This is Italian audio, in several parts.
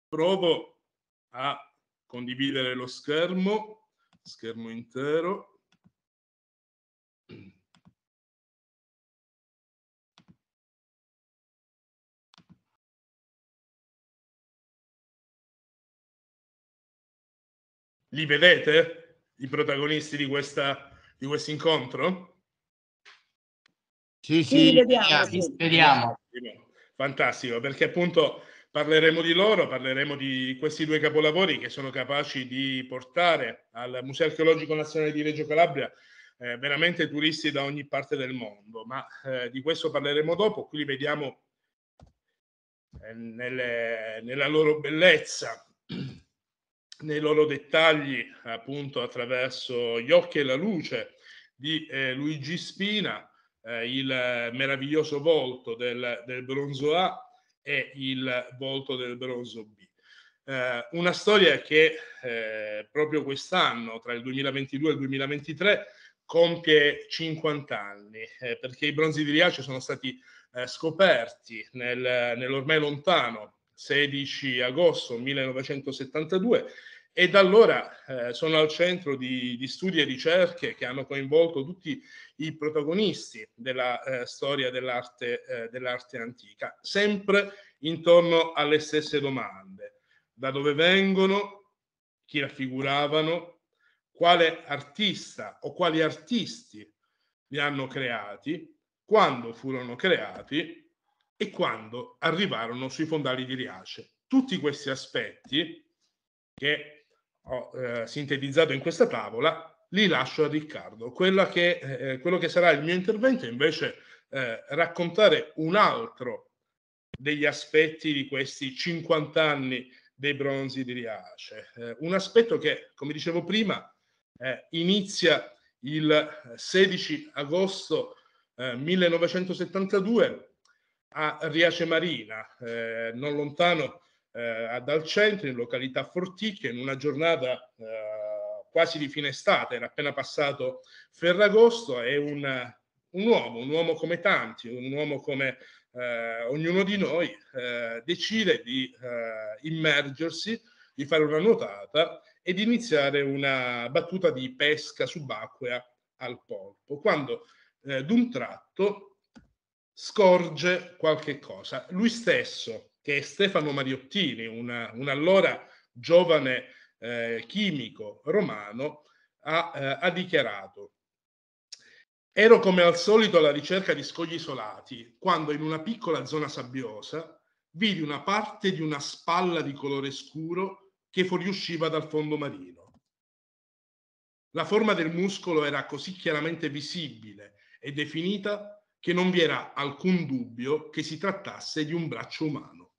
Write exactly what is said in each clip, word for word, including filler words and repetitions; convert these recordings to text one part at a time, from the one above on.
Provo a condividere lo schermo, schermo intero. Li vedete i protagonisti di questa di questo incontro? Sì, Sì, li sì, vediamo, vediamo. sì. vediamo. Fantastico, perché appunto parleremo di loro, parleremo di questi due capolavori che sono capaci di portare al Museo Archeologico Nazionale di Reggio Calabria eh, veramente turisti da ogni parte del mondo, ma eh, di questo parleremo dopo. Qui li vediamo eh, nelle, nella loro bellezza, nei loro dettagli, appunto attraverso gli occhi e la luce di eh, Luigi Spina, eh, il meraviglioso volto del, del bronzo A e il volto del bronzo B. Eh, una storia che eh, proprio quest'anno, tra il duemilaventidue e il duemilaventitré, compie cinquanta anni, eh, perché i bronzi di Riace sono stati eh, scoperti nel, nell'ormai lontano sedici agosto millenovecentosettantadue e da allora eh, sono al centro di, di studi e ricerche che hanno coinvolto tutti i protagonisti della eh, storia dell'arte, eh, dell'arte antica, sempre intorno alle stesse domande: da dove vengono, chi raffiguravano, quale artista o quali artisti li hanno creati, quando furono creati e quando arrivarono sui fondali di Riace. Tutti questi aspetti che ho eh, sintetizzato in questa tavola li lascio a Riccardo. Quella che, eh, quello che sarà il mio intervento invece eh, raccontare un altro degli aspetti di questi cinquanta anni dei bronzi di Riace. Eh, un aspetto che, come dicevo prima, eh, inizia il sedici agosto eh, millenovecentosettantadue a Riace Marina, eh, non lontano eh, dal centro, in località Forticchio, in una giornata eh, quasi di fine estate, era appena passato Ferragosto, e un, un uomo, un uomo come tanti, un uomo come eh, ognuno di noi, eh, decide di eh, immergersi, di fare una nuotata e di iniziare una battuta di pesca subacquea al polpo, quando eh, d'un tratto scorge qualche cosa. Lui stesso, che è Stefano Mariottini, una, un allora giovane eh, chimico romano, ha, eh, ha dichiarato: ero come al solito alla ricerca di scogli isolati, quando in una piccola zona sabbiosa vidi una parte di una spalla di colore scuro che fuoriusciva dal fondo marino. La forma del muscolo era così chiaramente visibile e definita che non vi era alcun dubbio che si trattasse di un braccio umano.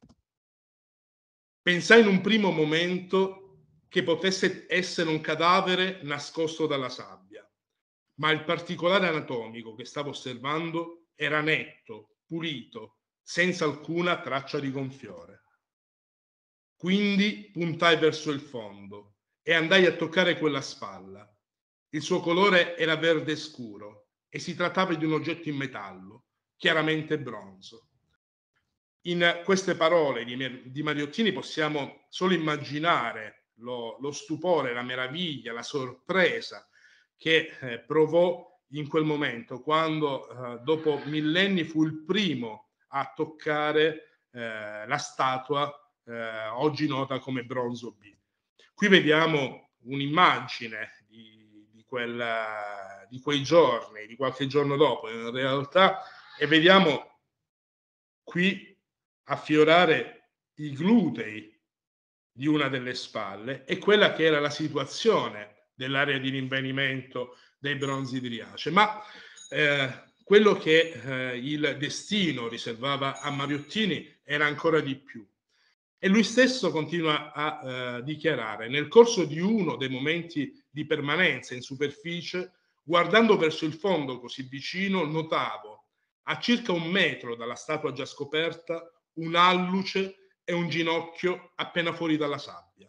Pensai in un primo momento che potesse essere un cadavere nascosto dalla sabbia, ma il particolare anatomico che stavo osservando era netto, pulito, senza alcuna traccia di gonfiore. Quindi puntai verso il fondo e andai a toccare quella spalla. Il suo colore era verde scuro e si trattava di un oggetto in metallo, chiaramente bronzo. In queste parole di, di Mariottini possiamo solo immaginare lo, lo stupore, la meraviglia, la sorpresa che eh, provò in quel momento, quando eh, dopo millenni fu il primo a toccare eh, la statua eh, oggi nota come bronzo B. Qui vediamo un'immagine di, di, quella, di quei giorni, di qualche giorno dopo in realtà, e vediamo qui affiorare i glutei di una delle spalle e quella che era la situazione dell'area di rinvenimento dei bronzi di Riace. Ma eh, quello che eh, il destino riservava a Mariottini era ancora di più. E lui stesso continua a eh, dichiarare: nel corso di uno dei momenti di permanenza in superficie, guardando verso il fondo così vicino, notavo a circa un metro dalla statua già scoperta un alluce e un ginocchio appena fuori dalla sabbia.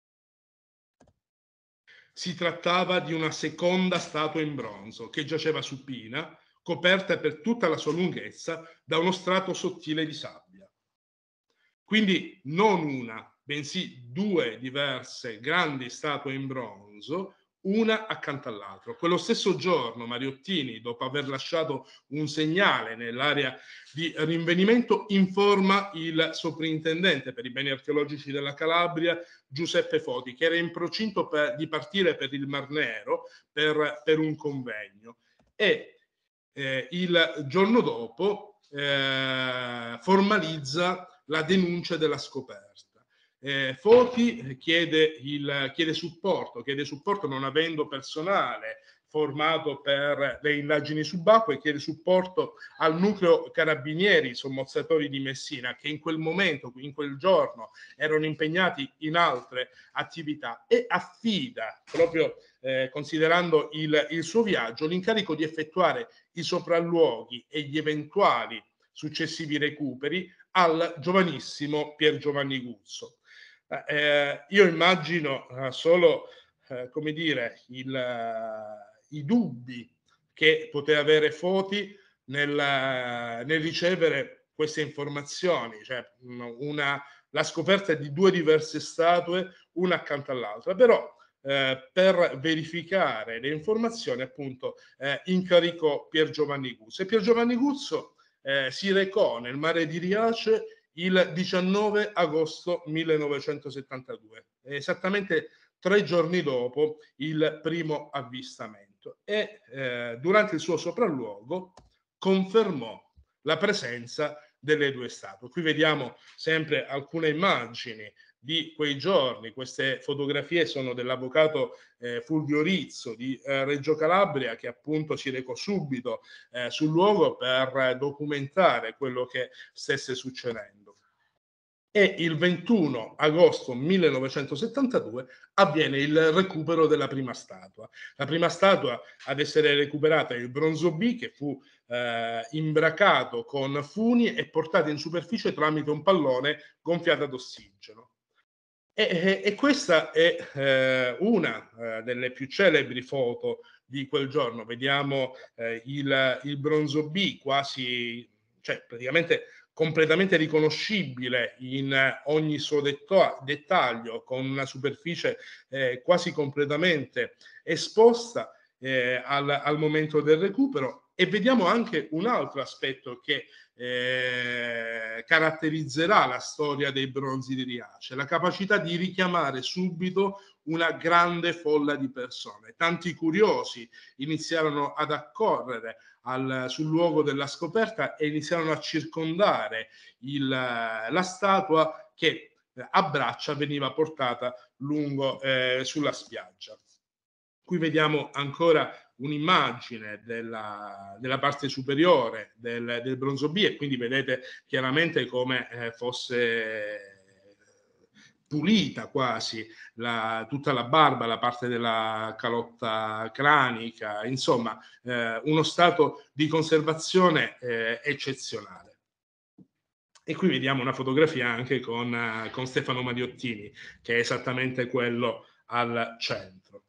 Si trattava di una seconda statua in bronzo che giaceva supina, coperta per tutta la sua lunghezza da uno strato sottile di sabbia. Quindi non una, bensì due diverse grandi statue in bronzo, una accanto all'altra. Quello stesso giorno Mariottini, dopo aver lasciato un segnale nell'area di rinvenimento, informa il soprintendente per i beni archeologici della Calabria, Giuseppe Foti, che era in procinto per, di partire per il Mar Nero per, per un convegno. E eh, il giorno dopo eh, formalizza la denuncia della scoperta. Eh, Foti chiede, il, chiede supporto, chiede supporto non avendo personale formato per le indagini subacquee, chiede supporto al nucleo carabinieri sommozzatori di Messina, che in quel momento, in quel giorno, erano impegnati in altre attività, e affida, proprio eh, considerando il, il suo viaggio, l'incarico di effettuare i sopralluoghi e gli eventuali successivi recuperi al giovanissimo Pier Giovanni Guzzo. Eh, io immagino eh, solo, eh, come dire, il, uh, i dubbi che poteva avere Foti nel, uh, nel ricevere queste informazioni, cioè una, la scoperta di due diverse statue, una accanto all'altra, però eh, per verificare le informazioni appunto eh, incaricò Pier Giovanni Guzzo, e Pier Giovanni Guzzo eh, si recò nel mare di Riace il diciannove agosto millenovecentosettantadue, esattamente tre giorni dopo il primo avvistamento, e eh, durante il suo sopralluogo confermò la presenza delle due statue. Qui vediamo sempre alcune immagini di quei giorni. Queste fotografie sono dell'avvocato eh, Fulvio Rizzo di eh, Reggio Calabria, che appunto si recò subito eh, sul luogo per documentare quello che stesse succedendo. E il ventuno agosto millenovecentosettantadue avviene il recupero della prima statua. La prima statua ad essere recuperata è il bronzo B, che fu eh, imbracato con funi e portato in superficie tramite un pallone gonfiato ad ossigeno. E, e, e questa è eh, una eh, delle più celebri foto di quel giorno. Vediamo eh, il, il bronzo B quasi, cioè praticamente completamente riconoscibile in ogni suo detto- dettaglio, con una superficie eh, quasi completamente esposta eh, al, al momento del recupero. E vediamo anche un altro aspetto che eh, caratterizzerà la storia dei bronzi di Riace, la capacità di richiamare subito una grande folla di persone. Tanti curiosi iniziarono ad accorrere al, sul luogo della scoperta e iniziarono a circondare il, la statua che a braccia veniva portata lungo eh, sulla spiaggia. Qui vediamo ancora un'immagine della, della parte superiore del, del bronzo B, e quindi vedete chiaramente come eh, fosse pulita quasi la, tutta la barba, la parte della calotta cranica, insomma eh, uno stato di conservazione eh, eccezionale. E qui vediamo una fotografia anche con, uh, con Stefano Mariottini, che è esattamente quello al centro.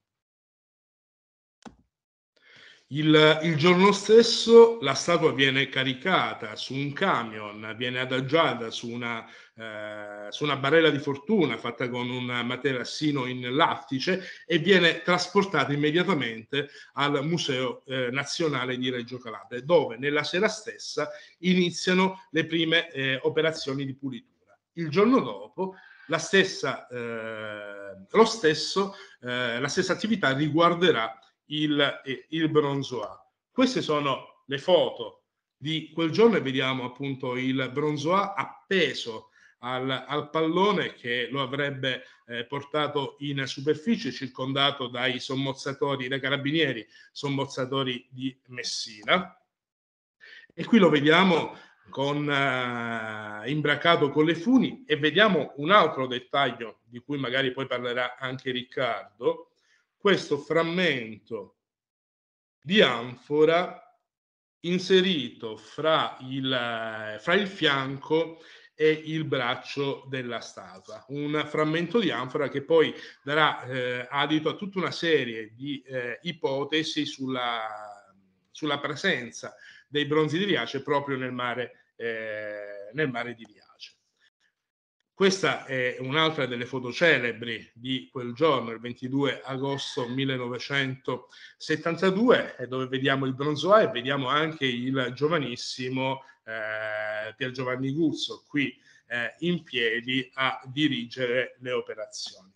Il, il giorno stesso la statua viene caricata su un camion, viene adagiata su una, eh, su una barella di fortuna fatta con un materassino in lattice e viene trasportata immediatamente al Museo eh, Nazionale di Reggio Calabria, dove nella sera stessa iniziano le prime eh, operazioni di pulitura. Il giorno dopo la stessa, eh, lo stesso, eh, la stessa attività riguarderà il, il bronzo A. Queste sono le foto di quel giorno, e vediamo appunto il bronzo A appeso al, al pallone che lo avrebbe eh, portato in superficie, circondato dai sommozzatori, dai carabinieri sommozzatori di Messina. E qui lo vediamo con eh, imbracato con le funi, e vediamo un altro dettaglio di cui magari poi parlerà anche Riccardo, questo frammento di anfora inserito fra il, fra il fianco e il braccio della statua, un frammento di anfora che poi darà eh, adito a tutta una serie di eh, ipotesi sulla, sulla presenza dei bronzi di Riace proprio nel mare, eh, nel mare di Riace. Questa è un'altra delle foto celebri di quel giorno, il ventidue agosto millenovecentosettantadue, dove vediamo il Bronzo A e vediamo anche il giovanissimo eh, Pier Giovanni Guzzo qui eh, in piedi a dirigere le operazioni.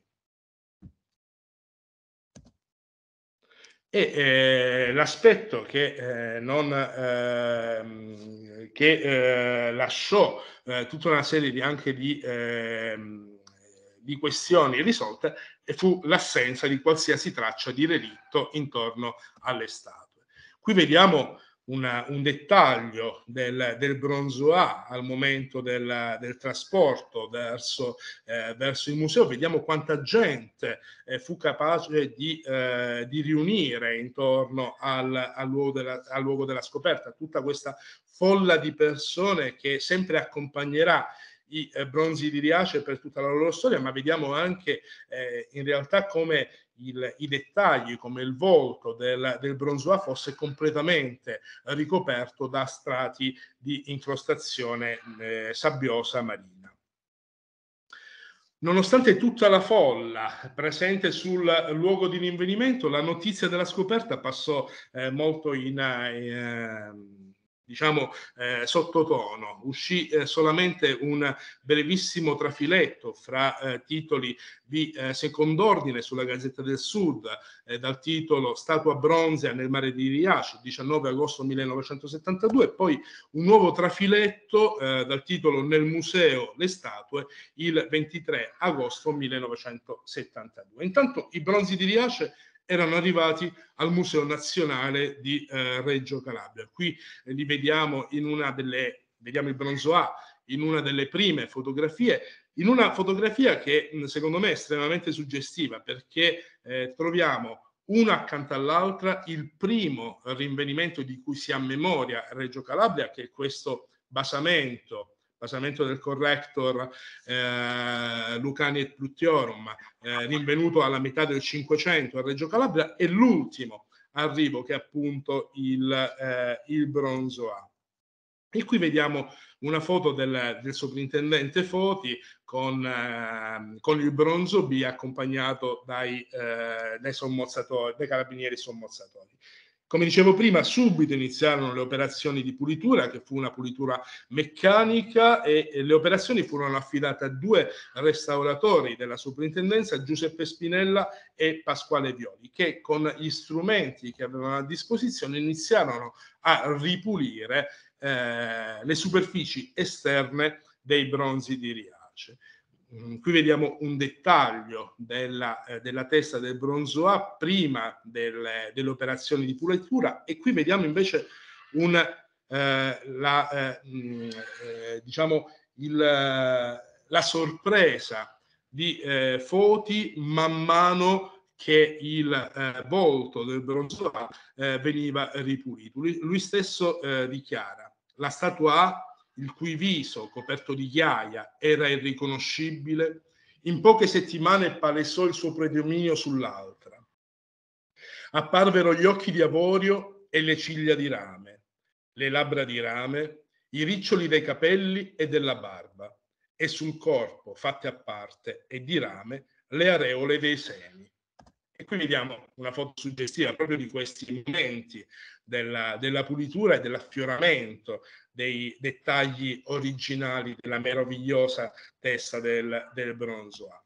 E eh, l'aspetto che, eh, non, eh, che eh, lasciò eh, tutta una serie di, anche di, eh, di questioni irrisolte fu l'assenza di qualsiasi traccia di relitto intorno alle statue. Qui vediamo una, un dettaglio del, del Bronzo A al momento del, del trasporto verso, eh, verso il museo. Vediamo quanta gente eh, fu capace di, eh, di riunire intorno al, al, luogo della, al luogo della scoperta, tutta questa folla di persone che sempre accompagnerà i eh, bronzi di Riace per tutta la loro storia, ma vediamo anche eh, in realtà come il, i dettagli, come il volto del, del Bronzo A fosse completamente ricoperto da strati di incrostazione eh, sabbiosa marina. Nonostante tutta la folla presente sul luogo di rinvenimento, la notizia della scoperta passò eh, molto in, eh, diciamo, eh, sottotono. Uscì eh, solamente un brevissimo trafiletto fra eh, titoli di eh, second'ordine sulla Gazzetta del Sud, eh, dal titolo Statua bronzea nel mare di Riace, diciannove agosto millenovecentosettantadue, e poi un nuovo trafiletto eh, dal titolo Nel museo le statue, il ventitré agosto millenovecentosettantadue. Intanto i bronzi di Riace erano arrivati al Museo Nazionale di eh, Reggio Calabria. Qui eh, li vediamo in una delle, vediamo il Bronzo A in una delle prime fotografie, in una fotografia che secondo me è estremamente suggestiva, perché eh, troviamo una accanto all'altra il primo rinvenimento di cui si ha memoria a Reggio Calabria, che è questo basamento basamento del corrector eh, Lucani et Pluttiorum, eh, rinvenuto alla metà del Cinquecento a Reggio Calabria, e l'ultimo arrivo che è appunto il, eh, il Bronzo A. E qui vediamo una foto del, del sovrintendente Foti con, eh, con il Bronzo B accompagnato dai, eh, dai sommozzatori, dai carabinieri sommozzatori. Come dicevo prima, subito iniziarono le operazioni di pulitura, che fu una pulitura meccanica, e, e le operazioni furono affidate a due restauratori della soprintendenza, Giuseppe Spinella e Pasquale Violi, che con gli strumenti che avevano a disposizione iniziarono a ripulire eh, le superfici esterne dei bronzi di Riace. Qui vediamo un dettaglio della, eh, della testa del Bronzo A prima del, delle operazioni di pulitura, e qui vediamo invece un, eh, la, eh, eh, diciamo il, la sorpresa di eh, Foti man mano che il eh, volto del Bronzo A eh, veniva ripulito. Lui, lui stesso eh, dichiara: la statua A, il cui viso coperto di ghiaia era irriconoscibile, in poche settimane palesò il suo predominio sull'altra. Apparvero gli occhi di avorio e le ciglia di rame, le labbra di rame, i riccioli dei capelli e della barba, e sul corpo, fatte a parte e di rame, le areole dei seni. E qui vediamo una foto suggestiva proprio di questi momenti della, della pulitura e dell'affioramento dei dettagli originali della meravigliosa testa del, del Bronzo A.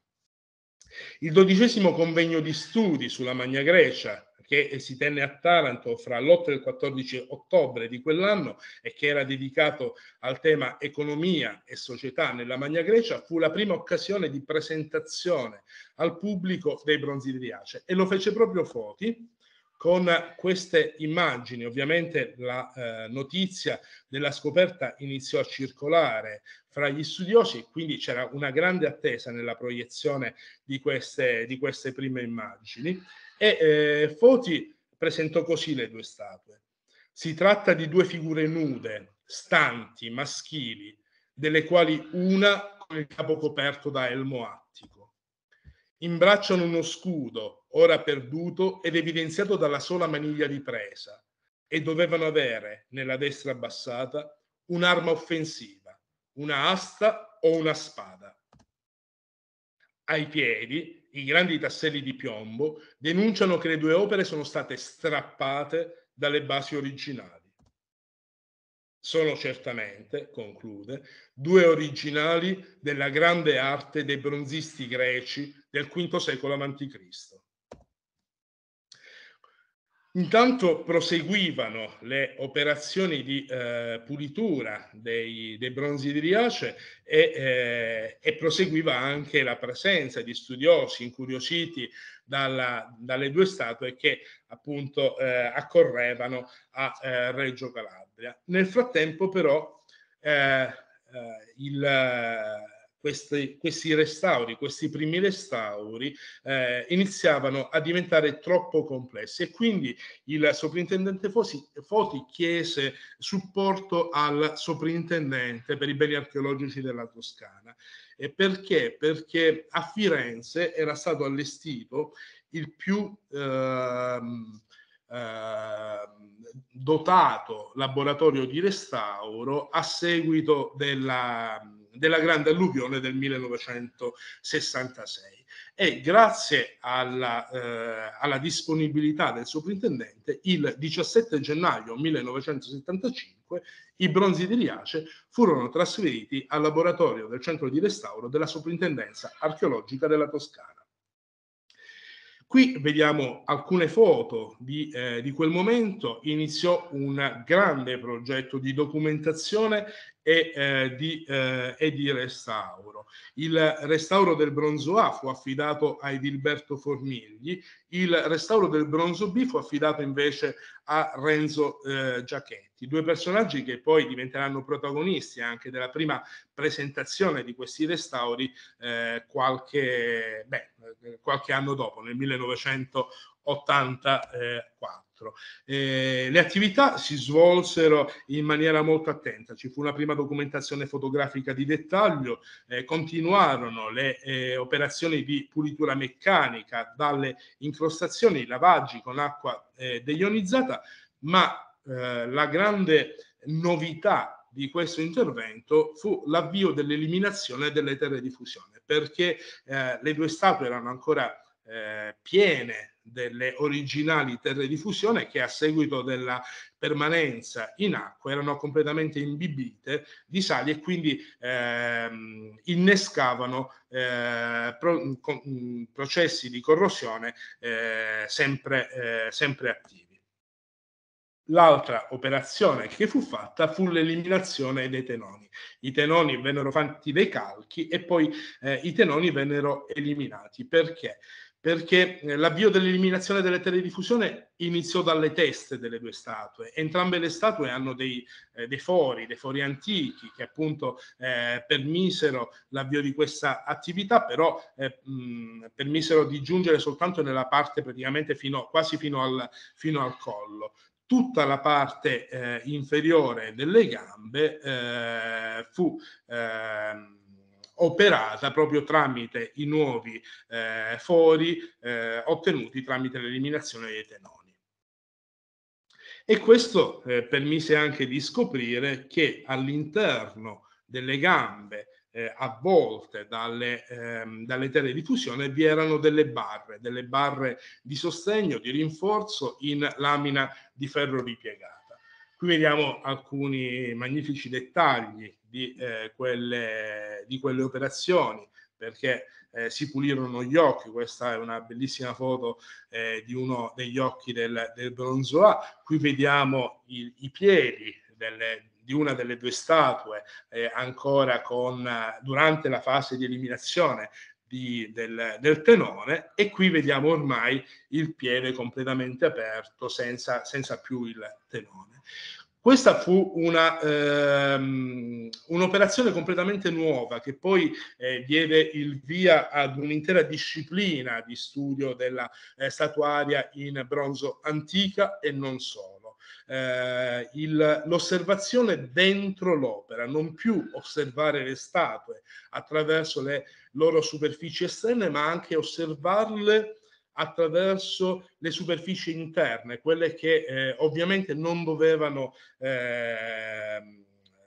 Il dodicesimo convegno di studi sulla Magna Grecia, che si tenne a Taranto fra l'otto e il quattordici ottobre di quell'anno e che era dedicato al tema economia e società nella Magna Grecia, fu la prima occasione di presentazione al pubblico dei bronzi di Riace, e lo fece proprio Foti con queste immagini. Ovviamente la eh, notizia della scoperta iniziò a circolare fra gli studiosi, quindi c'era una grande attesa nella proiezione di queste, di queste prime immagini, e eh, Foti presentò così le due statue. Si tratta di due figure nude, stanti, maschili, delle quali una con il capo coperto da elmo attico. Imbracciano uno scudo, ora perduto ed evidenziato dalla sola maniglia di presa, e dovevano avere, nella destra abbassata, un'arma offensiva, una asta o una spada. ai piedi, i grandi tasselli di piombo, denunciano che le due opere sono state strappate dalle basi originali. Sono certamente, conclude, due originali della grande arte dei bronzisti greci del quinto secolo avanti Cristo. Intanto proseguivano le operazioni di eh, pulitura dei, dei bronzi di Riace e, eh, e proseguiva anche la presenza di studiosi incuriositi dalla, dalle due statue che appunto eh, accorrevano a eh, Reggio Calabria. Nel frattempo però eh, eh, il Questi, questi restauri, questi primi restauri eh, iniziavano a diventare troppo complessi e quindi il sovrintendente Fosi, Foti chiese supporto al sovrintendente per i beni archeologici della Toscana. E perché? Perché a Firenze era stato allestito il più ehm, eh, dotato laboratorio di restauro a seguito della della grande alluvione del millenovecentosessantasei e grazie alla, eh, alla disponibilità del sovrintendente il diciassette gennaio millenovecentosettantacinque i bronzi di Riace furono trasferiti al laboratorio del centro di restauro della soprintendenza archeologica della Toscana. Qui vediamo alcune foto di, eh, di quel momento. Iniziò un grande progetto di documentazione e, eh, di, eh, e di restauro. Il restauro del bronzo A fu affidato a Edilberto Formigli, il restauro del bronzo B fu affidato invece a Renzo eh, Giachetti, due personaggi che poi diventeranno protagonisti anche della prima presentazione di questi restauri eh, qualche, beh, qualche anno dopo, nel millenovecentottantaquattro. Eh, le attività si svolsero in maniera molto attenta, ci fu una prima documentazione fotografica di dettaglio, eh, continuarono le eh, operazioni di pulitura meccanica dalle incrostazioni, lavaggi con acqua eh, deionizzata, ma eh, la grande novità di questo intervento fu l'avvio dell'eliminazione delle terre di fusione, perché eh, le due statue erano ancora eh, piene delle originali terre di fusione che a seguito della permanenza in acqua erano completamente imbibite di sali e quindi ehm, innescavano eh, pro, con, processi di corrosione eh, sempre, eh, sempre attivi. L'altra operazione che fu fatta fu l'eliminazione dei tenoni. I tenoni vennero fatti dei calchi e poi eh, i tenoni vennero eliminati. Perché? Perché eh, l'avvio dell'eliminazione delle terre di fusione iniziò dalle teste delle due statue. Entrambe le statue hanno dei, eh, dei fori, dei fori antichi che appunto eh, permisero l'avvio di questa attività, però eh, mh, permisero di giungere soltanto nella parte praticamente fino, quasi fino al, fino al collo. Tutta la parte eh, inferiore delle gambe eh, fu eh, operata proprio tramite i nuovi eh, fori eh, ottenuti tramite l'eliminazione dei tenoni. E questo eh, permise anche di scoprire che all'interno delle gambe eh, avvolte dalle, ehm, dalle terre di fusione vi erano delle barre, delle barre di sostegno, di rinforzo in lamina di ferro ripiegata. Qui vediamo alcuni magnifici dettagli di, eh, quelle, di quelle operazioni, perché eh, si pulirono gli occhi. Questa è una bellissima foto eh, di uno degli occhi del, del bronzo A. Qui vediamo i, i piedi delle, di una delle due statue eh, ancora con, durante la fase di eliminazione di, del, del tenone, e qui vediamo ormai il piede completamente aperto senza, senza più il tenone. Questa fu una, ehm, un'operazione completamente nuova che poi eh, diede il via ad un'intera disciplina di studio della eh, statuaria in bronzo antica e non solo. Eh, il, l'osservazione dentro l'opera, non più osservare le statue attraverso le loro superfici esterne, ma anche osservarle attraverso le superfici interne, quelle che eh, ovviamente non dovevano eh,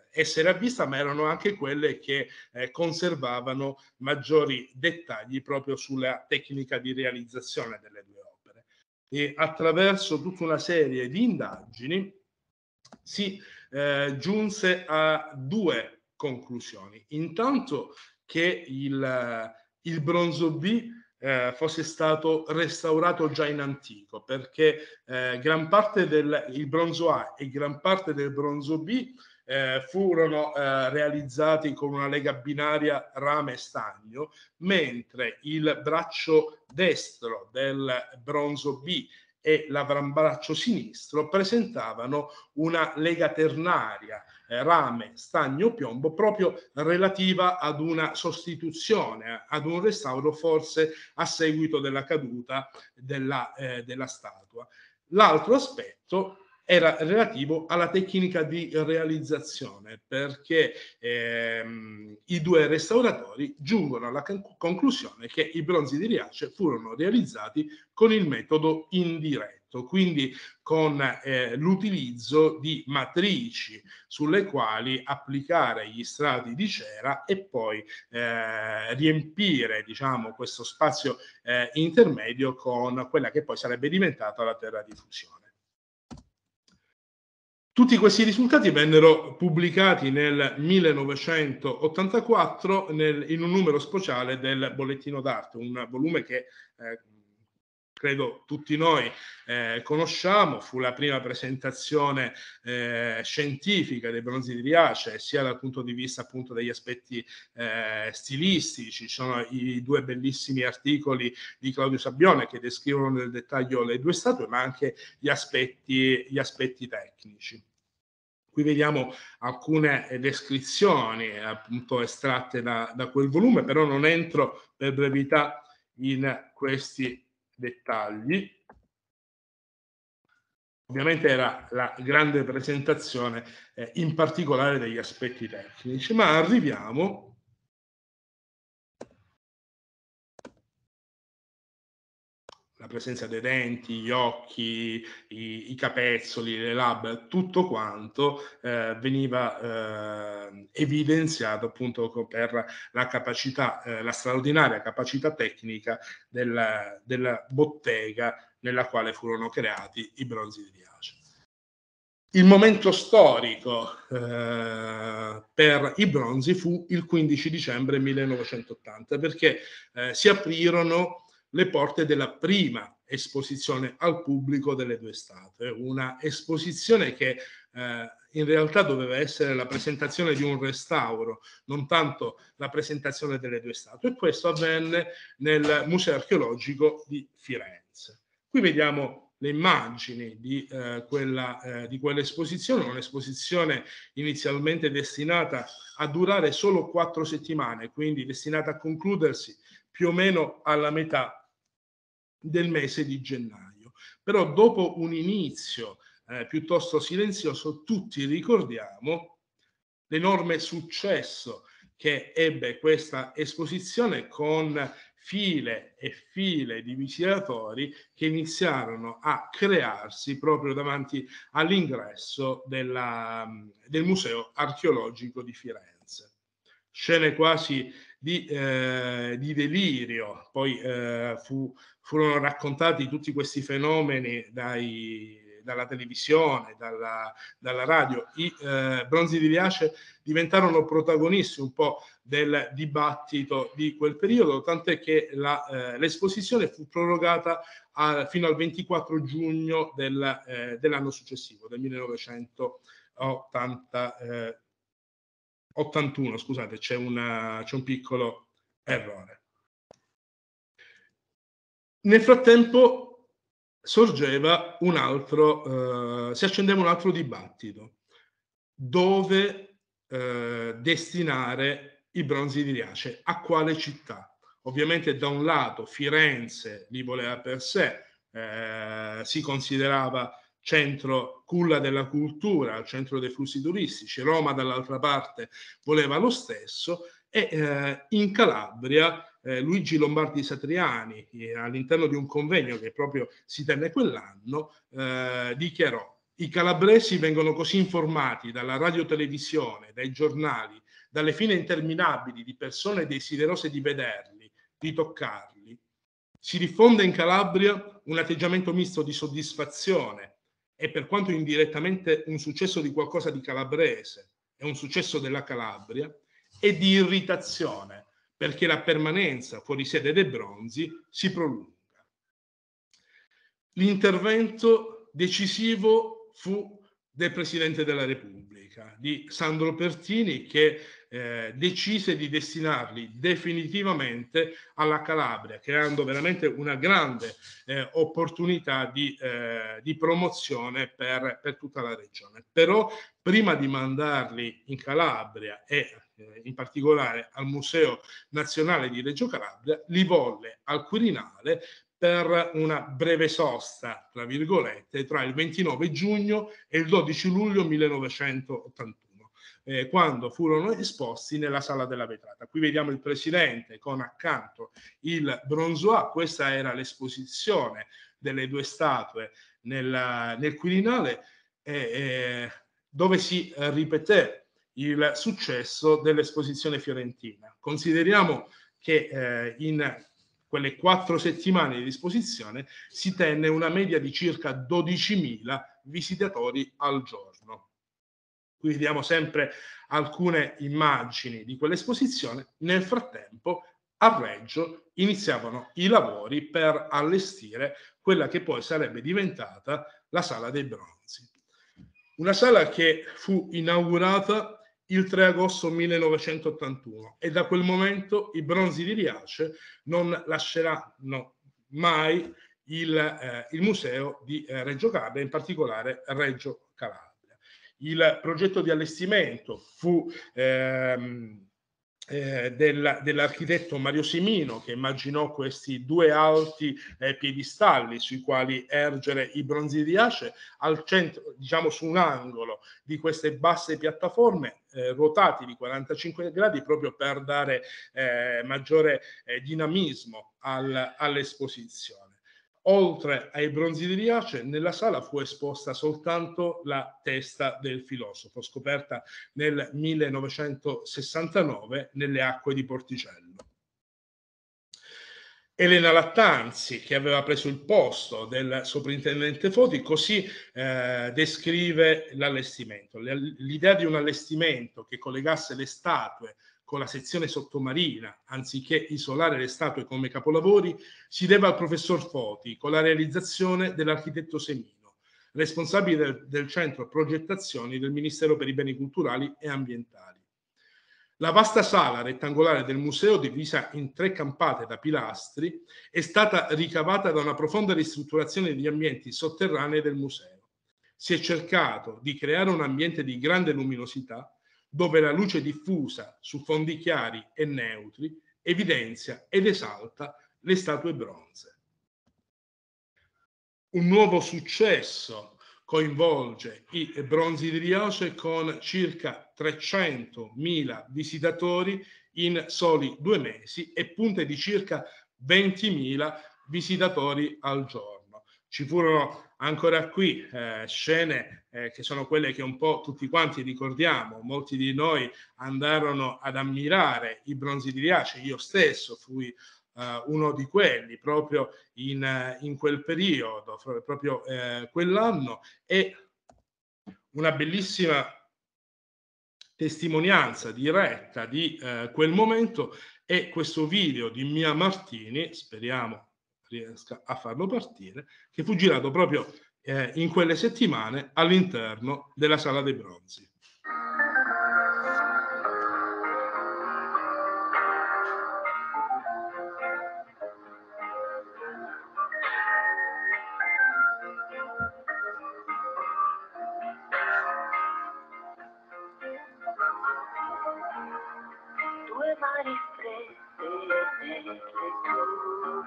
essere a vista, ma erano anche quelle che eh, conservavano maggiori dettagli proprio sulla tecnica di realizzazione delle due opere. E attraverso tutta una serie di indagini si eh, giunse a due conclusioni. Intanto che il, il bronzo B eh, fosse stato restaurato già in antico, perché eh, gran parte del il bronzo A e gran parte del bronzo B eh, furono eh, realizzati con una lega binaria rame e stagno, mentre il braccio destro del bronzo B e l'avambraccio sinistro presentavano una lega ternaria eh, rame, stagno, piombo, proprio relativa ad una sostituzione, ad un restauro forse a seguito della caduta della, eh, della statua. L'altro aspetto era relativo alla tecnica di realizzazione, perché ehm, i due restauratori giungono alla conclusione che i bronzi di Riace furono realizzati con il metodo indiretto, quindi con eh, l'utilizzo di matrici sulle quali applicare gli strati di cera e poi eh, riempire, diciamo, questo spazio eh, intermedio con quella che poi sarebbe diventata la terra di fusione. Tutti questi risultati vennero pubblicati nel millenovecentottantaquattro nel, in un numero speciale del Bollettino d'Arte, un volume che eh, credo tutti noi eh, conosciamo. Fu la prima presentazione eh, scientifica dei bronzi di Riace, sia dal punto di vista appunto degli aspetti eh, stilistici. Ci sono i due bellissimi articoli di Claudio Sabbione che descrivono nel dettaglio le due statue, ma anche gli aspetti, gli aspetti tecnici. Qui vediamo alcune descrizioni appunto estratte da, da quel volume, però non entro per brevità in questi dettagli. Ovviamente era la grande presentazione, eh, in particolare degli aspetti tecnici, ma arriviamo la presenza dei denti, gli occhi, i, i capezzoli, le labbra, tutto quanto eh, veniva eh, evidenziato appunto per la capacità, eh, la straordinaria capacità tecnica della, della bottega nella quale furono creati i bronzi di Riace. Il momento storico eh, per i bronzi fu il quindici dicembre millenovecentottanta, perché eh, si aprirono le porte della prima esposizione al pubblico delle due statue, una esposizione che eh, in realtà doveva essere la presentazione di un restauro, non tanto la presentazione delle due statue, e questo avvenne nel Museo Archeologico di Firenze. Qui vediamo le immagini di, eh, quella, eh, di quell'esposizione, un'esposizione inizialmente destinata a durare solo quattro settimane, quindi destinata a concludersi più o meno alla metà del mese di gennaio. Però dopo un inizio eh, piuttosto silenzioso, tutti ricordiamo l'enorme successo che ebbe questa esposizione, con file e file di visitatori che iniziarono a crearsi proprio davanti all'ingresso della, del Museo Archeologico di Firenze. Scene quasi di, eh, di delirio, poi eh, fu, furono raccontati tutti questi fenomeni dai, dalla televisione, dalla, dalla radio. I eh, bronzi di Riace diventarono protagonisti un po' del dibattito di quel periodo, tant'è che la, eh, l'esposizione fu prorogata a, fino al ventiquattro giugno del, eh, dell'anno successivo, del millenovecentottanta. Eh, ottantuno, scusate, c'è, una, c'è un piccolo errore. Nel frattempo sorgeva un altro, eh, si accendeva un altro dibattito, dove eh, destinare i bronzi di Riace, a quale città. Ovviamente da un lato Firenze li voleva per sé, eh, si considerava centro, culla della cultura, centro dei flussi turistici. Roma dall'altra parte voleva lo stesso, e eh, in Calabria eh, Luigi Lombardi Satriani, eh, all'interno di un convegno che proprio si tenne quell'anno, eh, dichiarò: I calabresi vengono così informati dalla radiotelevisione, dai giornali, dalle file interminabili di persone desiderose di vederli, di toccarli. Si diffonde in Calabria un atteggiamento misto di soddisfazione e, per quanto indirettamente un successo di qualcosa di calabrese, è un successo della Calabria, e di irritazione perché la permanenza fuori sede dei Bronzi si prolunga. L'intervento decisivo fu del Presidente della Repubblica, di Sandro Pertini, che eh, decise di destinarli definitivamente alla Calabria, creando veramente una grande eh, opportunità di, eh, di promozione per, per tutta la regione. Però prima di mandarli in Calabria e eh, in particolare al Museo Nazionale di Reggio Calabria, li volle al Quirinale per una breve sosta, tra virgolette, tra il ventinove giugno e il dodici luglio millenovecentottantuno, eh, quando furono esposti nella Sala della Vetrata. Qui vediamo il Presidente con accanto il Bronzois. Questa era l'esposizione delle due statue nel, nel Quirinale, eh, eh, dove si eh, ripeté il successo dell'esposizione fiorentina. Consideriamo che eh, in quelle quattro settimane di esposizione si tenne una media di circa dodicimila visitatori al giorno. Qui vediamo sempre alcune immagini di quell'esposizione. Nel frattempo a Reggio iniziavano i lavori per allestire quella che poi sarebbe diventata la Sala dei Bronzi. Una sala che fu inaugurata il tre agosto millenovecentottantuno e da quel momento i Bronzi di Riace non lasceranno mai il, eh, il museo di eh, Reggio Calabria, in particolare Reggio Calabria. Il progetto di allestimento fu ehm, eh, del, dell'architetto Mario Semino, che immaginò questi due alti eh, piedistalli sui quali ergere i Bronzi di Riace al centro, diciamo su un angolo di queste basse piattaforme eh, ruotati di quarantacinque gradi, proprio per dare eh, maggiore eh, dinamismo al, all'esposizione. Oltre ai Bronzi di Riace, nella sala fu esposta soltanto la testa del filosofo, scoperta nel millenovecentosessantanove nelle acque di Porticello. Elena Lattanzi, che aveva preso il posto del soprintendente Foti, così eh, descrive l'allestimento. L'idea di un allestimento che collegasse le statue con la sezione sottomarina, anziché isolare le statue come capolavori, si deve al professor Foti, con la realizzazione dell'architetto Semino, responsabile del, del centro progettazioni del Ministero per i Beni Culturali e Ambientali. La vasta sala rettangolare del museo, divisa in tre campate da pilastri, è stata ricavata da una profonda ristrutturazione degli ambienti sotterranei del museo. Si è cercato di creare un ambiente di grande luminosità, dove la luce diffusa su fondi chiari e neutri evidenzia ed esalta le statue bronze. Un nuovo successo coinvolge i Bronzi di Riace, con circa trecentomila visitatori in soli due mesi e punte di circa ventimila visitatori al giorno. Ci furono ancora qui eh, scene eh, che sono quelle che un po' tutti quanti ricordiamo. Molti di noi andarono ad ammirare i Bronzi di Riace, io stesso fui Uh, uno di quelli proprio in, uh, in quel periodo, proprio uh, quell'anno, e una bellissima testimonianza diretta di uh, quel momento è questo video di Mia Martini, speriamo riesca a farlo partire, che fu girato proprio uh, in quelle settimane all'interno della Sala dei Bronzi. Mani strette nelle tue,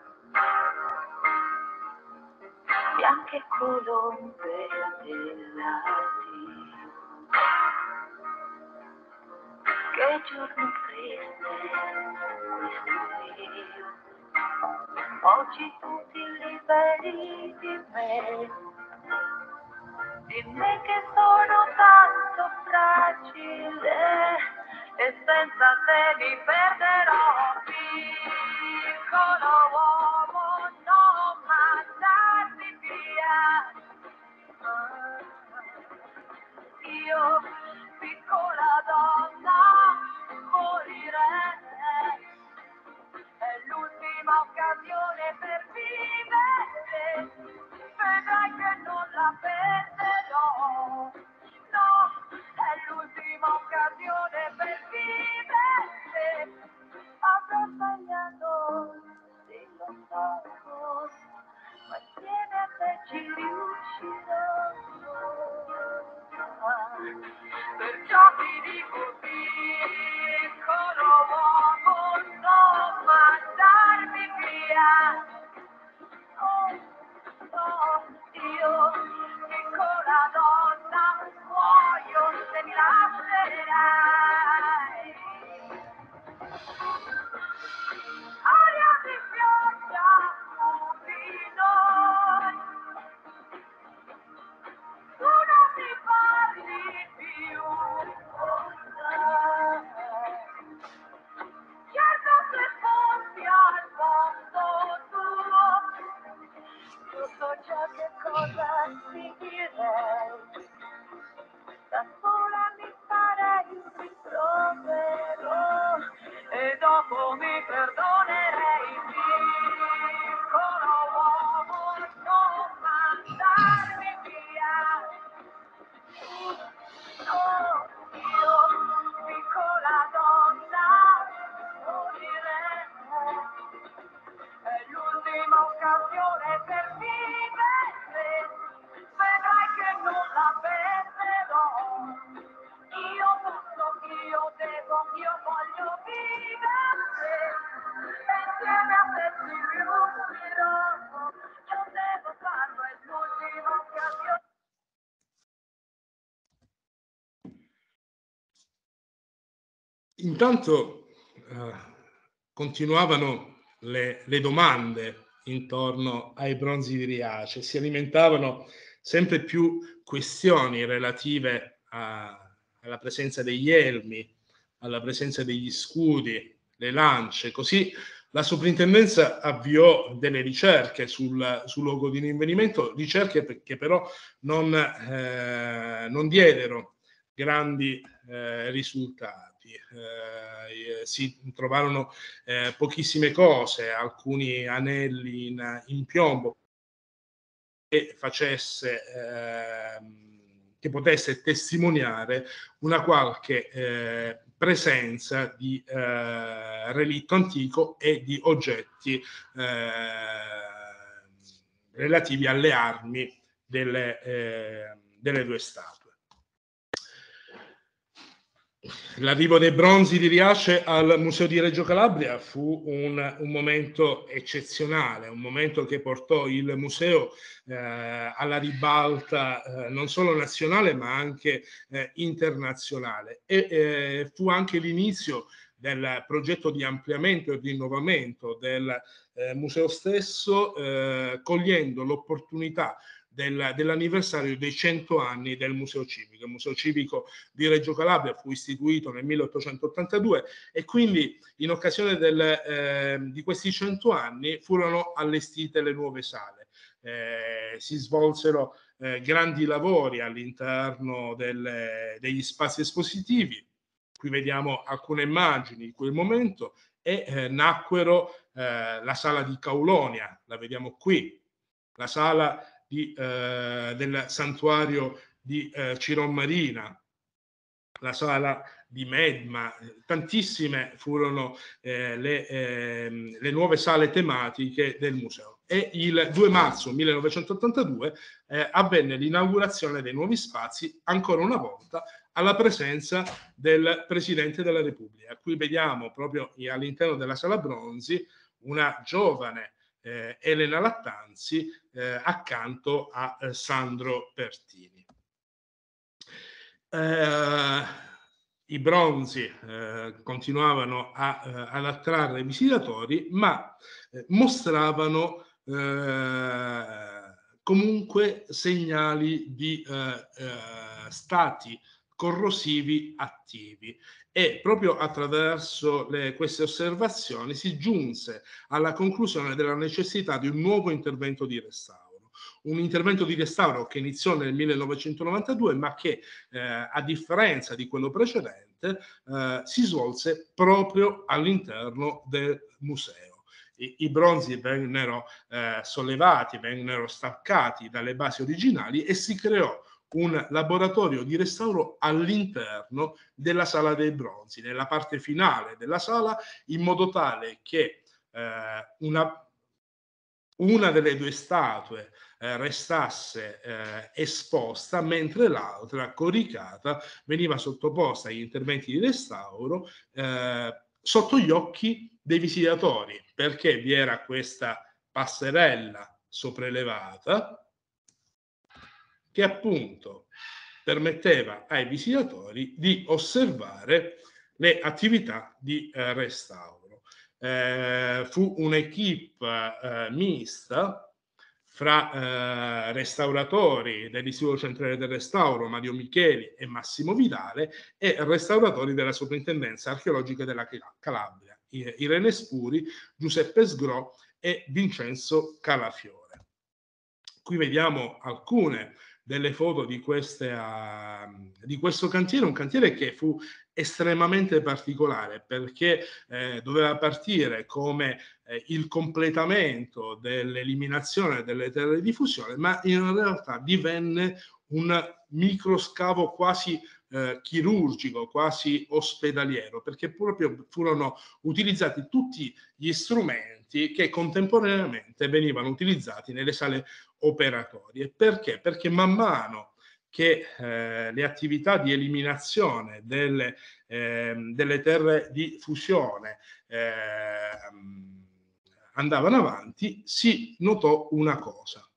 bianche colombe dell'addio, che giorno triste questo mio, oggi tutti liberi di me, di me che sono tanto fragile e senza te mi perderò. Piccolo uomo, non mandarmi via. Ah, io, piccola donna, morirei. È l'ultima occasione per vivere, vedrai che non la perderò. No, è l'ultima occasione per vivere. Avrò sbagliato, sì lo so, ma insieme a te ci riuscirò. Ah, perciò ti dico piccolo uomo, non mandarmi via. Oh, oh, io, piccola donna, muoio se mi lascerai. Aria di pioggia su di noi, tu non mi parli più. Certo se fossi al posto tuo, tutto ciò che cosa ti direi, da sola mi farei un rimprovero e dopo mi perdonerei. Piccolo uomo, non mandarmi via. Oh, io, piccola donna, morirei. È l'ultima occasione per vivere, vedrai che non la perderò. Io posso, io devo, io voglio vivere, insieme a te ci riuscirò. Io devo farlo, è l'ultima occasione. Intanto eh, continuavano le, le domande intorno ai bronzi di Riace, si alimentavano sempre più questioni relative a, alla presenza degli elmi, alla presenza degli scudi, le lance. Così la soprintendenza avviò delle ricerche sul, sul luogo di rinvenimento, ricerche che però non, eh, non diedero grandi eh, risultati. Eh, si trovarono eh, pochissime cose, alcuni anelli in, in piombo che facesse eh, che potesse testimoniare una qualche eh, presenza di eh, relitto antico e di oggetti eh, relativi alle armi delle, eh, delle due statue. L'arrivo dei bronzi di Riace al Museo di Reggio Calabria fu un, un momento eccezionale, un momento che portò il museo eh, alla ribalta eh, non solo nazionale ma anche eh, internazionale e eh, fu anche l'inizio del progetto di ampliamento e rinnovamento del eh, museo stesso, eh, cogliendo l'opportunità del, dell'anniversario dei cento anni del Museo Civico. Il Museo Civico di Reggio Calabria fu istituito nel milleottocentottantadue e quindi in occasione del, eh, di questi cento anni furono allestite le nuove sale. Eh, si svolsero eh, grandi lavori all'interno del, degli spazi espositivi. Qui vediamo alcune immagini di quel momento e eh, nacquero eh, la sala di Caulonia, la vediamo qui, la sala di, eh, del santuario di eh, Ciron Marina, la sala di Medma, tantissime furono eh, le, eh, le nuove sale tematiche del museo. E il due marzo millenovecentottantadue eh, avvenne l'inaugurazione dei nuovi spazi, ancora una volta alla presenza del Presidente della Repubblica. Qui vediamo proprio all'interno della sala bronzi una giovane eh, Elena Lattanzi eh, accanto a eh, Sandro Pertini. Eh, I bronzi eh, continuavano a, eh, ad attrarre visitatori, ma eh, mostravano eh, comunque segnali di eh, eh, stati corrosivi attivi, e proprio attraverso le, queste osservazioni si giunse alla conclusione della necessità di un nuovo intervento di restauro. Un intervento di restauro che iniziò nel millenovecentonovantadue, ma che eh, a differenza di quello precedente eh, si svolse proprio all'interno del museo. I, i bronzi vennero eh, sollevati, vennero staccati dalle basi originali e si creò un laboratorio di restauro all'interno della sala dei bronzi, nella parte finale della sala, in modo tale che eh, una una delle due statue eh, restasse eh, esposta, mentre l'altra, coricata, veniva sottoposta agli interventi di restauro eh, sotto gli occhi dei visitatori, perché vi era questa passerella sopraelevata che appunto permetteva ai visitatori di osservare le attività di eh, restauro. Eh, fu un'equipe eh, mista fra eh, restauratori dell'Istituto Centrale del Restauro, Mario Micheli e Massimo Vidale, e restauratori della Soprintendenza Archeologica della Calabria, Irene Spuri, Giuseppe Sgro e Vincenzo Calafiore. Qui vediamo alcune delle foto di, queste, uh, di questo cantiere, un cantiere che fu estremamente particolare, perché eh, doveva partire come eh, il completamento dell'eliminazione delle terre di fusione, ma in realtà divenne un microscavo quasi eh, chirurgico, quasi ospedaliero, perché proprio furono utilizzati tutti gli strumenti che contemporaneamente venivano utilizzati nelle sale operatorie. Perché? Perché man mano che eh, le attività di eliminazione delle, eh, delle terre di fusione eh, andavano avanti, si notò una cosa: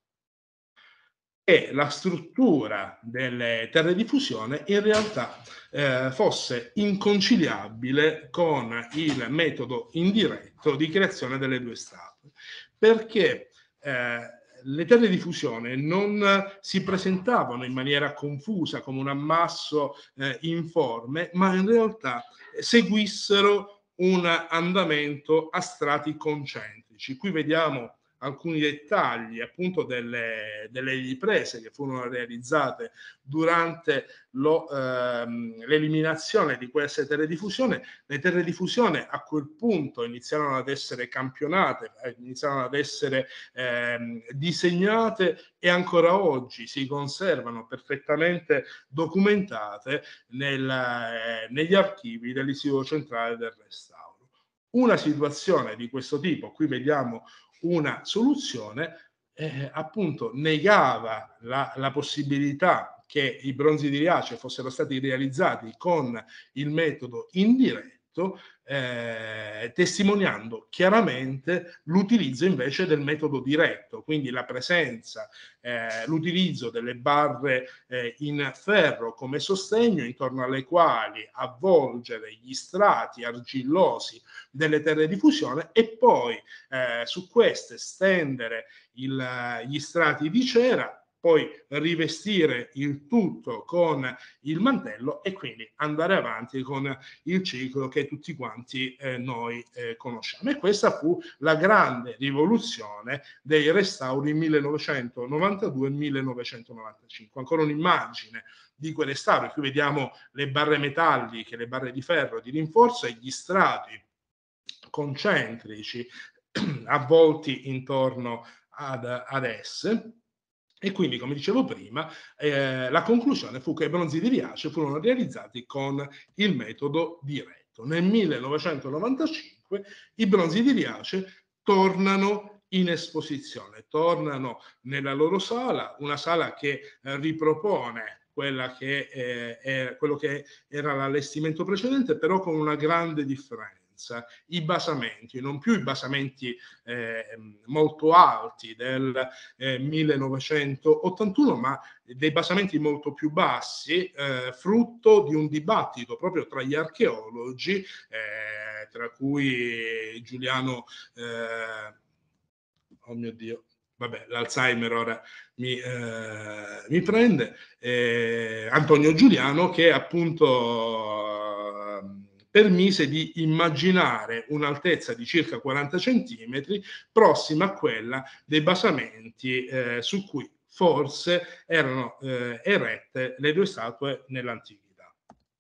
che la struttura delle terre di fusione in realtà eh, fosse inconciliabile con il metodo indiretto di creazione delle due statue, perché eh, le terre di fusione non si presentavano in maniera confusa come un ammasso eh, informe, ma in realtà seguissero un andamento a strati concentrici. Qui vediamo alcuni dettagli appunto delle, delle riprese che furono realizzate durante lo, ehm, l'eliminazione di queste terre di fusione. Le terre di fusione a quel punto iniziarono ad essere campionate, iniziarono ad essere ehm, disegnate, e ancora oggi si conservano perfettamente documentate nel, eh, negli archivi dell'Istituto Centrale del Restauro. Una situazione di questo tipo, qui vediamo una soluzione, eh, appunto negava la, la possibilità che i bronzi di Riace fossero stati realizzati con il metodo indiretto, eh, testimoniando chiaramente l'utilizzo invece del metodo diretto, quindi la presenza, eh, l'utilizzo delle barre eh, in ferro come sostegno, intorno alle quali avvolgere gli strati argillosi delle terre di fusione, e poi eh, su queste stendere il, gli strati di cera, poi rivestire il tutto con il mantello e quindi andare avanti con il ciclo che tutti quanti eh, noi eh, conosciamo. E questa fu la grande rivoluzione dei restauri millenovecentonovantadue millenovecentonovantacinque. Ancora un'immagine di quei restauri. Qui vediamo le barre metalliche, le barre di ferro di rinforzo e gli strati concentrici avvolti intorno ad, ad esse. E quindi, come dicevo prima, eh, la conclusione fu che i bronzi di Riace furono realizzati con il metodo diretto. Nel millenovecentonovantacinque i bronzi di Riace tornano in esposizione, tornano nella loro sala, una sala che eh, ripropone quella che, eh, è, quello che era l'allestimento precedente, però con una grande differenza. I basamenti, non più i basamenti eh, molto alti del eh, millenovecentottantuno, ma dei basamenti molto più bassi, eh, frutto di un dibattito proprio tra gli archeologi, eh, tra cui Giuliano, eh, oh mio Dio, vabbè, l'Alzheimer ora mi, eh, mi prende, eh, Antonio Giuliano, che appunto eh, permise di immaginare un'altezza di circa quaranta centimetri prossima a quella dei basamenti eh, su cui forse erano eh, erette le due statue nell'antichità.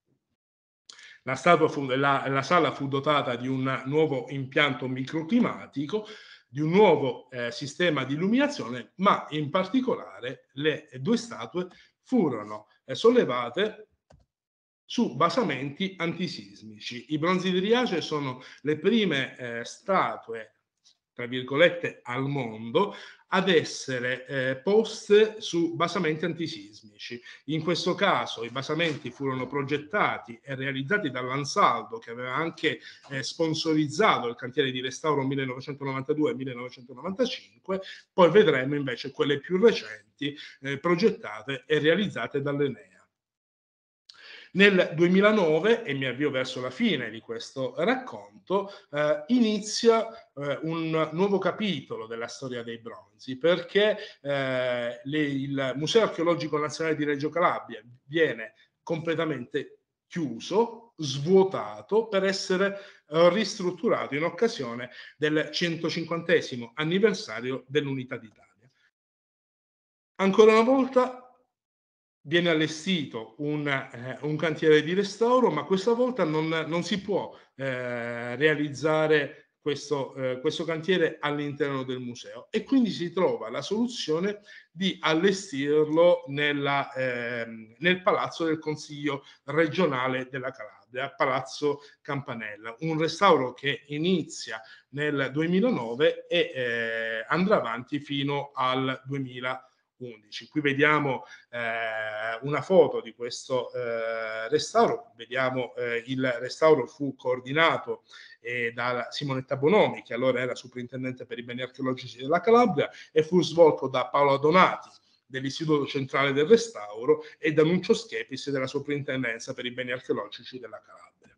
La, statua fu, la, la sala fu dotata di un nuovo impianto microclimatico, di un nuovo eh, sistema di illuminazione, ma in particolare le due statue furono eh, sollevate su basamenti antisismici. I bronzi di Riace sono le prime eh, statue, tra virgolette, al mondo ad essere eh, poste su basamenti antisismici. In questo caso i basamenti furono progettati e realizzati dall'Ansaldo, che aveva anche eh, sponsorizzato il cantiere di restauro millenovecentonovantadue millenovecentonovantacinque, poi vedremo invece quelle più recenti eh, progettate e realizzate dall'Enea. Nel duemilanove, e mi avvio verso la fine di questo racconto, eh, inizia eh, un nuovo capitolo della storia dei bronzi, perché eh, le, il Museo Archeologico Nazionale di Reggio Calabria viene completamente chiuso, svuotato, per essere eh, ristrutturato in occasione del centocinquantesimo anniversario dell'Unità d'Italia. Ancora una volta viene allestito un, eh, un cantiere di restauro, ma questa volta non, non si può eh, realizzare questo, eh, questo cantiere all'interno del museo, e quindi si trova la soluzione di allestirlo nella, eh, nel Palazzo del Consiglio regionale della Calabria, Palazzo Campanella, un restauro che inizia nel duemilanove e eh, andrà avanti fino al duemilaundici. Qui vediamo eh, una foto di questo eh, restauro. Vediamo eh, il restauro fu coordinato eh, da Simonetta Bonomi, che allora era sovrintendente per i beni archeologici della Calabria, e fu svolto da Paolo Donati dell'Istituto Centrale del Restauro e da Nuncio Schepis della Soprintendenza per i beni archeologici della Calabria.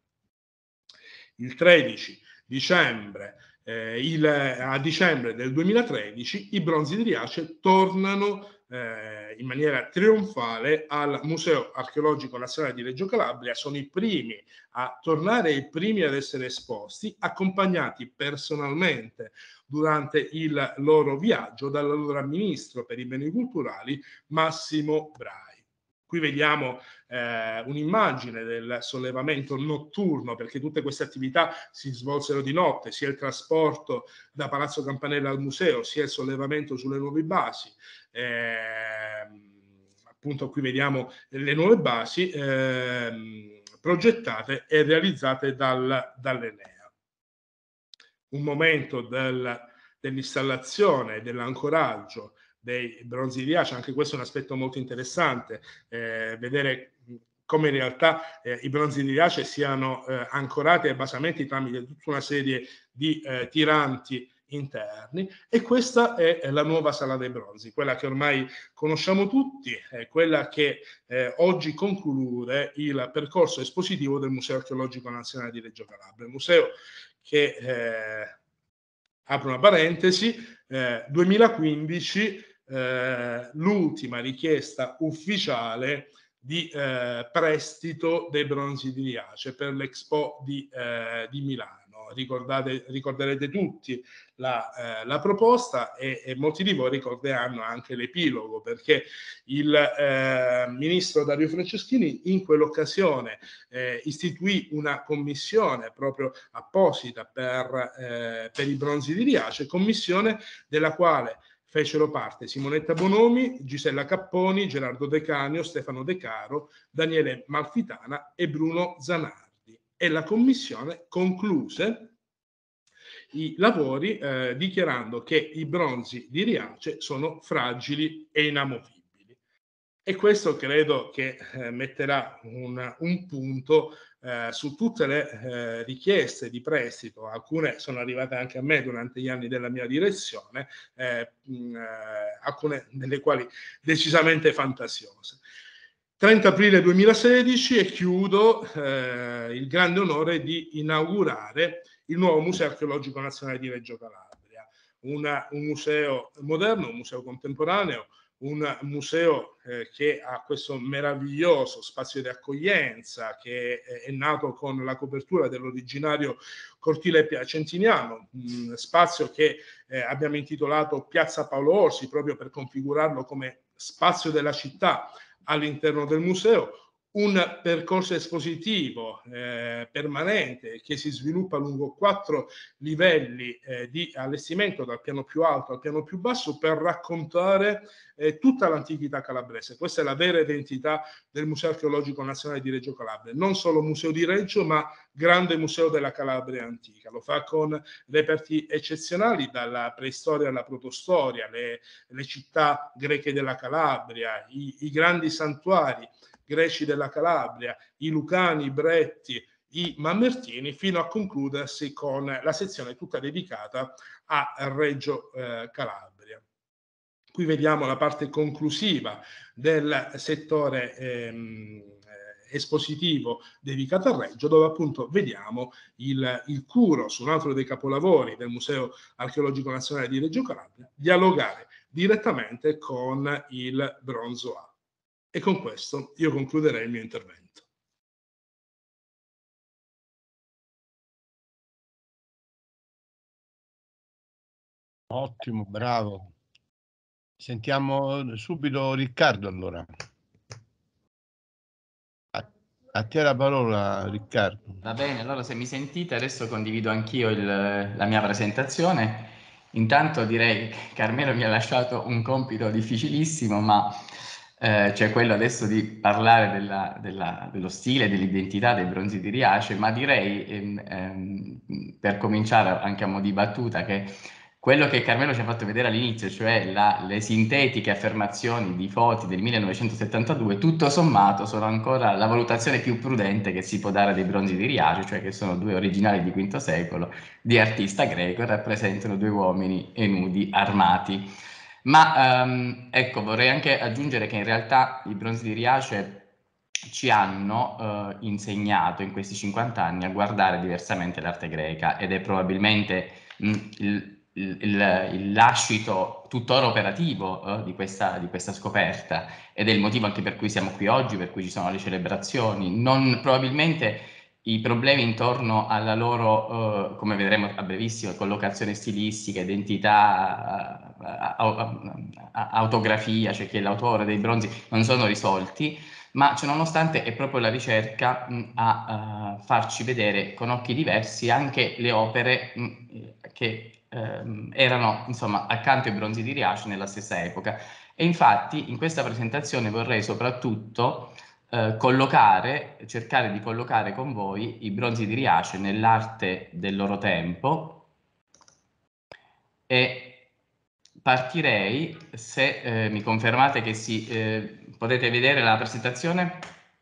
Il tredici dicembre Eh, il, a dicembre del duemilatredici i bronzi di Riace tornano eh, in maniera trionfale al Museo Archeologico Nazionale di Reggio Calabria. Sono i primi a tornare e i primi ad essere esposti, accompagnati personalmente durante il loro viaggio dall'allora ministro per i beni culturali Massimo Brai. Qui vediamo eh, un'immagine del sollevamento notturno, perché tutte queste attività si svolsero di notte, sia il trasporto da Palazzo Campanella al museo, sia il sollevamento sulle nuove basi. Eh, appunto qui vediamo le nuove basi eh, progettate e realizzate dal, dall'Enea. Un momento del, dell'installazione e dell'ancoraggio dei bronzi di Riace. Anche questo è un aspetto molto interessante, eh, vedere come in realtà eh, i bronzi di Riace siano eh, ancorati ai basamenti tramite tutta una serie di eh, tiranti interni. E questa è, è la nuova Sala dei Bronzi, quella che ormai conosciamo tutti, è quella che eh, oggi conclude il percorso espositivo del Museo Archeologico Nazionale di Reggio Calabria, un museo che eh, apro una parentesi, eh, duemilaquindici, eh, l'ultima richiesta ufficiale di eh, prestito dei bronzi di Riace per l'Expo di, eh, di Milano. Ricordate, ricorderete tutti la, eh, la proposta, e, e molti di voi ricorderanno anche l'epilogo, perché il eh, ministro Dario Franceschini in quell'occasione eh, istituì una commissione proprio apposita per, eh, per i bronzi di Riace, commissione della quale fecero parte Simonetta Bonomi, Gisella Capponi, Gerardo De Canio, Stefano De Caro, Daniele Malfitana e Bruno Zanardi. E la commissione concluse i lavori eh, dichiarando che i bronzi di Riace sono fragili e inamovibili. E questo credo che eh, metterà un, un punto eh, su tutte le eh, richieste di prestito. Alcune sono arrivate anche a me durante gli anni della mia direzione, eh, mh, alcune delle quali decisamente fantasiose. trenta aprile duemilasedici, e chiudo eh, il grande onore di inaugurare il nuovo Museo Archeologico Nazionale di Reggio Calabria, una, un museo moderno, un museo contemporaneo, un museo eh, che ha questo meraviglioso spazio di accoglienza che è, è nato con la copertura dell'originario cortile piacentiniano, un spazio che eh, abbiamo intitolato Piazza Paolo Orsi proprio per configurarlo come spazio della città all'interno del museo, un percorso espositivo eh, permanente che si sviluppa lungo quattro livelli eh, di allestimento dal piano più alto al piano più basso per raccontare eh, tutta l'antichità calabrese. Questa è la vera identità del Museo Archeologico Nazionale di Reggio Calabria, non solo Museo di Reggio ma grande museo della Calabria antica. Lo fa con reperti eccezionali dalla preistoria alla protostoria, le, le città greche della Calabria, i, i grandi santuari greci della Calabria, i Lucani, i Bretti, i Mamertini, fino a concludersi con la sezione tutta dedicata a Reggio eh, Calabria. Qui vediamo la parte conclusiva del settore ehm, espositivo dedicato a Reggio, dove appunto vediamo il, il Curos, un altro dei capolavori del Museo Archeologico Nazionale di Reggio Calabria, dialogare direttamente con il bronzo A. E con questo io concluderei il mio intervento. Ottimo, bravo. Sentiamo subito Riccardo allora. A, a te la parola, Riccardo. Va bene, allora se mi sentite adesso condivido anch'io il, la mia presentazione. Intanto direi che Carmelo mi ha lasciato un compito difficilissimo, ma eh, cioè quello adesso di parlare della, della, dello stile, dell'identità dei bronzi di Riace, ma direi ehm, ehm, per cominciare anche a mo' di battuta che quello che Carmelo ci ha fatto vedere all'inizio, cioè la, le sintetiche affermazioni di Foti del millenovecentosettantadue, tutto sommato sono ancora la valutazione più prudente che si può dare dei bronzi di Riace, cioè che sono due originali di quinto secolo di artista greco e rappresentano due uomini e nudi armati. Ma um, ecco, vorrei anche aggiungere che in realtà i bronzi di Riace ci hanno uh, insegnato in questi cinquanta anni a guardare diversamente l'arte greca ed è probabilmente mh, il Il, il, il lascito tuttora operativo eh, di, questa, di questa scoperta ed è il motivo anche per cui siamo qui oggi, per cui ci sono le celebrazioni. Non, probabilmente i problemi intorno alla loro, eh, come vedremo a brevissimo, collocazione stilistica, identità, eh, autografia, cioè chi è l'autore dei bronzi, non sono risolti, ma ciononostante è proprio la ricerca mh, a uh, farci vedere con occhi diversi anche le opere mh, che Ehm, erano insomma accanto ai bronzi di Riace nella stessa epoca. E infatti in questa presentazione vorrei soprattutto eh, collocare, cercare di collocare con voi i bronzi di Riace nell'arte del loro tempo e partirei, se eh, mi confermate che si, eh, potete vedere la presentazione?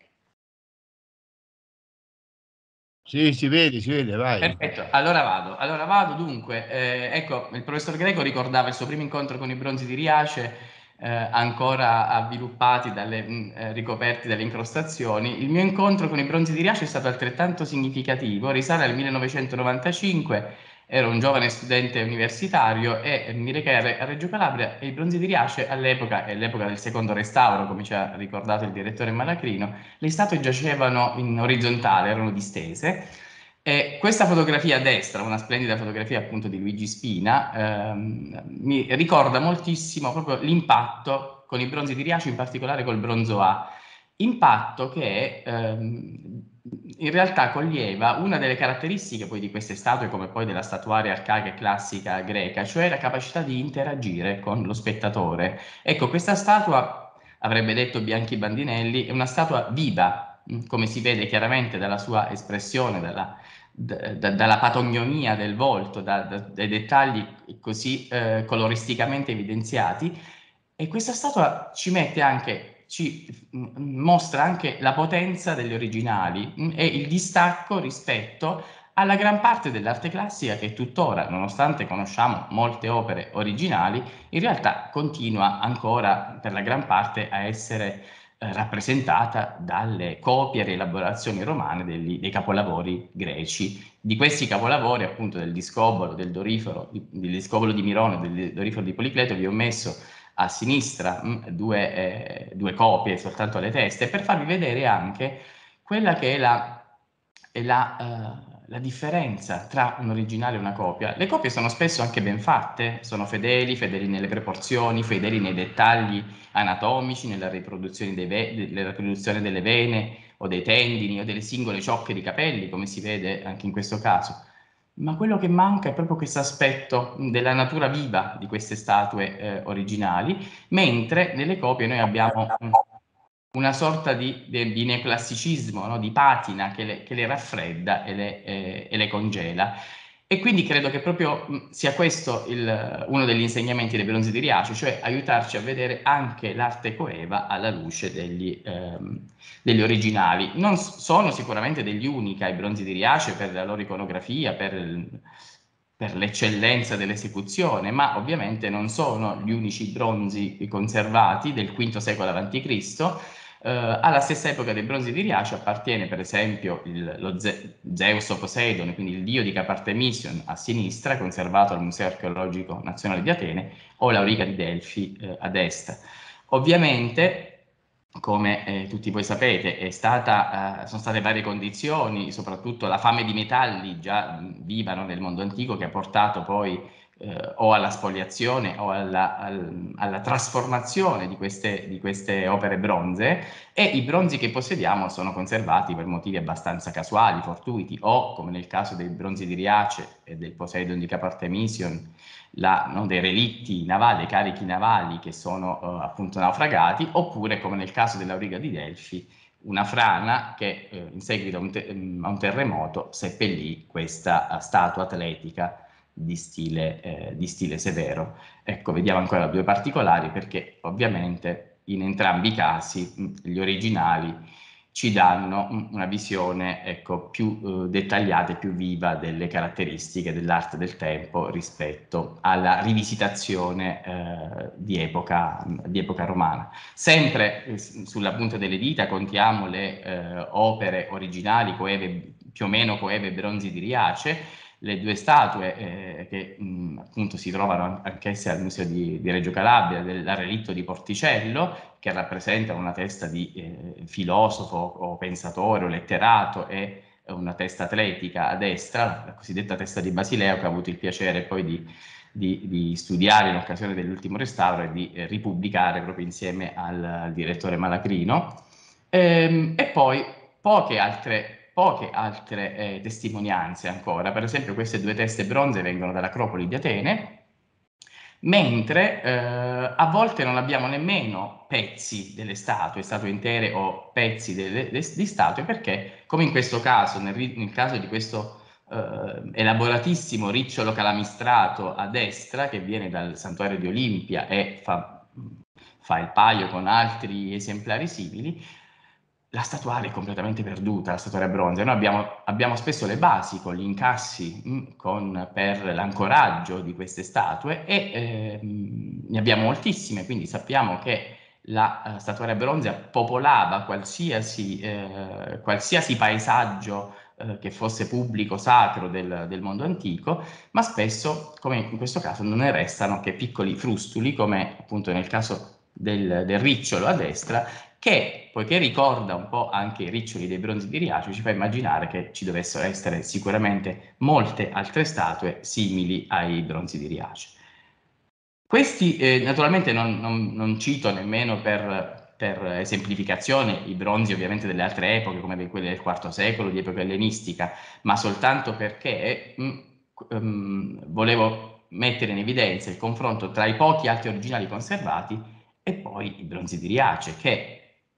Sì, si vede, si vede, vai. Perfetto, allora vado. Allora vado, dunque, eh, ecco, il professor Greco ricordava il suo primo incontro con i bronzi di Riace, eh, ancora avviluppati, dalle, mh, eh, ricoperti dalle incrostazioni. Il mio incontro con i bronzi di Riace è stato altrettanto significativo, risale al millenovecentonovantacinque, ero un giovane studente universitario e mi recai a Reggio Calabria e i bronzi di Riace all'epoca, è l'epoca del secondo restauro, come ci ha ricordato il direttore Malacrino, le statue giacevano in orizzontale, erano distese. E questa fotografia a destra, una splendida fotografia appunto di Luigi Spina, ehm, mi ricorda moltissimo proprio l'impatto con i bronzi di Riace, in particolare col bronzo A. Impatto che ehm, in realtà coglieva una delle caratteristiche poi di queste statue, come poi della statuaria arcaica e classica greca, cioè la capacità di interagire con lo spettatore. Ecco, questa statua, avrebbe detto Bianchi Bandinelli, è una statua viva, come si vede chiaramente dalla sua espressione, dalla, da, da, dalla patognomia del volto, da, da, dai dettagli così eh, coloristicamente evidenziati. E questa statua ci mette anche, ci mostra anche la potenza degli originali mh, e il distacco rispetto alla gran parte dell'arte classica che tuttora, nonostante conosciamo molte opere originali, in realtà continua ancora per la gran parte a essere eh, rappresentata dalle copie e rielaborazioni romane degli, dei capolavori greci. Di questi capolavori, appunto del Discobolo, del Dorifero, di, del Discobolo di Mirone, del Dorifero di Policleto, vi ho messo a sinistra mh, due, eh, due copie, soltanto le teste, per farvi vedere anche quella che è la, è la, uh, la differenza tra un originale e una copia. Le copie sono spesso anche ben fatte, sono fedeli, fedeli nelle proporzioni, fedeli nei dettagli anatomici, nella riproduzione, dei ve- nella riproduzione delle vene o dei tendini o delle singole ciocche di capelli, come si vede anche in questo caso. Ma quello che manca è proprio questo aspetto della natura viva di queste statue eh, originali, mentre nelle copie noi abbiamo mh, una sorta di, di, di neoclassicismo, no? Di patina che le, che le raffredda e le, eh, e le congela. E quindi credo che proprio mh, sia questo il, uno degli insegnamenti dei bronzi di Riace, cioè aiutarci a vedere anche l'arte coeva alla luce degli, ehm, degli originali. Non sono sicuramente degli unici i bronzi di Riace per la loro iconografia, per, per l'eccellenza dell'esecuzione, ma ovviamente non sono gli unici bronzi conservati del quinto secolo avanti Cristo. Uh, alla stessa epoca dei bronzi di Riace appartiene per esempio il, lo Ze Zeus o Poseidone, quindi il dio di Capartemision a sinistra, conservato al Museo Archeologico Nazionale di Atene, o l'Auriga di Delfi eh, a destra. Ovviamente, come eh, tutti voi sapete, è stata, eh, sono state varie condizioni, soprattutto la fame di metalli già vivano nel mondo antico, che ha portato poi Eh, o alla spoliazione o alla, al, alla trasformazione di queste, di queste opere bronze, e i bronzi che possediamo sono conservati per motivi abbastanza casuali, fortuiti, o come nel caso dei bronzi di Riace e del Poseidon di Capartemision, la, no, dei relitti navali, dei carichi navali che sono eh, appunto naufragati, oppure come nel caso dell'Auriga di Delfi, una frana che eh, in seguito a un, te- a un terremoto seppellì questa uh, statua atletica di stile, eh, di stile severo. Ecco, vediamo ancora due particolari, perché ovviamente in entrambi i casi mh, gli originali ci danno mh, una visione, ecco, più eh, dettagliata e più viva delle caratteristiche dell'arte del tempo rispetto alla rivisitazione eh, di, epoca, di epoca romana. Sempre eh, sulla punta delle dita contiamo le eh, opere originali coeve, più o meno coeve bronzi di Riace, le due statue eh, che mh, appunto si trovano anch'esse al Museo di, di Reggio Calabria, del relitto di Porticello, che rappresenta una testa di eh, filosofo o pensatore o letterato, e una testa atletica a destra, la cosiddetta testa di Basileo, che ho avuto il piacere poi di, di, di studiare in occasione dell'ultimo restauro e di eh, ripubblicare proprio insieme al, al direttore Malacrino. Ehm, e poi poche altre poche altre eh, testimonianze ancora. Per esempio queste due teste bronze vengono dall'Acropoli di Atene, mentre eh, a volte non abbiamo nemmeno pezzi delle statue, statue intere o pezzi delle, de, di statue, perché come in questo caso, nel, nel caso di questo eh, elaboratissimo ricciolo calamistrato a destra, che viene dal santuario di Olimpia e fa, fa il paio con altri esemplari simili, la statuaria è completamente perduta, la statuaria bronzea. Noi abbiamo, abbiamo spesso le basi con gli incassi mh, con, per l'ancoraggio di queste statue, e eh, ne abbiamo moltissime, quindi sappiamo che la uh, statuaria bronzea popolava qualsiasi, eh, qualsiasi paesaggio eh, che fosse pubblico, sacro del, del mondo antico, ma spesso, come in questo caso, non ne restano che piccoli frustuli, come appunto nel caso del, del ricciolo a destra, che, poiché ricorda un po' anche i riccioli dei bronzi di Riace, ci fa immaginare che ci dovessero essere sicuramente molte altre statue simili ai bronzi di Riace. Questi eh, naturalmente non, non, non cito nemmeno per, per esemplificazione i bronzi ovviamente delle altre epoche, come quelli del quarto secolo, di epoca ellenistica, ma soltanto perché mh, um, volevo mettere in evidenza il confronto tra i pochi altri originali conservati e poi i bronzi di Riace, che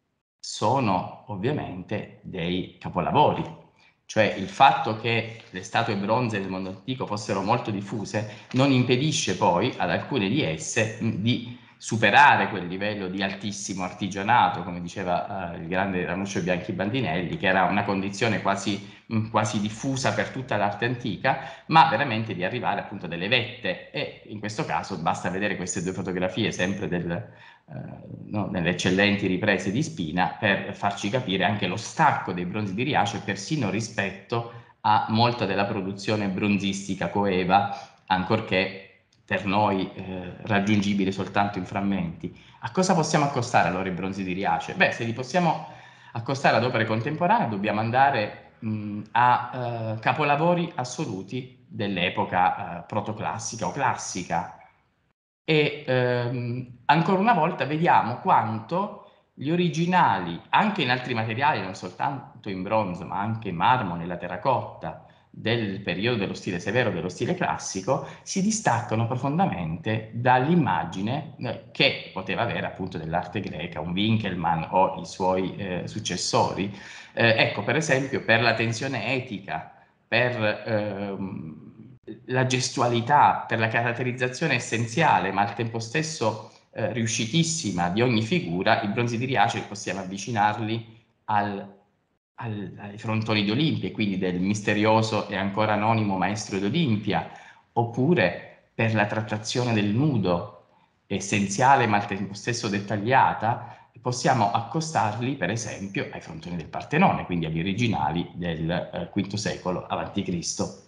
sono ovviamente dei capolavori, cioè il fatto che le statue bronzee del mondo antico fossero molto diffuse non impedisce poi ad alcune di esse mh, di superare quel livello di altissimo artigianato, come diceva uh, il grande Ranuccio Bianchi Bandinelli, che era una condizione quasi mh, quasi diffusa per tutta l'arte antica, ma veramente di arrivare appunto a delle vette, e in questo caso basta vedere queste due fotografie sempre del, eh, no, nelle eccellenti riprese di Spina per farci capire anche lo stacco dei bronzi di Riace persino rispetto a molta della produzione bronzistica coeva, ancorché per noi eh, raggiungibile soltanto in frammenti. A cosa possiamo accostare allora i bronzi di Riace? Beh, se li possiamo accostare ad opere contemporanee dobbiamo andare mh, a eh, capolavori assoluti dell'epoca eh, protoclassica o classica, e ehm, ancora una volta vediamo quanto gli originali, anche in altri materiali, non soltanto in bronzo ma anche in marmo, nella terracotta, del periodo dello stile severo, dello stile classico, si distaccano profondamente dall'immagine eh, che poteva avere appunto dell'arte greca, un Winckelmann o i suoi eh, successori. Eh, ecco, per esempio, per la tensione etica, per ehm, la gestualità, per la caratterizzazione essenziale, ma al tempo stesso eh, riuscitissima di ogni figura, i bronzi di Riace possiamo avvicinarli al al, ai frontoni di Olimpia, quindi del misterioso e ancora anonimo maestro d'Olimpia, oppure per la trattazione del nudo, essenziale ma al tempo stesso dettagliata, possiamo accostarli per esempio ai frontoni del Partenone, quindi agli originali del eh, quinto secolo avanti Cristo.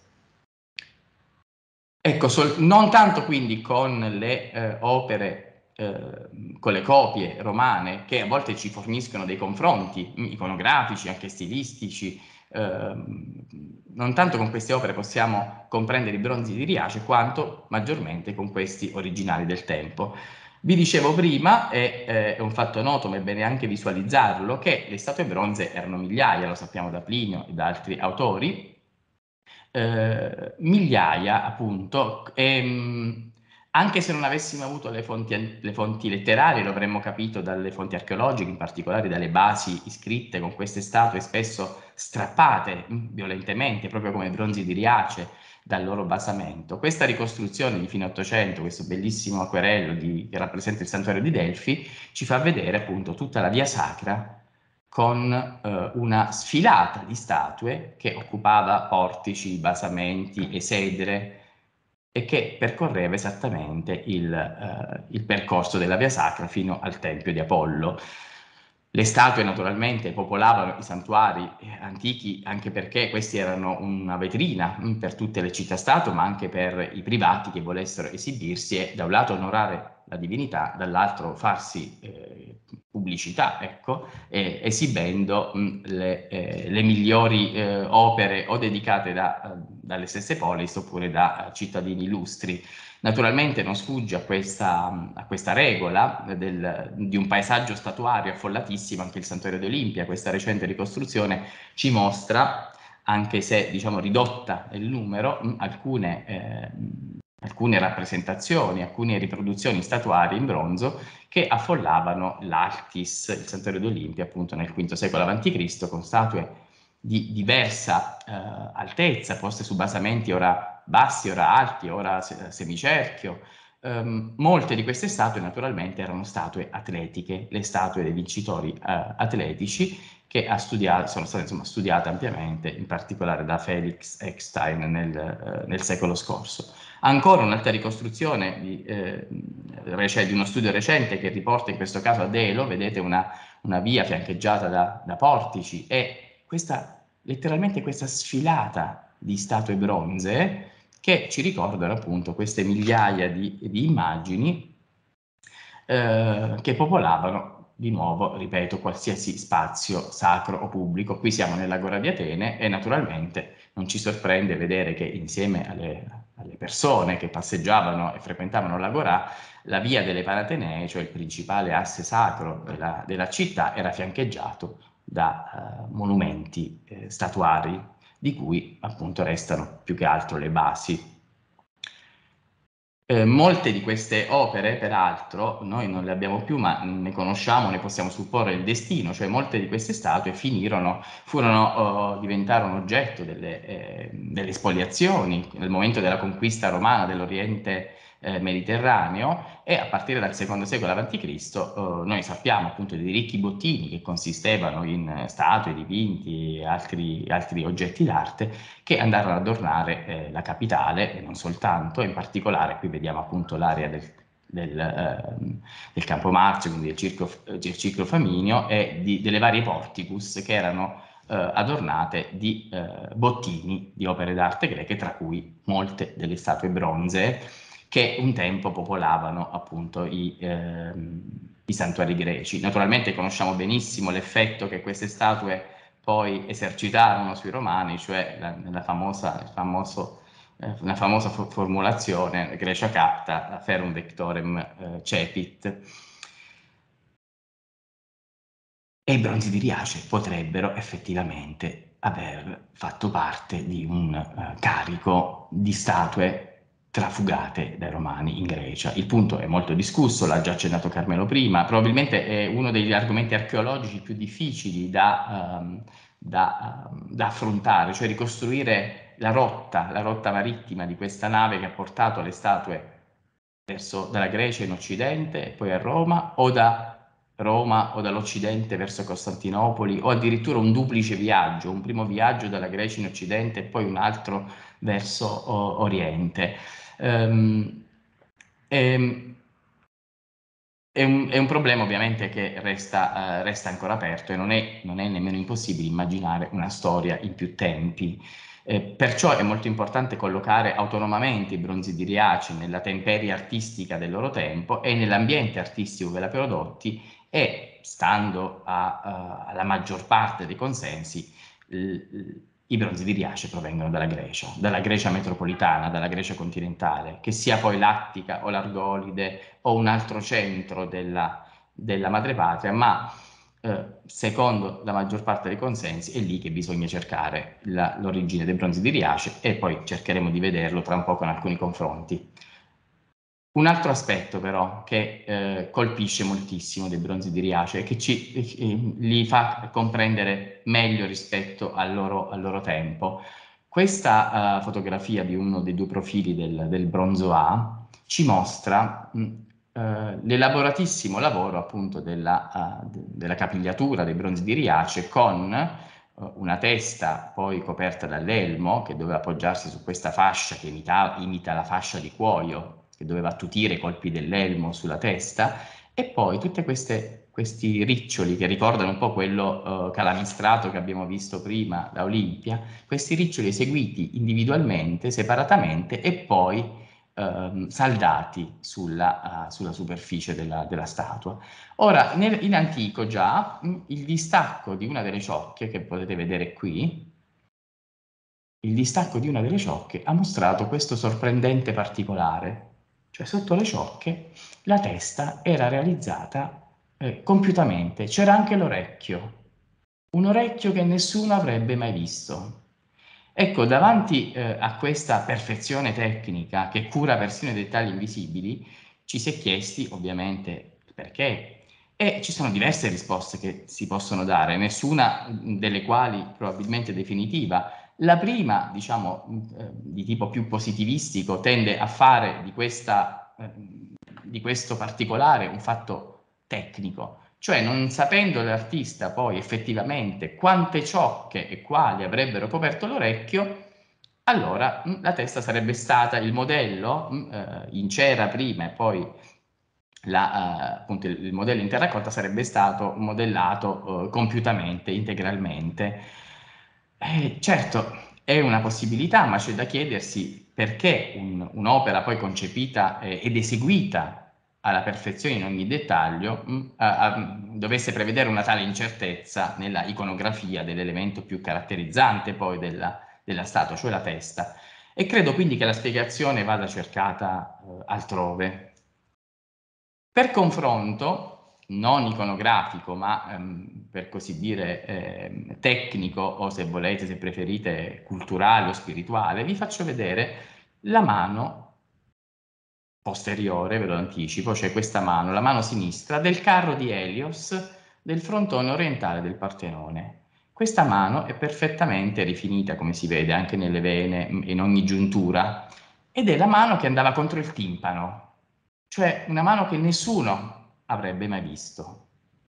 Ecco, sol- non tanto quindi con le eh, opere eh, con le copie romane, che a volte ci forniscono dei confronti iconografici, anche stilistici, eh, non tanto con queste opere possiamo comprendere i bronzi di Riace, quanto maggiormente con questi originali del tempo. Vi dicevo prima, e eh, è un fatto noto, ma è bene anche visualizzarlo, che le statue bronze erano migliaia, lo sappiamo da Plinio e da altri autori, eh, migliaia appunto, e, mh, anche se non avessimo avuto le fonti, le fonti letterarie, lo avremmo capito dalle fonti archeologiche, in particolare dalle basi iscritte con queste statue spesso strappate mh, violentemente, proprio come bronzi di Riace, dal loro basamento. Questa ricostruzione di fine Ottocento, questo bellissimo acquerello di, che rappresenta il santuario di Delfi, ci fa vedere appunto tutta la via sacra con eh, una sfilata di statue che occupava portici, basamenti, esedre, e che percorreva esattamente il, eh, il percorso della via sacra fino al Tempio di Apollo. Le statue naturalmente popolavano i santuari antichi, anche perché questi erano una vetrina per tutte le città-stato, ma anche per i privati che volessero esibirsi e da un lato onorare la divinità, dall'altro farsi eh, pubblicità, ecco, eh, esibendo mh, le, eh, le migliori eh, opere o dedicate da, dalle stesse polis oppure da cittadini illustri. Naturalmente non sfugge a questa, a questa regola del, di un paesaggio statuario affollatissimo, anche il Santuario di Olimpia. Questa recente ricostruzione ci mostra, anche se diciamo ridotta nel numero, mh, alcune, eh, alcune rappresentazioni, alcune riproduzioni statuarie in bronzo che affollavano l'Altis, il Santuario di Olimpia, appunto nel quinto secolo avanti Cristo, con statue di diversa eh, altezza, poste su basamenti ora bassi, ora alti, ora semicerchio. Um, molte di queste statue naturalmente erano statue atletiche, le statue dei vincitori uh, atletici che ha studiato, sono state insomma, studiate ampiamente, in particolare da Felix Eckstein nel, uh, nel secolo scorso. Ancora un'altra ricostruzione di, eh, di uno studio recente che riporta in questo caso a Delo, vedete una, una via fiancheggiata da, da portici, e questa, letteralmente questa sfilata di statue bronze che ci ricordano appunto queste migliaia di, di immagini eh, che popolavano di nuovo, ripeto, qualsiasi spazio sacro o pubblico. Qui siamo nell'Agora di Atene e naturalmente non ci sorprende vedere che insieme alle, alle persone che passeggiavano e frequentavano l'Agora, la via delle Panatenee, cioè il principale asse sacro della, della città, era fiancheggiato da uh, monumenti eh, statuari, di cui appunto restano più che altro le basi. Eh, molte di queste opere, peraltro, noi non le abbiamo più, ma ne conosciamo, ne possiamo supporre il destino, cioè molte di queste statue finirono, furono, oh, diventarono oggetto delle, eh, delle spoliazioni nel momento della conquista romana dell'Oriente eh, mediterraneo, e a partire dal secondo secolo avanti Cristo eh, noi sappiamo appunto di ricchi bottini che consistevano in eh, statue, dipinti e altri, altri oggetti d'arte che andarono ad adornare eh, la capitale, e non soltanto. In particolare qui vediamo appunto l'area del, del, eh, del Campo Marzio, quindi del Circo, del Circo Flaminio, e di, delle varie porticus che erano eh, adornate di eh, bottini di opere d'arte greche, tra cui molte delle statue bronzee che un tempo popolavano appunto i, ehm, i santuari greci. Naturalmente conosciamo benissimo l'effetto che queste statue poi esercitarono sui romani, cioè la, nella famosa, il famoso, eh, una famosa fo formulazione Grecia capta, ferum vectorem eh, cepit. E i bronzi di Riace potrebbero effettivamente aver fatto parte di un uh, carico di statue trafugate dai romani in Grecia. Il punto è molto discusso, l'ha già accennato Carmelo prima, probabilmente è uno degli argomenti archeologici più difficili da, um, da, um, da affrontare, cioè ricostruire la rotta, la rotta marittima di questa nave che ha portato le statue verso dalla Grecia in Occidente e poi a Roma, o da Roma o dall'Occidente verso Costantinopoli, o addirittura un duplice viaggio, un primo viaggio dalla Grecia in Occidente e poi un altro verso o, Oriente. Um, e, è, un, è un problema ovviamente che resta, uh, resta ancora aperto, e non è, non è nemmeno impossibile immaginare una storia in più tempi. Eh, perciò è molto importante collocare autonomamente i bronzi di Riace nella temperie artistica del loro tempo e nell'ambiente artistico che l'ha prodotti, e stando a, uh, alla maggior parte dei consensi, i bronzi di Riace provengono dalla Grecia, dalla Grecia metropolitana, dalla Grecia continentale, che sia poi l'Attica o l'Argolide o un altro centro della, della madrepatria, ma eh, secondo la maggior parte dei consensi è lì che bisogna cercare l'origine dei bronzi di Riace, e poi cercheremo di vederlo tra un po' con alcuni confronti. Un altro aspetto però che eh, colpisce moltissimo dei bronzi di Riace e che ci, eh, li fa comprendere meglio rispetto al loro, al loro tempo. Questa uh, fotografia di uno dei due profili del, del bronzo A ci mostra uh, l'elaboratissimo lavoro appunto della, uh, de, della capigliatura dei bronzi di Riace, con uh, una testa poi coperta dall'elmo che doveva appoggiarsi su questa fascia che imita, imita la fascia di cuoio, che doveva attutire i colpi dell'elmo sulla testa, e poi tutte queste questi riccioli che ricordano un po' quello uh, calamistrato che abbiamo visto prima da Olimpia, questi riccioli eseguiti individualmente, separatamente, e poi uh, saldati sulla, uh, sulla superficie della, della statua. Ora, nel, in antico già, mh, il distacco di una delle ciocche, che potete vedere qui, il distacco di una delle ciocche ha mostrato questo sorprendente particolare, cioè sotto le ciocche la testa era realizzata eh, compiutamente, c'era anche l'orecchio, un orecchio che nessuno avrebbe mai visto. Ecco, davanti eh, a questa perfezione tecnica che cura persino i dettagli invisibili, ci si è chiesti ovviamente il perché, e ci sono diverse risposte che si possono dare, nessuna delle quali probabilmente definitiva. La prima, diciamo, eh, di tipo più positivistico, tende a fare di, questa, eh, di questo particolare un fatto tecnico, cioè non sapendo l'artista poi effettivamente quante ciocche e quali avrebbero coperto l'orecchio, allora mh, la testa sarebbe stata il modello mh, eh, in cera prima, e poi la, uh, appunto il, il modello in terracotta sarebbe stato modellato uh, compiutamente, integralmente. Eh, certo, è una possibilità, ma c'è da chiedersi perché un, un'opera poi concepita eh, ed eseguita alla perfezione in ogni dettaglio mh, a, a, dovesse prevedere una tale incertezza nella iconografia dell'elemento più caratterizzante poi della, della statua, cioè la testa. E credo quindi che la spiegazione vada cercata eh, altrove. Per confronto, non iconografico, ma ehm, per così dire eh, tecnico, o se volete, se preferite, culturale o spirituale, vi faccio vedere la mano posteriore, ve lo anticipo, cioè questa mano, la mano sinistra del carro di Elios del frontone orientale del Partenone. Questa mano è perfettamente rifinita, come si vede anche nelle vene, in ogni giuntura, ed è la mano che andava contro il timpano, cioè una mano che nessuno avrebbe mai visto.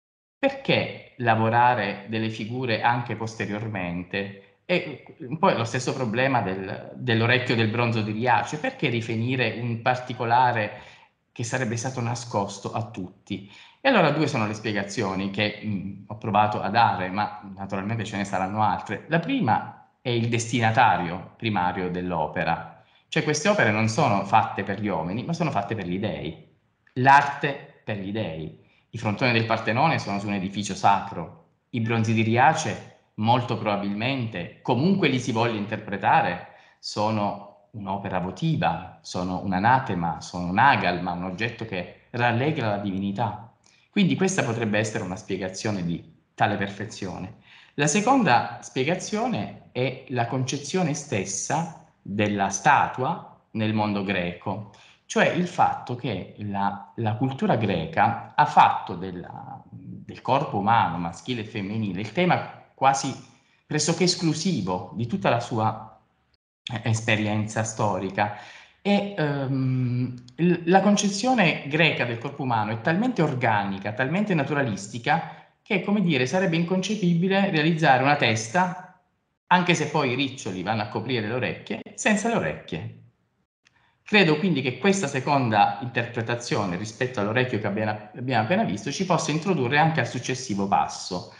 Perché lavorare delle figure anche posteriormente? E un po' è lo stesso problema del, dell'orecchio del bronzo di Riace. Perché rifinire un particolare che sarebbe stato nascosto a tutti? E allora due sono le spiegazioni che mh, ho provato a dare, ma naturalmente ce ne saranno altre. La prima è il destinatario primario dell'opera. Cioè queste opere non sono fatte per gli uomini, ma sono fatte per gli dei. L'arte per gli dei. I frontoni del Partenone sono su un edificio sacro. I bronzi di Riace, molto probabilmente, comunque li si voglia interpretare, sono un'opera votiva, sono un anatema, sono un agalma, un oggetto che rallegra la divinità. Quindi questa potrebbe essere una spiegazione di tale perfezione. La seconda spiegazione è la concezione stessa della statua nel mondo greco, cioè il fatto che la, la cultura greca ha fatto della, del corpo umano, maschile e femminile, il tema quasi pressoché esclusivo di tutta la sua esperienza storica. E um, la concezione greca del corpo umano è talmente organica, talmente naturalistica, che, come dire, sarebbe inconcepibile realizzare una testa, anche se poi i riccioli vanno a coprire le orecchie, senza le orecchie. Credo quindi che questa seconda interpretazione rispetto all'orecchio che abbiamo, abbiamo appena visto ci possa introdurre anche al successivo passo,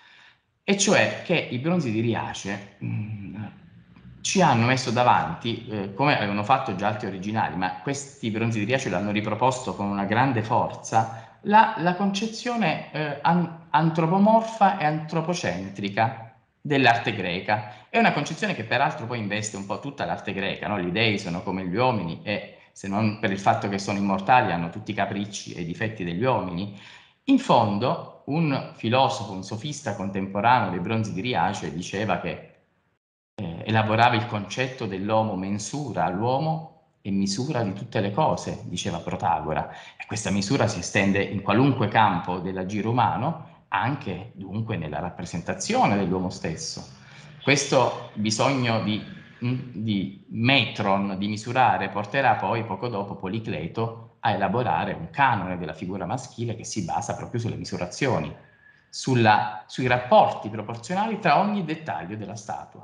e cioè che i bronzi di Riace mh, ci hanno messo davanti, eh, come avevano fatto già altri originali, ma questi bronzi di Riace l'hanno riproposto con una grande forza, la, la concezione eh, an antropomorfa e antropocentrica dell'arte greca. È una concezione che peraltro poi investe un po' tutta l'arte greca, no? Gli dei sono come gli uomini e, se non per il fatto che sono immortali, hanno tutti i capricci e i difetti degli uomini. In fondo, un filosofo, un sofista contemporaneo dei bronzi di Riace diceva che eh, elaborava il concetto dell'homo mensura, l'uomo è misura di tutte le cose, diceva Protagora, e questa misura si estende in qualunque campo dell'agire umano, anche dunque nella rappresentazione dell'uomo stesso. Questo bisogno di, di metron, di misurare, porterà poi poco dopo Policleto a elaborare un canone della figura maschile che si basa proprio sulle misurazioni, sulla, sui rapporti proporzionali tra ogni dettaglio della statua.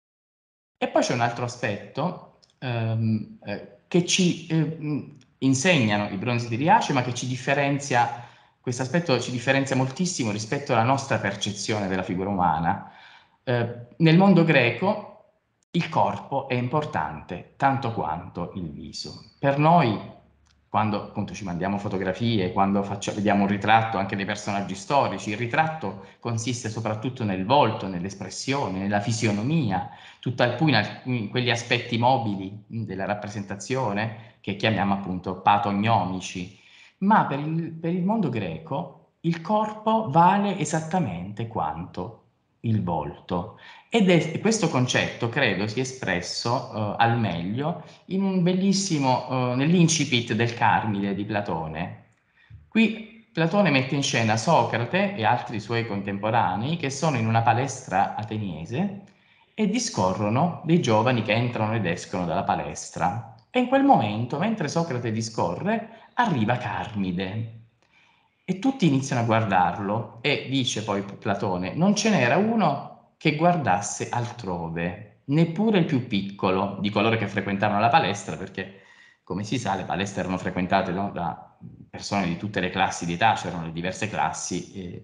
E poi c'è un altro aspetto ehm, eh, che ci eh, insegnano i bronzi di Riace, ma che ci differenzia, questo aspetto ci differenzia moltissimo rispetto alla nostra percezione della figura umana. Eh, nel mondo greco il corpo è importante tanto quanto il viso. Per noi, quando appunto ci mandiamo fotografie, quando faccio, vediamo un ritratto anche dei personaggi storici, il ritratto consiste soprattutto nel volto, nell'espressione, nella fisionomia, tutt'al più in, in quegli aspetti mobili della rappresentazione che chiamiamo appunto patognomici. Ma per il, per il mondo greco il corpo vale esattamente quanto il volto. Ed è, questo concetto credo sia espresso uh, al meglio in un bellissimo, uh, nell'incipit del Carmide di Platone. Qui Platone mette in scena Socrate e altri suoi contemporanei che sono in una palestra ateniese e discorrono dei giovani che entrano ed escono dalla palestra. E in quel momento, mentre Socrate discorre, arriva Carmide. E tutti iniziano a guardarlo e dice poi Platone, non ce n'era uno che guardasse altrove, neppure il più piccolo di coloro che frequentavano la palestra, perché come si sa le palestre erano frequentate, no, da persone di tutte le classi di età, c'erano le diverse classi, e,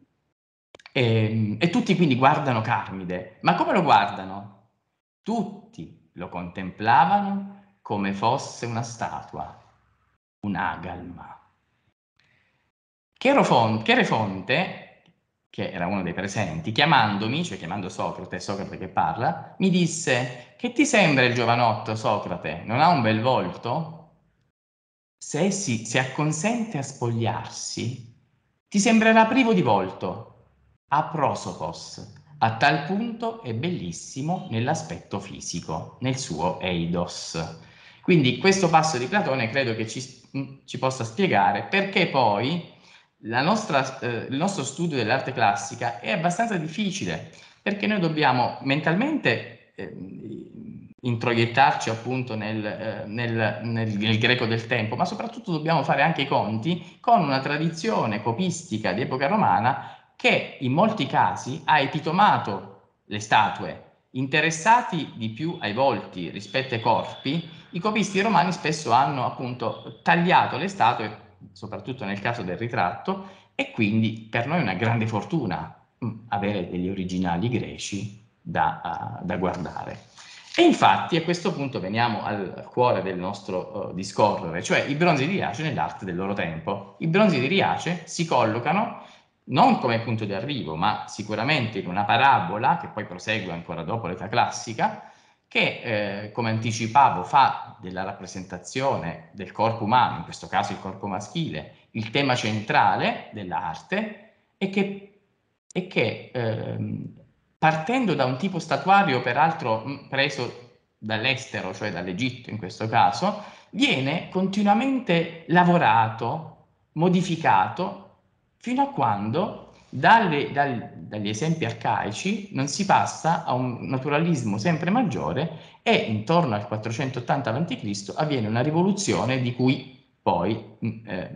e, e tutti quindi guardano Carmide. Ma come lo guardano? Tutti lo contemplavano come fosse una statua, un'agalma. Cherefonte, che era uno dei presenti, chiamandomi, cioè chiamando Socrate, Socrate che parla, mi disse: che ti sembra il giovanotto, Socrate? Non ha un bel volto? Se essi si acconsente a spogliarsi, ti sembrerà privo di volto. A prosopos, a tal punto è bellissimo nell'aspetto fisico, nel suo eidos. Quindi questo passo di Platone credo che ci, ci possa spiegare perché poi la nostra, eh, il nostro studio dell'arte classica è abbastanza difficile, perché noi dobbiamo mentalmente eh, introiettarci appunto nel, eh, nel, nel, nel greco del tempo, ma soprattutto dobbiamo fare anche i conti con una tradizione copistica di epoca romana che in molti casi ha epitomato le statue. Interessati di più ai volti rispetto ai corpi, i copisti romani spesso hanno appunto tagliato le statue, soprattutto nel caso del ritratto, e quindi per noi è una grande fortuna mh, avere degli originali greci da, uh, da guardare. E infatti a questo punto veniamo al cuore del nostro uh, discorrere, cioè i bronzi di Riace nell'arte del loro tempo. I bronzi di Riace si collocano non come punto di arrivo, ma sicuramente in una parabola che poi prosegue ancora dopo l'età classica, che, eh, come anticipavo, fa della rappresentazione del corpo umano, in questo caso il corpo maschile, il tema centrale dell'arte, e che, e che ehm, partendo da un tipo statuario peraltro mh, preso dall'estero, cioè dall'Egitto in questo caso, viene continuamente lavorato, modificato, fino a quando dalle, dal, dagli esempi arcaici non si passa a un naturalismo sempre maggiore e intorno al quattrocentottanta avanti Cristo avviene una rivoluzione di cui poi eh,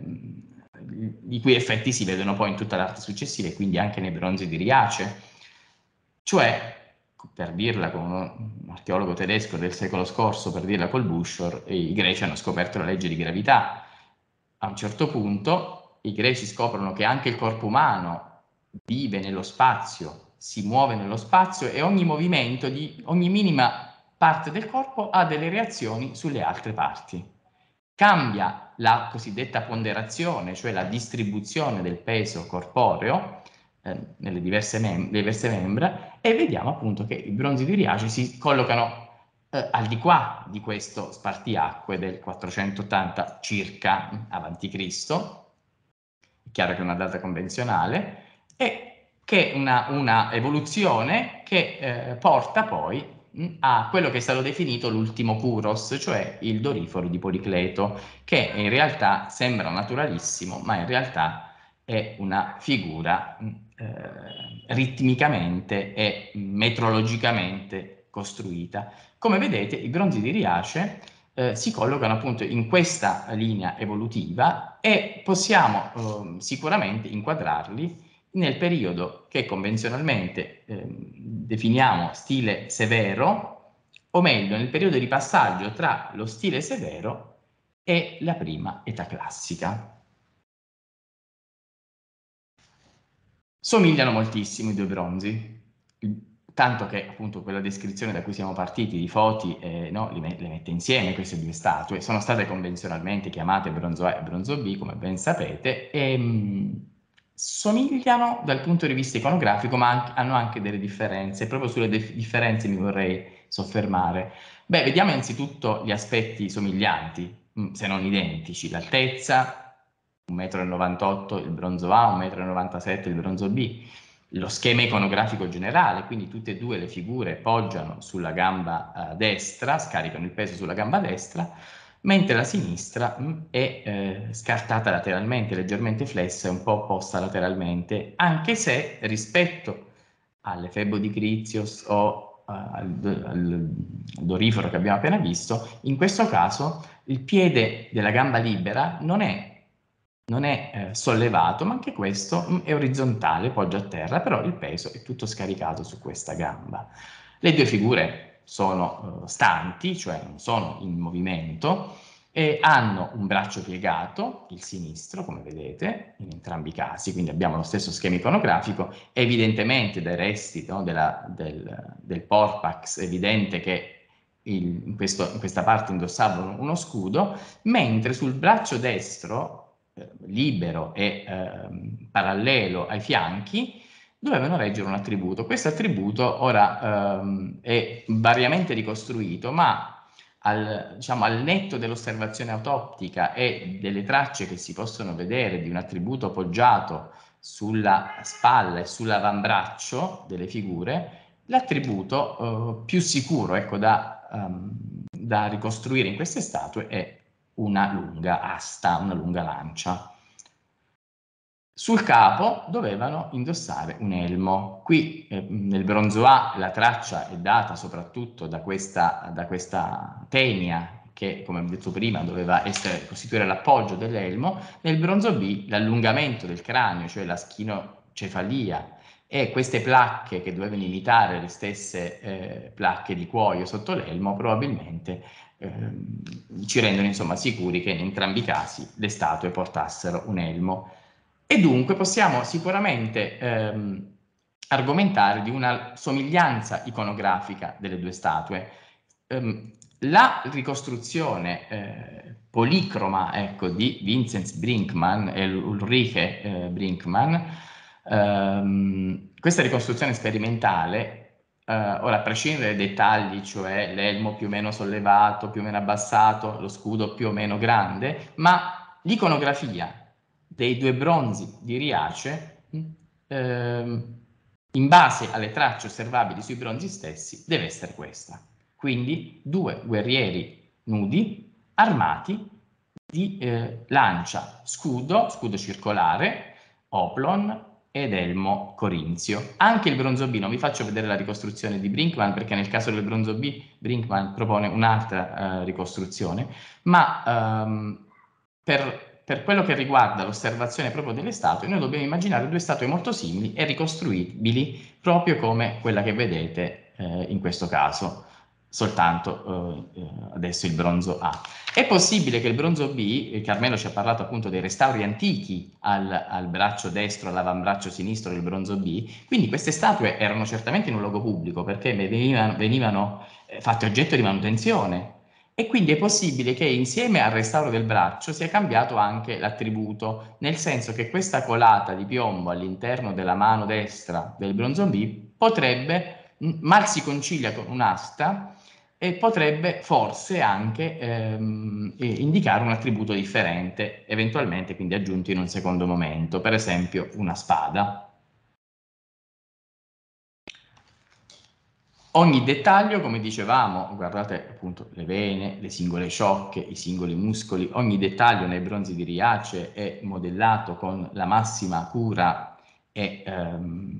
i cui effetti si vedono poi in tutta l'arte successiva e quindi anche nei bronzi di Riace. Cioè, per dirla con un archeologo tedesco del secolo scorso, per dirla col Buschor, i greci hanno scoperto la legge di gravità. A un certo punto i greci scoprono che anche il corpo umano vive nello spazio, si muove nello spazio e ogni movimento di ogni minima parte del corpo ha delle reazioni sulle altre parti. Cambia la cosiddetta ponderazione, cioè la distribuzione del peso corporeo eh, nelle diverse, mem diverse membra, e vediamo appunto che i bronzi di Riace si collocano eh, al di qua di questo spartiacque del quattrocentottanta circa avanti Cristo, è chiaro che è una data convenzionale, e che è una, una evoluzione che eh, porta poi a quello che è stato definito l'ultimo Kuros, cioè il doriforo di Policleto, che in realtà sembra naturalissimo, ma in realtà è una figura eh, ritmicamente e metrologicamente costruita. Come vedete, i bronzi di Riace eh, si collocano appunto in questa linea evolutiva e possiamo eh, sicuramente inquadrarli nel periodo che convenzionalmente eh, definiamo stile severo, o meglio nel periodo di passaggio tra lo stile severo e la prima età classica. Somigliano moltissimo i due bronzi, tanto che appunto quella descrizione da cui siamo partiti di Foti eh, no, le, le mette insieme queste due statue. Sono state convenzionalmente chiamate bronzo A e bronzo B, come ben sapete, e mh, somigliano dal punto di vista iconografico, ma anche, hanno anche delle differenze. Proprio sulle differenze mi vorrei soffermare. Beh, vediamo innanzitutto gli aspetti somiglianti, mh, se non identici: l'altezza, un metro e novantotto il bronzo A, un metro e novantasette il bronzo B, lo schema iconografico generale, quindi tutte e due le figure poggiano sulla gamba eh, destra, scaricano il peso sulla gamba destra, mentre la sinistra mh, è eh, scartata lateralmente, leggermente flessa e un po' opposta lateralmente, anche se rispetto all'Efebo di Critios o uh, al, al doriforo che abbiamo appena visto, in questo caso il piede della gamba libera non è non è eh, sollevato, ma anche questo mh, è orizzontale, poggia a terra, però il peso è tutto scaricato su questa gamba. Le due figure sono eh, stanti, cioè non sono in movimento, e hanno un braccio piegato, il sinistro, come vedete, in entrambi i casi, quindi abbiamo lo stesso schema iconografico. Evidentemente dai resti no, della, del, del Porpax è evidente che il, in, questo, in questa parte indossavano uno scudo, mentre sul braccio destro libero e eh, parallelo ai fianchi dovevano reggere un attributo. Questo attributo ora ehm, è variamente ricostruito, ma al, diciamo, al netto dell'osservazione autoptica e delle tracce che si possono vedere di un attributo poggiato sulla spalla e sull'avambraccio delle figure, l'attributo eh, più sicuro ecco, da, um, da ricostruire in queste statue è una lunga asta, una lunga lancia. sul capo dovevano indossare un elmo. Qui eh, nel bronzo A la traccia è data soprattutto da questa, da questa tenia che, come ho detto prima, doveva essere, costituire l'appoggio dell'elmo. Nel bronzo B l'allungamento del cranio, cioè la schinocefalia, e queste placche che dovevano imitare le stesse eh, placche di cuoio sotto l'elmo probabilmente eh, ci rendono insomma sicuri che in entrambi i casi le statue portassero un elmo. E dunque possiamo sicuramente ehm, argomentare di una somiglianza iconografica delle due statue. Um, la ricostruzione eh, policroma ecco, di Vincent Brinkmann e Ulrike eh, Brinkmann, ehm, questa ricostruzione sperimentale, eh, ora a prescindere dai dettagli, cioè l'elmo più o meno sollevato, più o meno abbassato, lo scudo più o meno grande, ma l'iconografia dei due bronzi di Riace, ehm, in base alle tracce osservabili sui bronzi stessi, deve essere questa. Quindi due guerrieri nudi, armati di eh, lancia, scudo, scudo circolare, oplon ed elmo corinzio. Anche il bronzo B, non vi faccio vedere la ricostruzione di Brinkmann, perché nel caso del bronzo B Brinkmann propone un'altra eh, ricostruzione, ma ehm, per Per quello che riguarda l'osservazione proprio delle statue, noi dobbiamo immaginare due statue molto simili e ricostruibili proprio come quella che vedete eh, in questo caso, soltanto eh, adesso il bronzo A. È possibile che il bronzo B, Carmelo ci ha parlato appunto dei restauri antichi al, al braccio destro, all'avambraccio sinistro del bronzo B, quindi queste statue erano certamente in un luogo pubblico perché venivano, venivano eh, fatte oggetto di manutenzione. E quindi è possibile che insieme al restauro del braccio sia cambiato anche l'attributo, nel senso che questa colata di piombo all'interno della mano destra del bronzo B potrebbe, mal si concilia con un'asta, e potrebbe forse anche ehm, indicare un attributo differente, eventualmente quindi aggiunto in un secondo momento, per esempio una spada. Ogni dettaglio, come dicevamo, guardate appunto le vene, le singole ciocche, i singoli muscoli, ogni dettaglio nei bronzi di Riace è modellato con la massima cura e, ehm,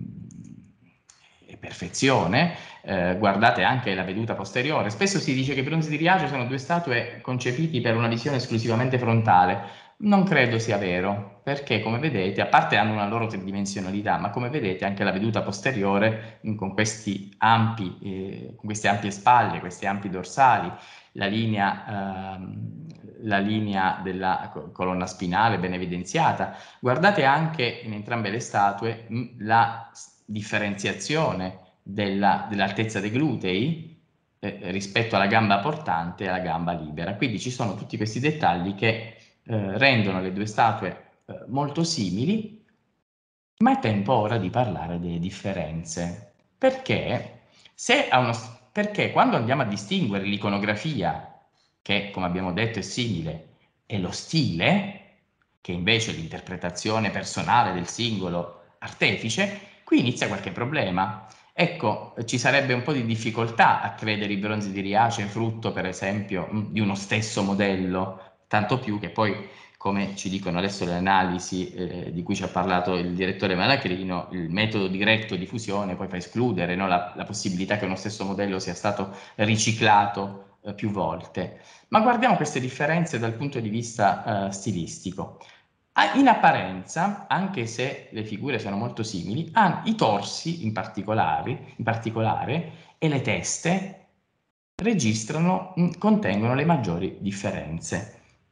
e perfezione. Eh, guardate anche la veduta posteriore. Spesso si dice che i bronzi di Riace sono due statue concepiti per una visione esclusivamente frontale. Non credo sia vero, perché come vedete, a parte hanno una loro tridimensionalità, ma come vedete anche la veduta posteriore, con questi ampi, eh, con queste ampie spalle, questi ampi dorsali, la linea, ehm, la linea della colonna spinale ben evidenziata. Guardate anche in entrambe le statue mh, la differenziazione della, dell'altezza dei glutei eh, rispetto alla gamba portante e alla gamba libera. Quindi ci sono tutti questi dettagli che Eh, rendono le due statue eh, molto simili, ma è tempo ora di parlare delle differenze. Perché, se a uno, perché quando andiamo a distinguere l'iconografia, che come abbiamo detto è simile, e lo stile, che invece è l'interpretazione personale del singolo artefice, qui inizia qualche problema. Ecco, ci sarebbe un po' di difficoltà a credere i bronzi di Riace frutto, per esempio, di uno stesso modello, tanto più che poi, come ci dicono adesso le analisi eh, di cui ci ha parlato il direttore Malacrino, il metodo diretto di fusione poi fa escludere no, la, la possibilità che uno stesso modello sia stato riciclato eh, più volte. Ma guardiamo queste differenze dal punto di vista eh, stilistico. In apparenza, anche se le figure sono molto simili, hanno i torsi in particolare, in particolare e le teste registrano, contengono le maggiori differenze.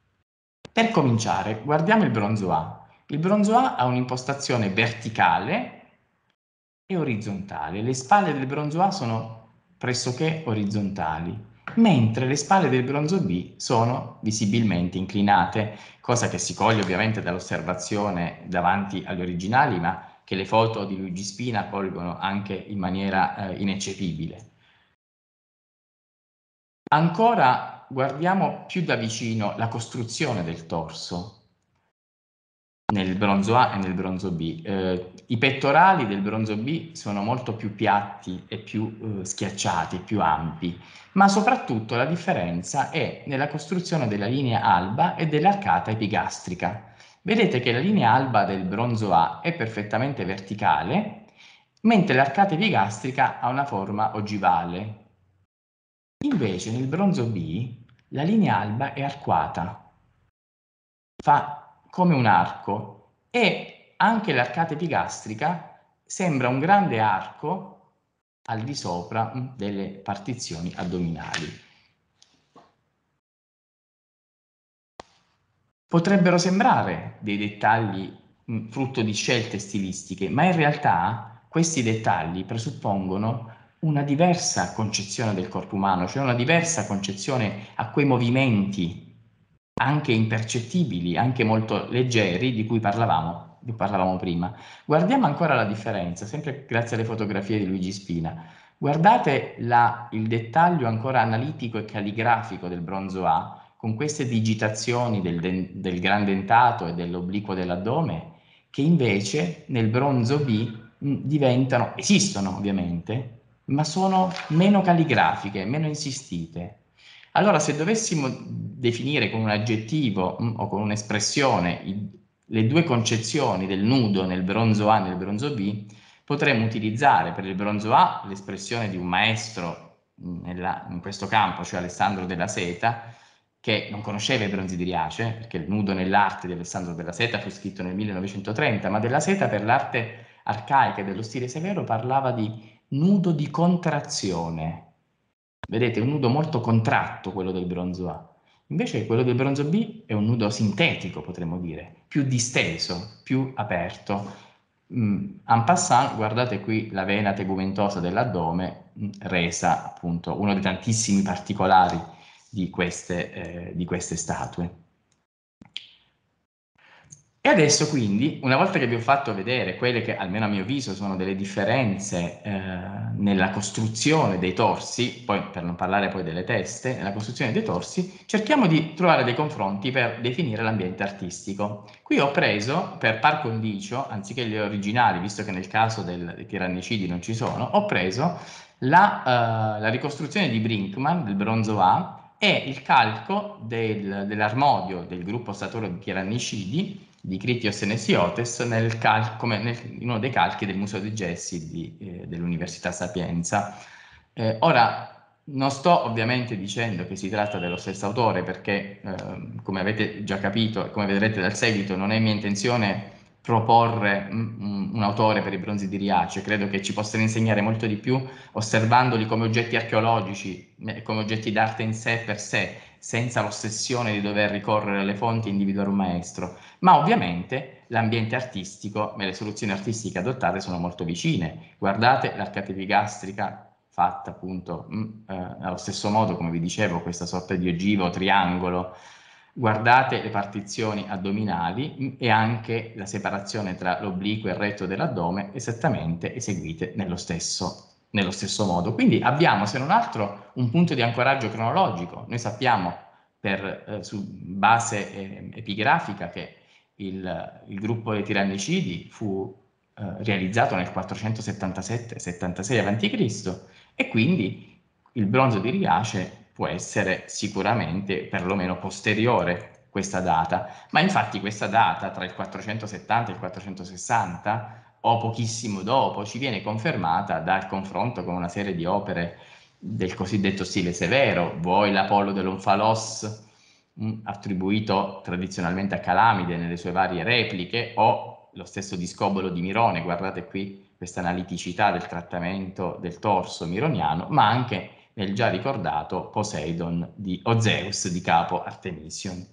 Per cominciare, guardiamo il bronzo A. Il bronzo A ha un'impostazione verticale e orizzontale. Le spalle del bronzo A sono pressoché orizzontali, mentre le spalle del bronzo B sono visibilmente inclinate, cosa che si coglie ovviamente dall'osservazione davanti agli originali, ma che le foto di Luigi Spina colgono anche in maniera eh, ineccepibile. Ancora guardiamo più da vicino la costruzione del torso nel bronzo A e nel bronzo B. Eh, I pettorali del bronzo B sono molto più piatti e più eh, schiacciati, più ampi, ma soprattutto la differenza è nella costruzione della linea alba e dell'arcata epigastrica. vedete che la linea alba del bronzo A è perfettamente verticale, mentre l'arcata epigastrica ha una forma ogivale. Invece nel bronzo B la linea alba è arcuata, fa come un arco, e anche l'arcata epigastrica sembra un grande arco al di sopra mh, delle partizioni addominali. Potrebbero sembrare dei dettagli mh, frutto di scelte stilistiche, ma in realtà questi dettagli presuppongono una diversa concezione del corpo umano, cioè una diversa concezione a quei movimenti anche impercettibili, anche molto leggeri, di cui parlavamo, di cui parlavamo prima. Guardiamo ancora la differenza, sempre grazie alle fotografie di Luigi Spina. Guardate la, il dettaglio ancora analitico e calligrafico del bronzo A, con queste digitazioni del, del gran dentato e dell'obliquo dell'addome, che invece nel bronzo B mh, diventano, esistono ovviamente, ma sono meno calligrafiche, meno insistite. Allora, se dovessimo definire con un aggettivo mh, o con un'espressione i, le due concezioni del nudo nel bronzo A e nel bronzo B, potremmo utilizzare per il bronzo A l'espressione di un maestro mh, nella, in questo campo, cioè Alessandro della Seta, che non conosceva i bronzi di Riace, perché il nudo nell'arte di Alessandro della Seta fu scritto nel millenovecentotrenta, ma della Seta per l'arte arcaica dello stile severo parlava di nudo di contrazione. Vedete, un nudo molto contratto quello del bronzo A. Invece quello del bronzo B è un nudo sintetico, potremmo dire, più disteso, più aperto. Mm, en passant, guardate qui la vena tegumentosa dell'addome, mm, resa appunto uno dei tantissimi particolari di queste, eh, di queste statue. E adesso quindi, una volta che vi ho fatto vedere quelle che almeno a mio avviso sono delle differenze eh, nella costruzione dei torsi, poi per non parlare poi delle teste, nella costruzione dei torsi, cerchiamo di trovare dei confronti per definire l'ambiente artistico. Qui ho preso, per par condicio, anziché gli originali, visto che nel caso del, dei tirannicidi non ci sono, ho preso la, uh, la ricostruzione di Brinkmann, del bronzo A, e il calco del, dell'armodio del gruppo staturo di tirannicidi, di Critios e Nesiotes nel cal- come nel, in uno dei calchi del Museo di Gessi di, eh, dell'Università Sapienza. Eh, ora, non sto ovviamente dicendo che si tratta dello stesso autore perché, eh, come avete già capito e come vedrete dal seguito, non è mia intenzione proporre un, un autore per i bronzi di Riace. Credo che ci possano insegnare molto di più osservandoli come oggetti archeologici, come oggetti d'arte in sé per sé, senza l'ossessione di dover ricorrere alle fonti e individuare un maestro. Ma ovviamente l'ambiente artistico e le soluzioni artistiche adottate sono molto vicine. Guardate l'arcata epigastrica fatta appunto mh, eh, allo stesso modo, come vi dicevo, questa sorta di ogivo triangolo. Guardate le partizioni addominali mh, e anche la separazione tra l'obliquo e il retto dell'addome esattamente eseguite nello stesso nello stesso modo. Quindi abbiamo, se non altro, un punto di ancoraggio cronologico. Noi sappiamo per, eh, su base eh, epigrafica che il, il gruppo dei tirannicidi fu eh, realizzato nel quattrocentosettantasette settantasei avanti Cristo e quindi il bronzo di Riace può essere sicuramente perlomeno posteriore questa data, ma infatti questa data tra il quattrocentosettanta e il quattrocentosessanta o pochissimo dopo ci viene confermata dal confronto con una serie di opere del cosiddetto stile severo, vuoi l'Apollo dell'Onfalos mh, attribuito tradizionalmente a Calamide nelle sue varie repliche, o lo stesso discobolo di Mirone, guardate qui questa analiticità del trattamento del torso mironiano, ma anche nel già ricordato Poseidon di Ozeus di capo Artemision.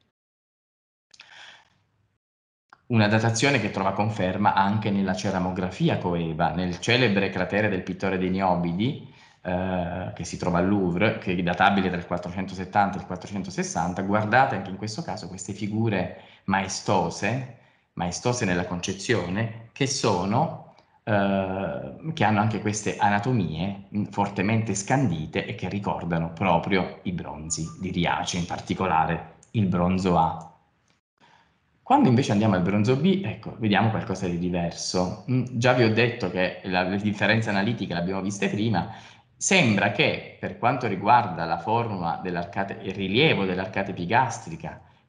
Una datazione che trova conferma anche nella ceramografia coeva, nel celebre cratere del pittore dei Neobidi, eh, che si trova al Louvre, che è databile tra il quattrocentosettanta e il quattrocentosessanta. Guardate anche in questo caso queste figure maestose, maestose nella concezione, che sono, eh, che hanno anche queste anatomie mh, fortemente scandite e che ricordano proprio i bronzi di Riace, in particolare il bronzo A. Quando invece andiamo al bronzo B, ecco, vediamo qualcosa di diverso. Mm, già vi ho detto che la, le differenze analitiche le abbiamo viste prima. Sembra che per quanto riguarda la forma dell'arcata, il rilievo dell'arcata epigastrica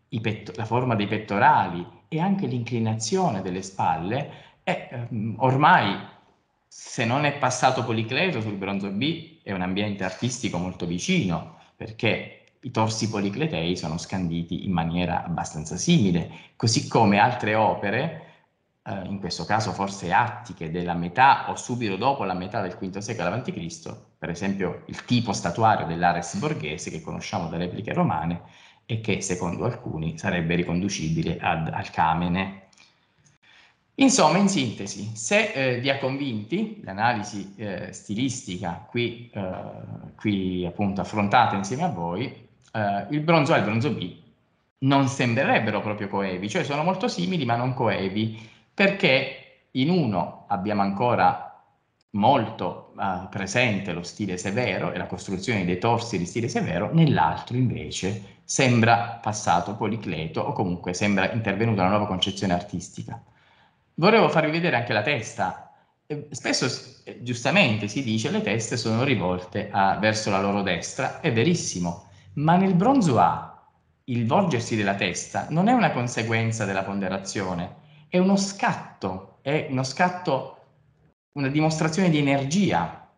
i la forma dei pettorali e anche l'inclinazione delle spalle, e ehm, ormai, se non è passato Policleto sul bronzo B, è un ambiente artistico molto vicino, perché i torsi policletei sono scanditi in maniera abbastanza simile, così come altre opere, eh, in questo caso forse attiche, della metà o subito dopo la metà del quinto secolo avanti Cristo, per esempio il tipo statuario dell'Ares Borghese, che conosciamo da repliche romane, e che secondo alcuni sarebbe riconducibile ad Alcamene. Insomma, in sintesi, se eh, vi ha convinti l'analisi eh, stilistica qui, eh, qui appunto affrontata insieme a voi, eh, il bronzo A e il bronzo B non sembrerebbero proprio coevi, cioè sono molto simili ma non coevi, perché in uno abbiamo ancora molto uh, presente lo stile severo e la costruzione dei torsi di stile severo, nell'altro invece sembra passato Policleto o comunque sembra intervenuta una nuova concezione artistica. Volevo farvi vedere anche la testa. Eh, spesso, eh, giustamente, si dice che le teste sono rivolte a, verso la loro destra, è verissimo, ma nel bronzo A il volgersi della testa non è una conseguenza della ponderazione, è uno scatto, è uno scatto, una dimostrazione di energia,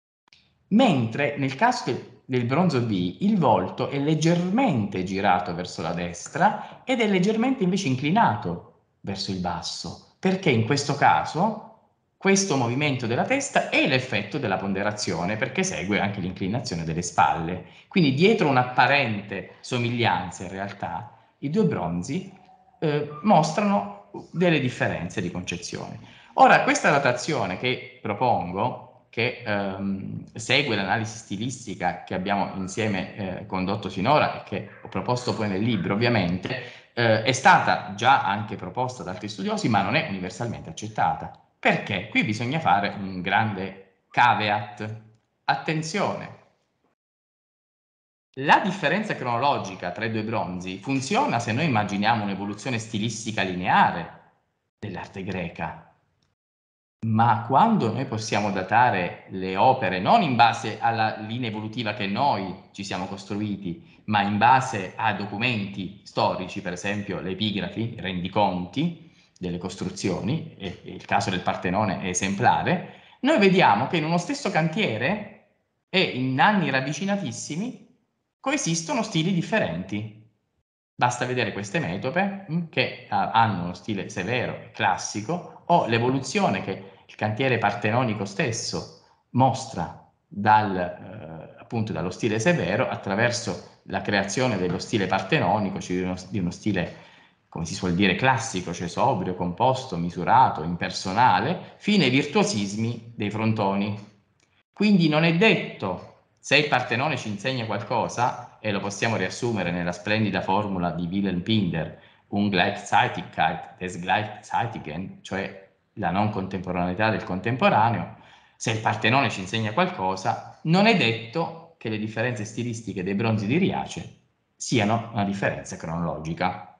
mentre nel caso del, del bronzo B il volto è leggermente girato verso la destra ed è leggermente invece inclinato verso il basso, perché in questo caso questo movimento della testa è l'effetto della ponderazione, perché segue anche l'inclinazione delle spalle. Quindi dietro un'apparente somiglianza in realtà i due bronzi eh, mostrano delle differenze di concezione. Ora, questa datazione che propongo, che ehm, segue l'analisi stilistica che abbiamo insieme eh, condotto finora e che ho proposto poi nel libro, ovviamente, eh, è stata già anche proposta da altri studiosi, ma non è universalmente accettata. Perché? Qui bisogna fare un grande caveat. Attenzione! La differenza cronologica tra i due bronzi funziona se noi immaginiamo un'evoluzione stilistica lineare dell'arte greca. Ma quando noi possiamo datare le opere non in base alla linea evolutiva che noi ci siamo costruiti, ma in base a documenti storici, per esempio le epigrafi, i rendiconti delle costruzioni, e il caso del Partenone è esemplare, noi vediamo che in uno stesso cantiere e in anni ravvicinatissimi coesistono stili differenti. Basta vedere queste metope mh, che uh, hanno uno stile severo e classico, o l'evoluzione che il cantiere partenonico stesso mostra dal, eh, appunto dallo stile severo attraverso la creazione dello stile partenonico, cioè di uno, di uno stile, come si suol dire, classico, cioè sobrio, composto, misurato, impersonale, fino ai virtuosismi dei frontoni. Quindi non è detto, se il Partenone ci insegna qualcosa, e lo possiamo riassumere nella splendida formula di Wilhelm Pinder, Ungleichzeitigkeit des Gleichzeitigen, cioè la non contemporaneità del contemporaneo, se il Partenone ci insegna qualcosa, non è detto che le differenze stilistiche dei bronzi di Riace siano una differenza cronologica.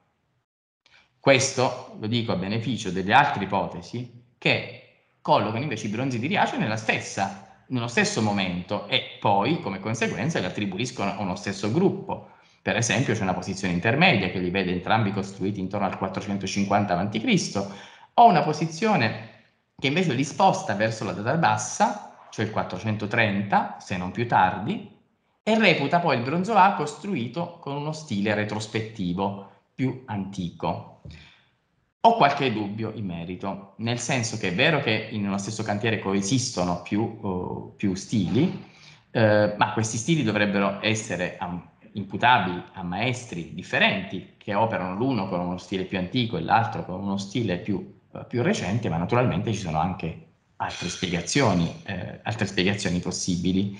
Questo lo dico a beneficio delle altre ipotesi che collocano invece i bronzi di Riace nella stessa nello stesso momento e poi, come conseguenza, li attribuiscono a uno stesso gruppo. Per esempio, c'è una posizione intermedia che li vede entrambi costruiti intorno al quattrocentocinquanta avanti Cristo, o una posizione che invece li sposta verso la data bassa, cioè il quattrocentotrenta, se non più tardi, e reputa poi il bronzo A costruito con uno stile retrospettivo più antico. Ho qualche dubbio in merito, nel senso che è vero che in uno stesso cantiere coesistono più, uh, più stili, eh, ma questi stili dovrebbero essere um, imputabili a maestri differenti che operano l'uno con uno stile più antico e l'altro con uno stile più, uh, più recente, ma naturalmente ci sono anche altre spiegazioni, eh, altre spiegazioni possibili.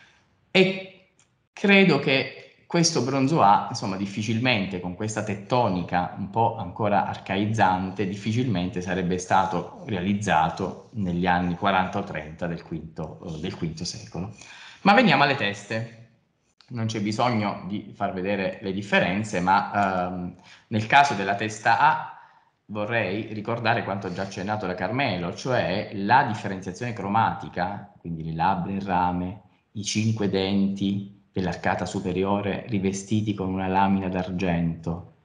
E credo che questo bronzo A, insomma, difficilmente con questa tettonica un po' ancora arcaizzante, difficilmente sarebbe stato realizzato negli anni quaranta o trenta del quinto, del quinto secolo. Ma veniamo alle teste. Non c'è bisogno di far vedere le differenze, ma ehm, nel caso della testa A vorrei ricordare quanto già accennato da Carmelo, cioè la differenziazione cromatica, quindi le labbra e il rame, i cinque denti dell'arcata superiore rivestiti con una lamina d'argento,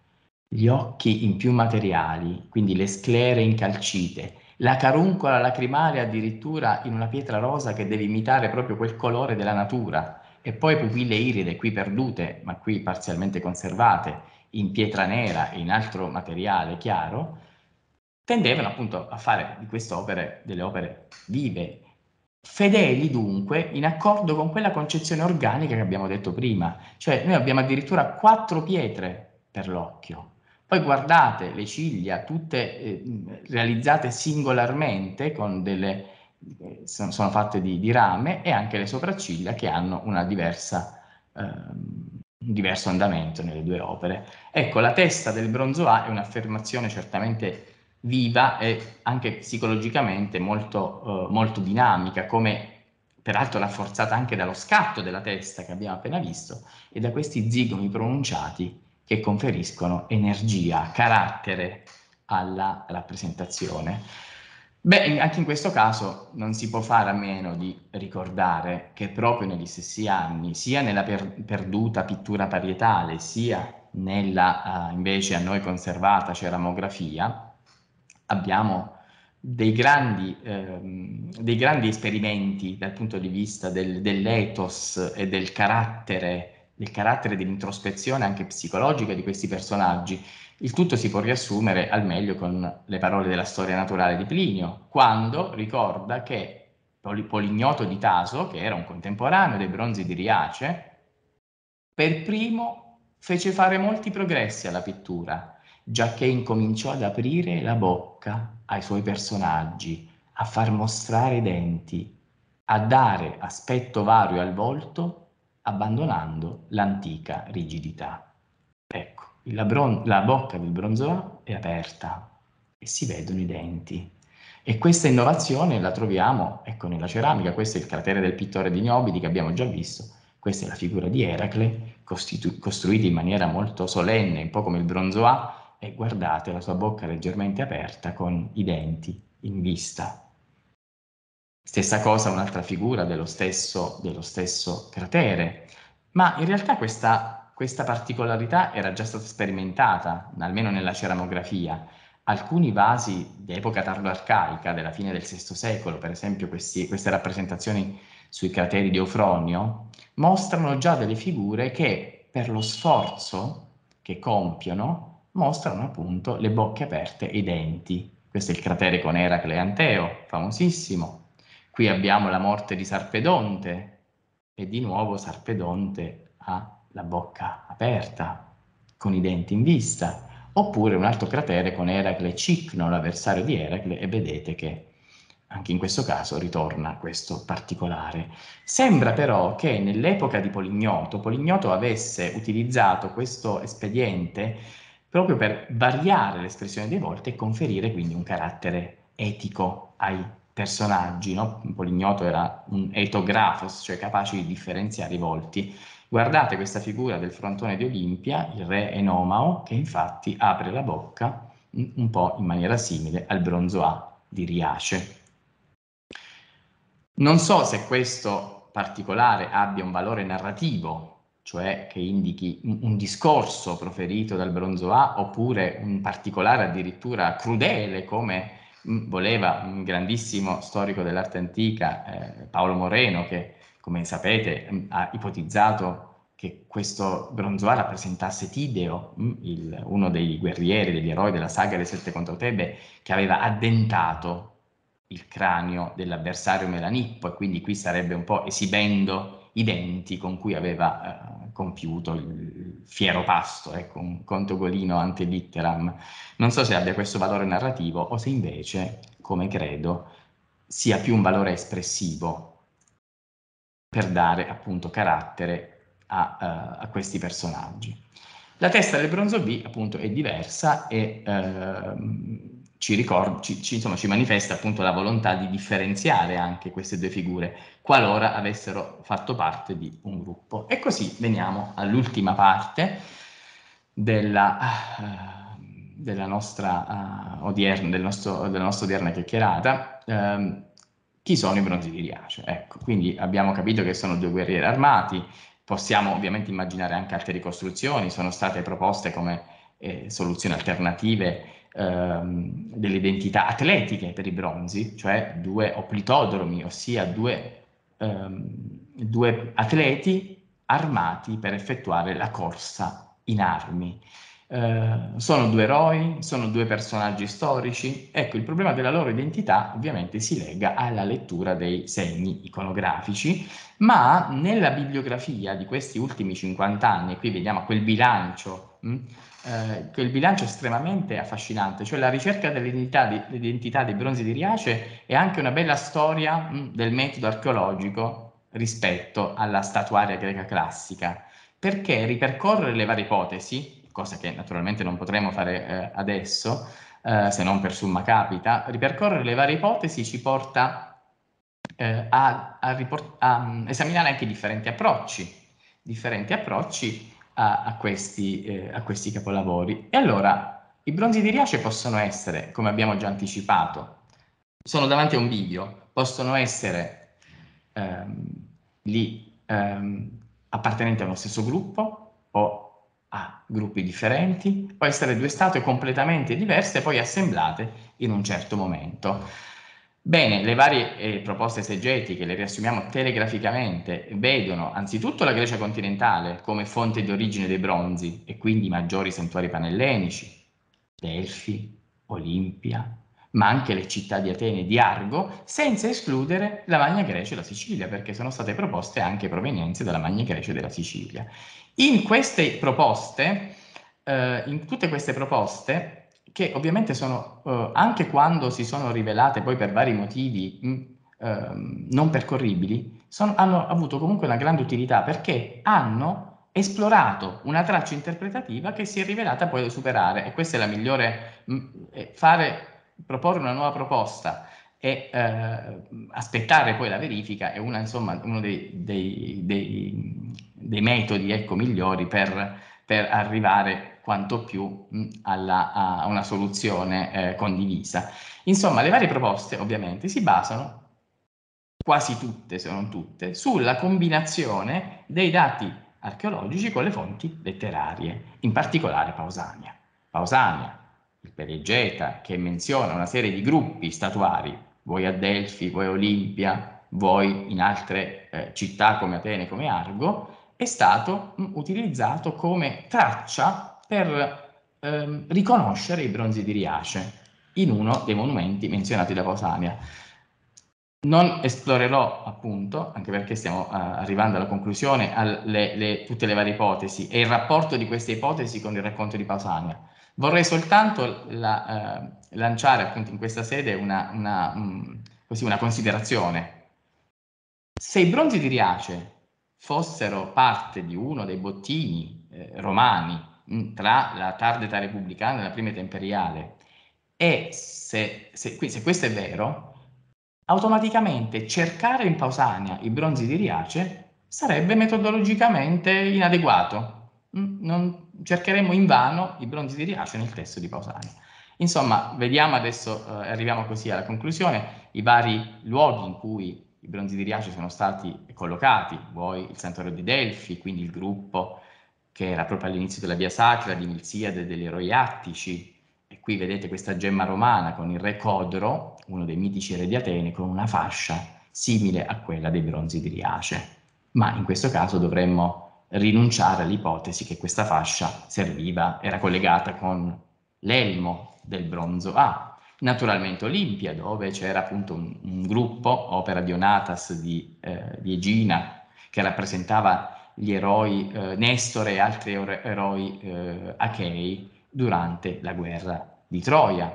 gli occhi in più materiali, quindi le sclere incalcite, la caruncola lacrimale addirittura in una pietra rosa che deve imitare proprio quel colore della natura, e poi pupille iride qui perdute, ma qui parzialmente conservate, in pietra nera e in altro materiale chiaro, tendevano appunto a fare di queste opere delle opere vive, fedeli dunque, in accordo con quella concezione organica che abbiamo detto prima. Cioè noi abbiamo addirittura quattro pietre per l'occhio. Poi guardate le ciglia, tutte eh, realizzate singolarmente, con delle, eh, sono, sono fatte di, di rame, e anche le sopracciglia che hanno una diversa, eh, un diverso andamento nelle due opere. Ecco, la testa del Bronzo A è un'affermazione certamente viva e anche psicologicamente molto, eh, molto dinamica, come peraltro rafforzata anche dallo scatto della testa che abbiamo appena visto e da questi zigomi pronunciati che conferiscono energia, carattere alla rappresentazione. Beh, anche in questo caso non si può fare a meno di ricordare che proprio negli stessi anni, sia nella per perduta pittura parietale, sia nella uh, invece a noi conservata ceramografia, abbiamo dei grandi, ehm, dei grandi esperimenti dal punto di vista del, dell'ethos e del carattere, del carattere dell'introspezione anche psicologica di questi personaggi. Il tutto si può riassumere al meglio con le parole della storia naturale di Plinio, quando ricorda che Polignoto di Taso, che era un contemporaneo dei bronzi di Riace, per primo fece fare molti progressi alla pittura, giacché incominciò ad aprire la bocca ai suoi personaggi, a far mostrare i denti, a dare aspetto vario al volto, abbandonando l'antica rigidità. Ecco, la, la bocca del Bronzo è aperta e si vedono i denti. E questa innovazione la troviamo, ecco, nella ceramica. Questo è il cratere del pittore di Niobidi che abbiamo già visto. Questa è la figura di Eracle, costruita in maniera molto solenne, un po' come il Bronzo A, e guardate la sua bocca leggermente aperta con i denti in vista. Stessa cosa un'altra figura dello stesso, dello stesso cratere, ma in realtà questa, questa particolarità era già stata sperimentata, almeno nella ceramografia. Alcuni vasi di epoca tardo-arcaica, della fine del sesto secolo, per esempio questi, queste rappresentazioni sui crateri di Eufronio, mostrano già delle figure che, per lo sforzo che compiono, mostrano appunto le bocche aperte e i denti. Questo è il cratere con Eracle e Anteo, famosissimo. Qui abbiamo la morte di Sarpedonte, e di nuovo Sarpedonte ha la bocca aperta, con i denti in vista. Oppure un altro cratere con Eracle e Cicno, l'avversario di Eracle, e vedete che anche in questo caso ritorna questo particolare. Sembra però che nell'epoca di Polignoto, Polignoto avesse utilizzato questo espediente proprio per variare l'espressione dei volti e conferire quindi un carattere etico ai personaggi, no? Polignoto era un etografos, cioè capace di differenziare i volti. Guardate questa figura del frontone di Olimpia, il re Enomao, che infatti apre la bocca un po' in maniera simile al Bronzo A di Riace. Non so se questo particolare abbia un valore narrativo, cioè che indichi un, un discorso proferito dal Bronzo A, oppure un particolare addirittura crudele, come mh, voleva un grandissimo storico dell'arte antica, eh, Paolo Moreno, che, come sapete, mh, ha ipotizzato che questo Bronzo A rappresentasse Tideo, mh, il, uno dei guerrieri, degli eroi della saga delle sette contro Tebe, che aveva addentato il cranio dell'avversario Melanippo, e quindi qui sarebbe un po' esibendo i denti con cui aveva eh, compiuto il fiero pasto, ecco, un conto golino ante litteram. Non so se abbia questo valore narrativo o se invece, come credo, sia più un valore espressivo per dare appunto carattere a, uh, a questi personaggi. La testa del Bronzo B appunto è diversa e uh, ci, ricorda, ci, ci, insomma, ci manifesta appunto la volontà di differenziare anche queste due figure qualora avessero fatto parte di un gruppo. E così veniamo all'ultima parte della, uh, della nostra uh, odierna, del nostro, della nostra odierna chiacchierata. Um, chi sono i Bronzi di Riace? Ecco, quindi abbiamo capito che sono due guerrieri armati. Possiamo ovviamente immaginare anche altre ricostruzioni, sono state proposte come eh, soluzioni alternative ehm, delle identità atletiche per i bronzi, cioè due oplitodromi, ossia due, ehm, due atleti armati per effettuare la corsa in armi. Uh, sono due eroi, sono due personaggi storici. Ecco, il problema della loro identità ovviamente si lega alla lettura dei segni iconografici, ma nella bibliografia di questi ultimi cinquanta anni, qui vediamo quel bilancio, mh, eh, quel bilancio estremamente affascinante, cioè la ricerca dell'identità, di, dell'identità dei bronzi di Riace è anche una bella storia mh, del metodo archeologico rispetto alla statuaria greca classica, perché ripercorrere le varie ipotesi, cosa che naturalmente non potremo fare eh, adesso, eh, se non per summa capita, ripercorrere le varie ipotesi ci porta eh, a, a, a um, esaminare anche differenti approcci, differenti approcci a, a, questi, eh, a questi capolavori. E allora, i bronzi di Riace possono essere, come abbiamo già anticipato, sono davanti a un bivio, possono essere ehm, lì ehm, appartenenti a uno stesso gruppo o a gruppi differenti, può essere due statue completamente diverse poi assemblate in un certo momento. Bene, le varie eh, proposte esegetiche, le riassumiamo telegraficamente, vedono anzitutto la Grecia continentale come fonte di origine dei bronzi e quindi i maggiori santuari panellenici, Delfi, Olimpia, ma anche le città di Atene e di Argo, senza escludere la Magna Grecia e la Sicilia, perché sono state proposte anche provenienze dalla Magna Grecia e della Sicilia. In queste proposte, eh, in tutte queste proposte, che ovviamente sono, eh, anche quando si sono rivelate poi per vari motivi mh, eh, non percorribili, sono, hanno avuto comunque una grande utilità, perché hanno esplorato una traccia interpretativa che si è rivelata poi da superare, e questa è la migliore, mh, fare, proporre una nuova proposta e eh, aspettare poi la verifica è una, insomma, uno dei, dei, dei, dei metodi, ecco, migliori per, per arrivare quanto più mh, alla, a una soluzione eh, condivisa. Insomma, le varie proposte ovviamente si basano, quasi tutte se non tutte, sulla combinazione dei dati archeologici con le fonti letterarie, in particolare Pausania. Pausania, il Periegeta, che menziona una serie di gruppi statuari, vuoi a Delfi, vuoi a Olimpia, vuoi in altre eh, città come Atene, come Argo, è stato mh, utilizzato come traccia per ehm, riconoscere i bronzi di Riace in uno dei monumenti menzionati da Pausania. Non esplorerò, appunto, anche perché stiamo uh, arrivando alla conclusione, alle, le, tutte le varie ipotesi e il rapporto di queste ipotesi con il racconto di Pausania. Vorrei soltanto la, uh, lanciare appunto in questa sede una, una, um, così, una considerazione. Se i bronzi di Riace fossero parte di uno dei bottini eh, romani mh, tra la tarda età repubblicana e la prima età imperiale, e se, se, se questo è vero, automaticamente cercare in Pausania i bronzi di Riace sarebbe metodologicamente inadeguato. Non cercheremo invano i bronzi di Riace nel testo di Pausania. Insomma, vediamo adesso, eh, arriviamo così alla conclusione, i vari luoghi in cui i bronzi di Riace sono stati collocati, vuoi il santuario di Delfi, quindi il gruppo che era proprio all'inizio della via sacra di Milziade e degli eroi attici, e qui vedete questa gemma romana con il re Codro, uno dei mitici re di Atene, con una fascia simile a quella dei bronzi di Riace. Ma in questo caso dovremmo rinunciare all'ipotesi che questa fascia serviva, era collegata con l'elmo del bronzo A. Naturalmente Olimpia, dove c'era appunto un, un gruppo, opera di Onatas di, eh, di Egina, che rappresentava gli eroi eh, Nestore e altri eroi eh, achei durante la guerra di Troia.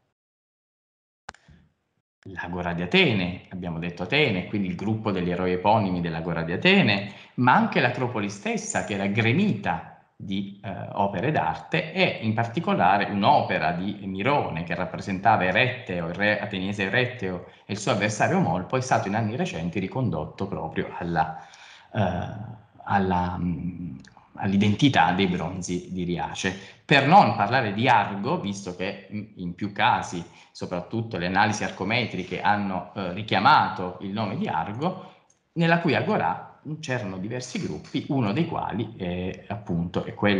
L'Agora di Atene, abbiamo detto Atene, quindi il gruppo degli eroi eponimi dell'Agora di Atene, ma anche l'Acropoli stessa, che era gremita di eh, opere d'arte, e in particolare un'opera di Mirone che rappresentava Eretteo, il re ateniese Eretteo e il suo avversario Molpo, è stato in anni recenti ricondotto proprio alla, eh, alla mh, all'identità dei bronzi di Riace. Per non parlare di Argo, visto che in più casi, soprattutto le analisi arcometriche, hanno eh, richiamato il nome di Argo, nella cui agorà c'erano diversi gruppi, uno dei quali eh, appunto è quello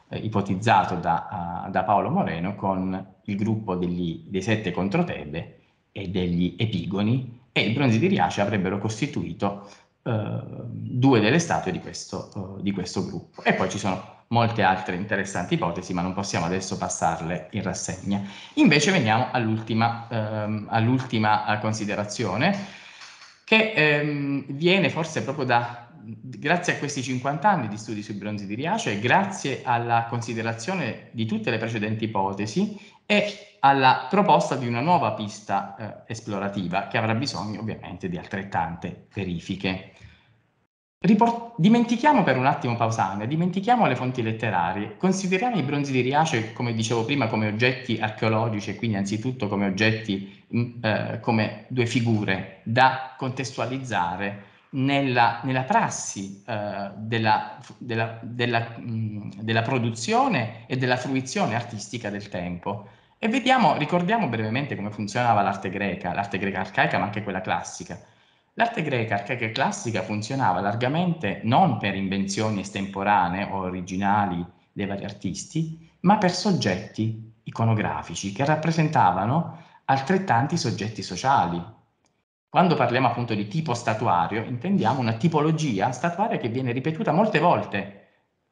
eh, ipotizzato da, uh, da Paolo Moreno con il gruppo degli, dei sette controtebe e degli epigoni, e i bronzi di Riace avrebbero costituito uh, due delle statue di questo, uh, di questo gruppo. E poi ci sono molte altre interessanti ipotesi, ma non possiamo adesso passarle in rassegna. Invece veniamo all'ultima, ehm, all'ultima considerazione, che ehm, viene forse proprio da, grazie a questi cinquanta anni di studi sui bronzi di Riace e grazie alla considerazione di tutte le precedenti ipotesi e alla proposta di una nuova pista eh, esplorativa che avrà bisogno ovviamente di altrettante verifiche. Riport- dimentichiamo per un attimo Pausania, dimentichiamo le fonti letterarie, consideriamo i bronzi di Riace, come dicevo prima, come oggetti archeologici e quindi anzitutto come oggetti, mh, eh, come due figure da contestualizzare nella, nella prassi eh, della, della, della, mh, della produzione e della fruizione artistica del tempo. E vediamo, ricordiamo brevemente come funzionava l'arte greca, l'arte greca arcaica ma anche quella classica. L'arte greca arcaica e classica funzionava largamente non per invenzioni estemporanee o originali dei vari artisti, ma per soggetti iconografici che rappresentavano altrettanti soggetti sociali. Quando parliamo appunto di tipo statuario, intendiamo una tipologia statuaria che viene ripetuta molte volte.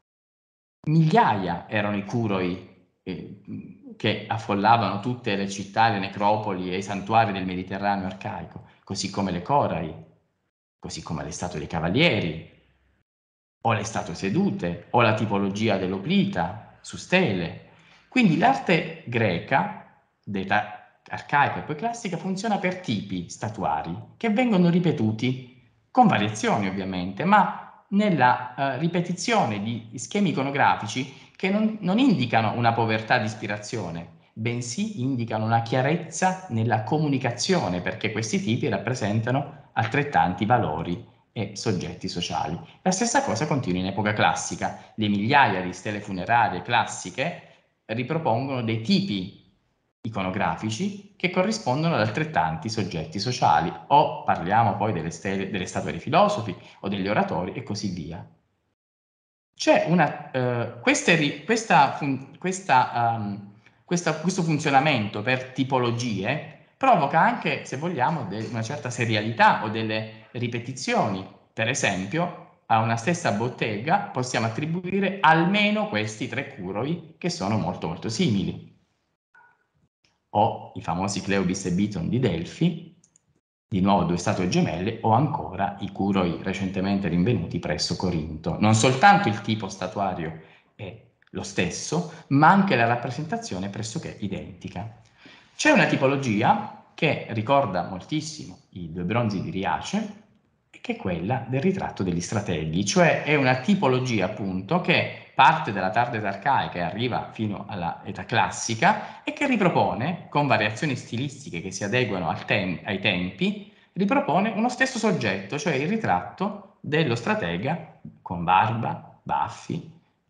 Migliaia erano i curoi eh, che affollavano tutte le città, le necropoli e i santuari del Mediterraneo arcaico, così come le corai, così come le statue dei cavalieri, o le statue sedute, o la tipologia dell'oplita su stele. Quindi l'arte greca, d'età arcaica e poi classica, funziona per tipi statuari che vengono ripetuti, con variazioni ovviamente, ma nella uh, ripetizione di schemi iconografici che non, non indicano una povertà di ispirazione, bensì indicano una chiarezza nella comunicazione, perché questi tipi rappresentano altrettanti valori e soggetti sociali. La stessa cosa continua in epoca classica. Le migliaia di stele funerarie classiche ripropongono dei tipi iconografici che corrispondono ad altrettanti soggetti sociali, o parliamo poi delle, stele, delle statue dei filosofi o degli oratori e così via. C'è una, uh, queste, questa, fun, questa, um, questa, questo funzionamento per tipologie provoca anche, se vogliamo, una certa serialità o delle ripetizioni. Per esempio, a una stessa bottega possiamo attribuire almeno questi tre curoi che sono molto molto simili. O i famosi Cleobis e Biton di Delfi, di nuovo due statue gemelle, o ancora i curoi recentemente rinvenuti presso Corinto. Non soltanto il tipo statuario è lo stesso, ma anche la rappresentazione pressoché identica. C'è una tipologia che ricorda moltissimo i due bronzi di Riace, che è quella del ritratto degli strateghi, cioè è una tipologia appunto che parte dalla tarda età arcaica e arriva fino all'età classica e che ripropone, con variazioni stilistiche che si adeguano al tem- ai tempi, ripropone uno stesso soggetto, cioè il ritratto dello stratega con barba, baffi,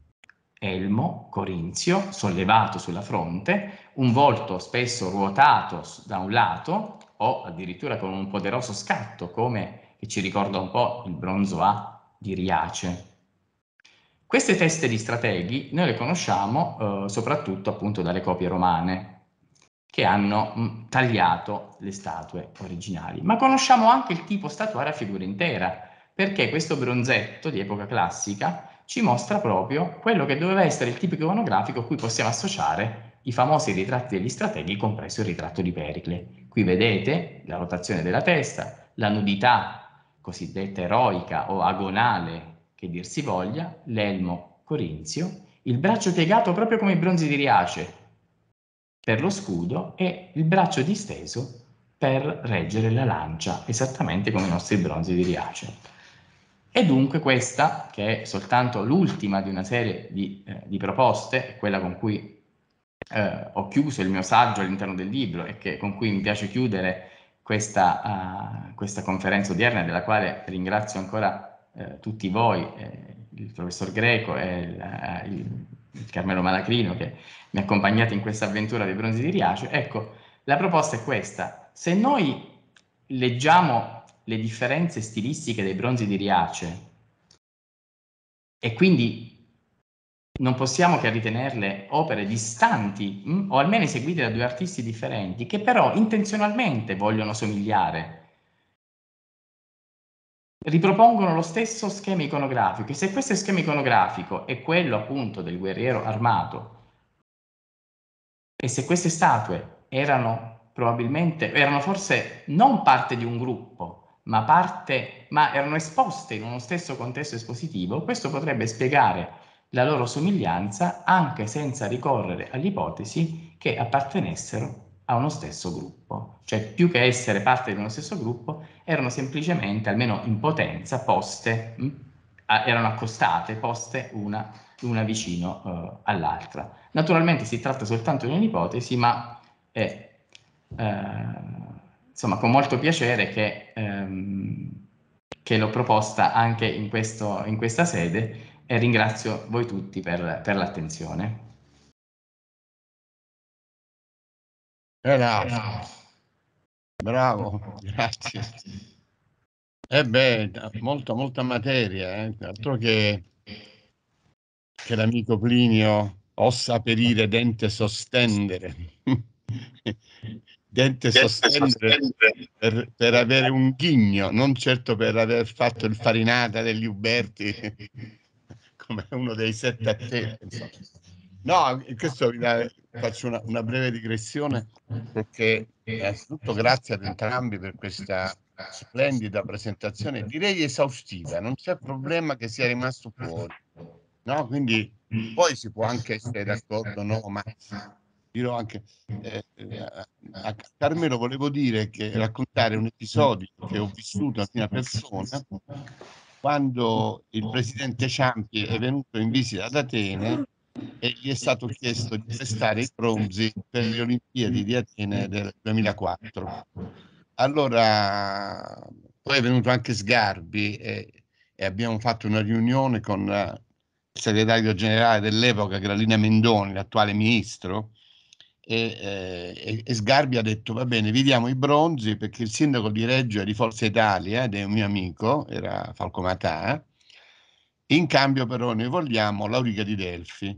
elmo corinzio sollevato sulla fronte, un volto spesso ruotato da un lato o addirittura con un poderoso scatto, come che ci ricorda un po' il bronzo A di Riace. Queste teste di strateghi noi le conosciamo eh, soprattutto appunto dalle copie romane che hanno mh, tagliato le statue originali, ma conosciamo anche il tipo statuario a figura intera, perché questo bronzetto di epoca classica ci mostra proprio quello che doveva essere il tipo iconografico a cui possiamo associare i famosi ritratti degli strateghi, compreso il ritratto di Pericle. Qui vedete la rotazione della testa, la nudità cosiddetta eroica o agonale, che dir si voglia, l'elmo corinzio, il braccio piegato proprio come i bronzi di Riace per lo scudo e il braccio disteso per reggere la lancia, esattamente come i nostri bronzi di Riace. E dunque questa, che è soltanto l'ultima di una serie di, eh, di proposte, quella con cui eh, ho chiuso il mio saggio all'interno del libro e che, con cui mi piace chiudere questa, uh, questa conferenza odierna, della quale ringrazio ancora eh, tutti voi, eh, il professor Greco e il, uh, il, il Carmelo Malacrino, che mi accompagnate in questa avventura dei bronzi di Riace. Ecco, la proposta è questa: se noi leggiamo le differenze stilistiche dei bronzi di Riace e quindi non possiamo che ritenerle opere distanti mh, o almeno eseguite da due artisti differenti che però intenzionalmente vogliono somigliare. Ripropongono lo stesso schema iconografico e se questo schema iconografico è quello appunto del guerriero armato e se queste statue erano probabilmente, erano forse non parte di un gruppo, ma parte, ma erano esposte in uno stesso contesto espositivo, questo potrebbe spiegare la loro somiglianza anche senza ricorrere all'ipotesi che appartenessero a uno stesso gruppo. Cioè, più che essere parte di uno stesso gruppo, erano semplicemente, almeno in potenza, poste, mh, erano accostate, poste una, una vicino uh, all'altra. Naturalmente si tratta soltanto di un'ipotesi, ma è eh, insomma con molto piacere che, ehm, che l'ho proposta anche in, questo, in questa sede e ringrazio voi tutti per, per l'attenzione. Bravo, bravo, grazie. E beh, molta, molta materia, eh? Altro che, che l'amico Plinio ossa perire, dente sostendere. Dente sostendere per, per avere un ghigno, non certo per aver fatto il farinata degli Uberti come uno dei sette a te. Insomma. No, in questo vi da- faccio una, una breve digressione perché innanzitutto grazie ad entrambi per questa splendida presentazione, direi esaustiva, non c'è problema che sia rimasto fuori, no? Quindi poi si può anche essere d'accordo, no, ma dirò anche eh, a, a Carmelo volevo dire che raccontare un episodio che ho vissuto a prima persona quando il presidente Ciampi è venuto in visita ad Atene e gli è stato chiesto di prestare i bronzi per le Olimpiadi di Atene del duemilaquattro. Allora, poi è venuto anche Sgarbi e, e abbiamo fatto una riunione con il segretario generale dell'epoca, che era Lina Mendoni, l'attuale ministro, e, eh, e Sgarbi ha detto va bene, vi diamo i bronzi perché il sindaco di Reggio è di Forza Italia ed è un mio amico, era Falco Matà, in cambio però noi vogliamo l'Auriga di Delfi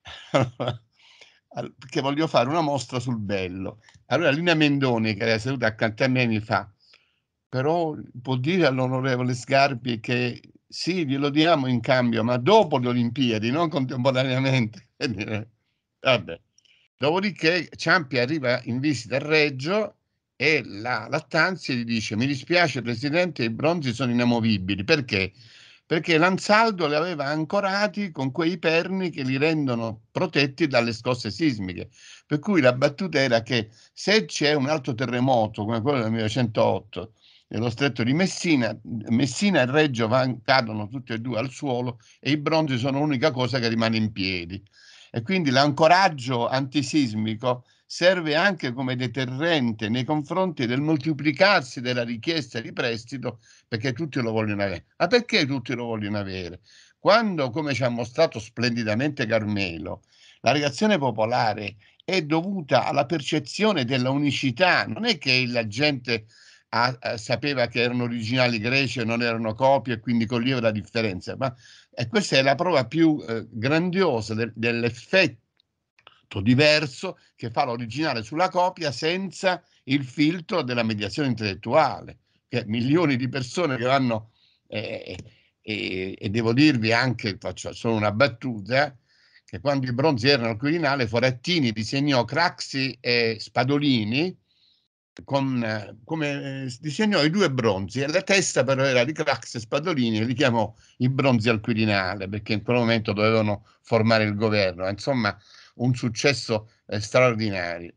perché voglio fare una mostra sul bello. Allora Lina Mendoni, che era seduta accanto a me, mi fa però può dire all'onorevole Sgarbi che sì, glielo diamo in cambio, ma dopo le Olimpiadi, non contemporaneamente. Vabbè. Dopodiché Ciampi arriva in visita a Reggio e la Lattanzi gli dice mi dispiace Presidente, i bronzi sono inamovibili. Perché? Perché l'Ansaldo li aveva ancorati con quei perni che li rendono protetti dalle scosse sismiche. Per cui la battuta era che se c'è un altro terremoto come quello del millenovecentotto nello stretto di Messina, Messina e Reggio van, cadono tutti e due al suolo e i bronzi sono l'unica cosa che rimane in piedi. E quindi l'ancoraggio antisismico serve anche come deterrente nei confronti del moltiplicarsi della richiesta di prestito perché tutti lo vogliono avere. Ma perché tutti lo vogliono avere? Quando, come ci ha mostrato splendidamente Carmelo, la reazione popolare è dovuta alla percezione della unicità, non è che la gente ha, ha, sapeva che erano originali greci e non erano copie e quindi coglieva la differenza, ma e questa è la prova più eh, grandiosa de, dell'effetto diverso che fa l'originale sulla copia senza il filtro della mediazione intellettuale, che milioni di persone che vanno eh, e, e devo dirvi anche, faccio solo una battuta, che quando i bronzi erano al Quirinale Forattini disegnò Craxi e Spadolini con, eh, come eh, disegnò i due bronzi e la testa però era di Craxi e Spadolini e li chiamò i bronzi al Quirinale perché in quel momento dovevano formare il governo, insomma un successo eh, straordinario.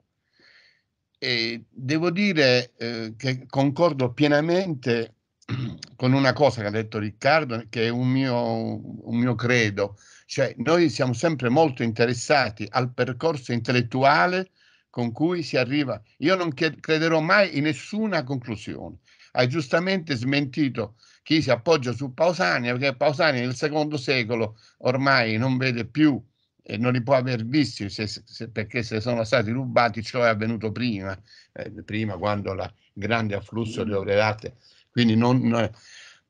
E devo dire eh, che concordo pienamente con una cosa che ha detto Riccardo, che è un mio, un mio credo, cioè noi siamo sempre molto interessati al percorso intellettuale con cui si arriva. Io non crederò mai in nessuna conclusione. Hai giustamente smentito chi si appoggia su Pausania, perché Pausania nel secondo secolo ormai non vede più e non li può aver visti se, se, perché se sono stati rubati, ciò è avvenuto prima, eh, prima quando il grande afflusso di opere d'arte. Quindi non, non,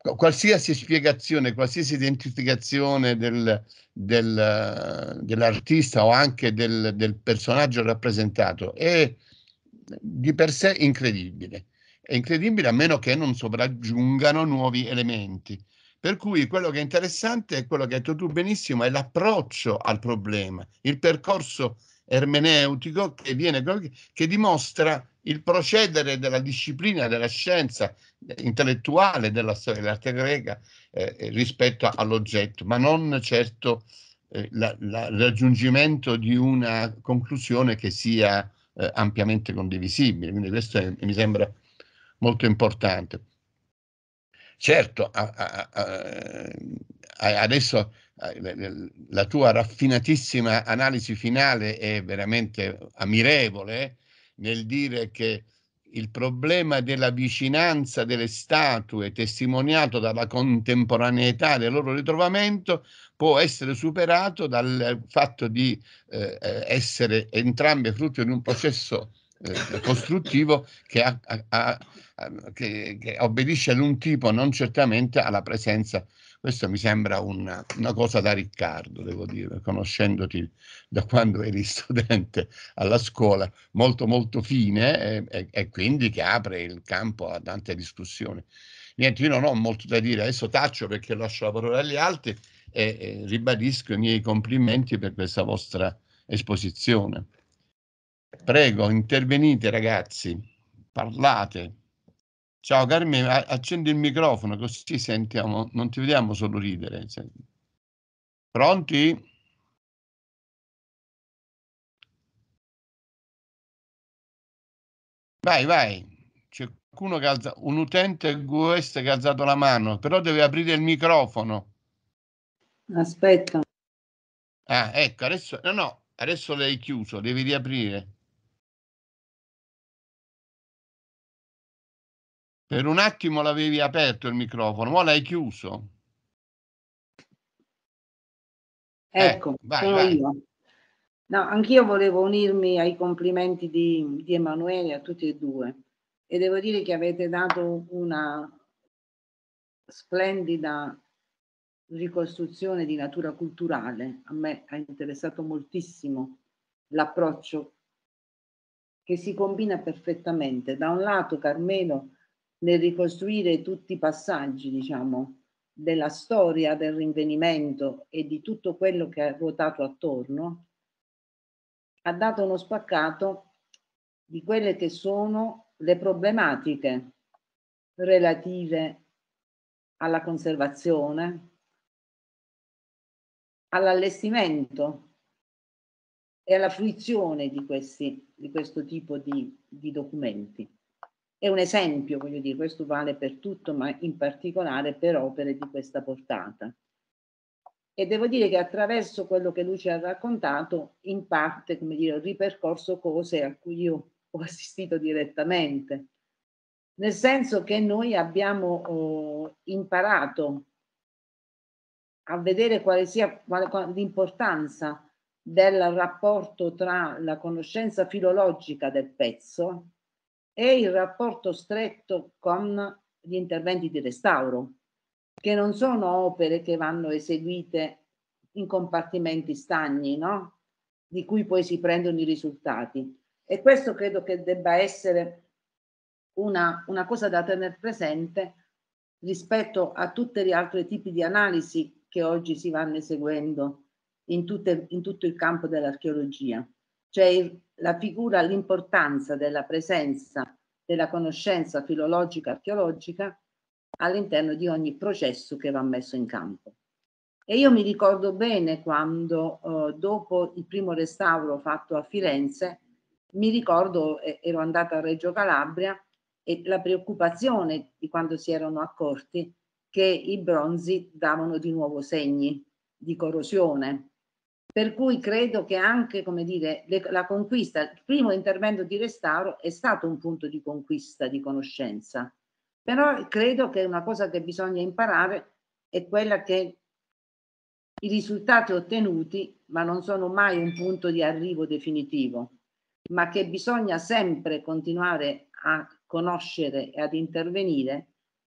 qualsiasi spiegazione, qualsiasi identificazione del, del, dell'artista o anche del, del personaggio rappresentato è di per sé incredibile. È incredibile a meno che non sopraggiungano nuovi elementi. Per cui quello che è interessante è quello che hai detto tu benissimo, è l'approccio al problema, il percorso ermeneutico che viene, che dimostra il procedere della disciplina della scienza intellettuale della storia dell'arte greca eh, rispetto all'oggetto, ma non certo eh, la, la, il raggiungimento di una conclusione che sia eh, ampiamente condivisibile. Quindi questo è, mi sembra molto importante. Certo, a, a, a, adesso la tua raffinatissima analisi finale è veramente ammirevole nel dire che il problema della vicinanza delle statue testimoniato dalla contemporaneità del loro ritrovamento può essere superato dal fatto di eh, essere entrambe frutto di un processo eh, costruttivo che, ha, ha, che, che obbedisce ad un tipo, non certamente alla presenza. Questo mi sembra una, una cosa da Riccardo, devo dire, conoscendoti da quando eri studente alla scuola, molto molto fine e, e quindi che apre il campo a tante discussioni. Niente, io non ho molto da dire, adesso taccio perché lascio la parola agli altri e, e ribadisco i miei complimenti per questa vostra esposizione. Prego, intervenite ragazzi, parlate. Ciao Carmine, accendi il microfono così sentiamo, non ti vediamo solo ridere. Pronti? Vai, vai. C'è qualcuno che alza, un utente Q S che ha alzato la mano, però deve aprire il microfono. Aspetta. Ah, ecco, adesso, no, no, adesso l'hai chiuso, devi riaprire. Per un attimo l'avevi aperto il microfono, ma l'hai chiuso. Ecco, eh, vai, sono vai. io. No, anch'io volevo unirmi ai complimenti di, di Emanuele a tutti e due e devo dire che avete dato una splendida ricostruzione di natura culturale. A me ha interessato moltissimo l'approccio che si combina perfettamente. Da un lato, Carmelo, nel ricostruire tutti i passaggi, diciamo, della storia del rinvenimento e di tutto quello che ha ruotato attorno, ha dato uno spaccato di quelle che sono le problematiche relative alla conservazione, all'allestimento e alla fruizione di, questi, di questo tipo di, di documenti. È un esempio, voglio dire, questo vale per tutto, ma in particolare per opere di questa portata. E devo dire che attraverso quello che lui ci ha raccontato, in parte, come dire, ho ripercorso cose a cui io ho assistito direttamente. Nel senso che noi abbiamo oh, imparato a vedere quale sia quale, quale, l'importanza del rapporto tra la conoscenza filologica del pezzo e il rapporto stretto con gli interventi di restauro, che non sono opere che vanno eseguite in compartimenti stagni, no? Di cui poi si prendono i risultati. E questo credo che debba essere una, una cosa da tenere presente rispetto a tutti gli altri tipi di analisi che oggi si vanno eseguendo in, tutte, in tutto il campo dell'archeologia. Cioè il, la figura, l'importanza della presenza della conoscenza filologica archeologica all'interno di ogni processo che va messo in campo. E io mi ricordo bene quando, eh, dopo il primo restauro fatto a Firenze, mi ricordo, eh, ero andata a Reggio Calabria, e la preoccupazione di quando si erano accorti che i bronzi davano di nuovo segni di corrosione. Per cui credo che anche, come dire, le, la conquista, il primo intervento di restauro è stato un punto di conquista di conoscenza. Però credo che una cosa che bisogna imparare è quella che i risultati ottenuti, ma non sono mai un punto di arrivo definitivo, ma che bisogna sempre continuare a conoscere e ad intervenire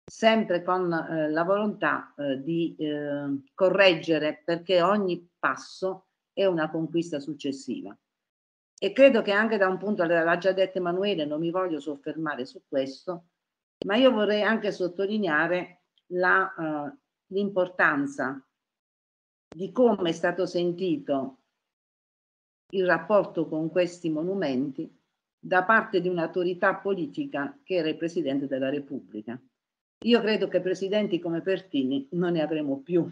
sempre con eh, la volontà eh, di eh, correggere, perché ogni passo è una conquista successiva. E credo che anche da un punto, l'ha già detto Emanuele, non mi voglio soffermare su questo, ma io vorrei anche sottolineare la, uh, l'importanza di come è stato sentito il rapporto con questi monumenti da parte di un'autorità politica che era il Presidente della Repubblica. Io credo che presidenti come Pertini non ne avremo più.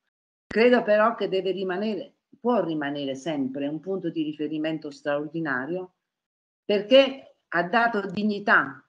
Credo però che deve rimanere, può rimanere sempre un punto di riferimento straordinario, perché ha dato dignità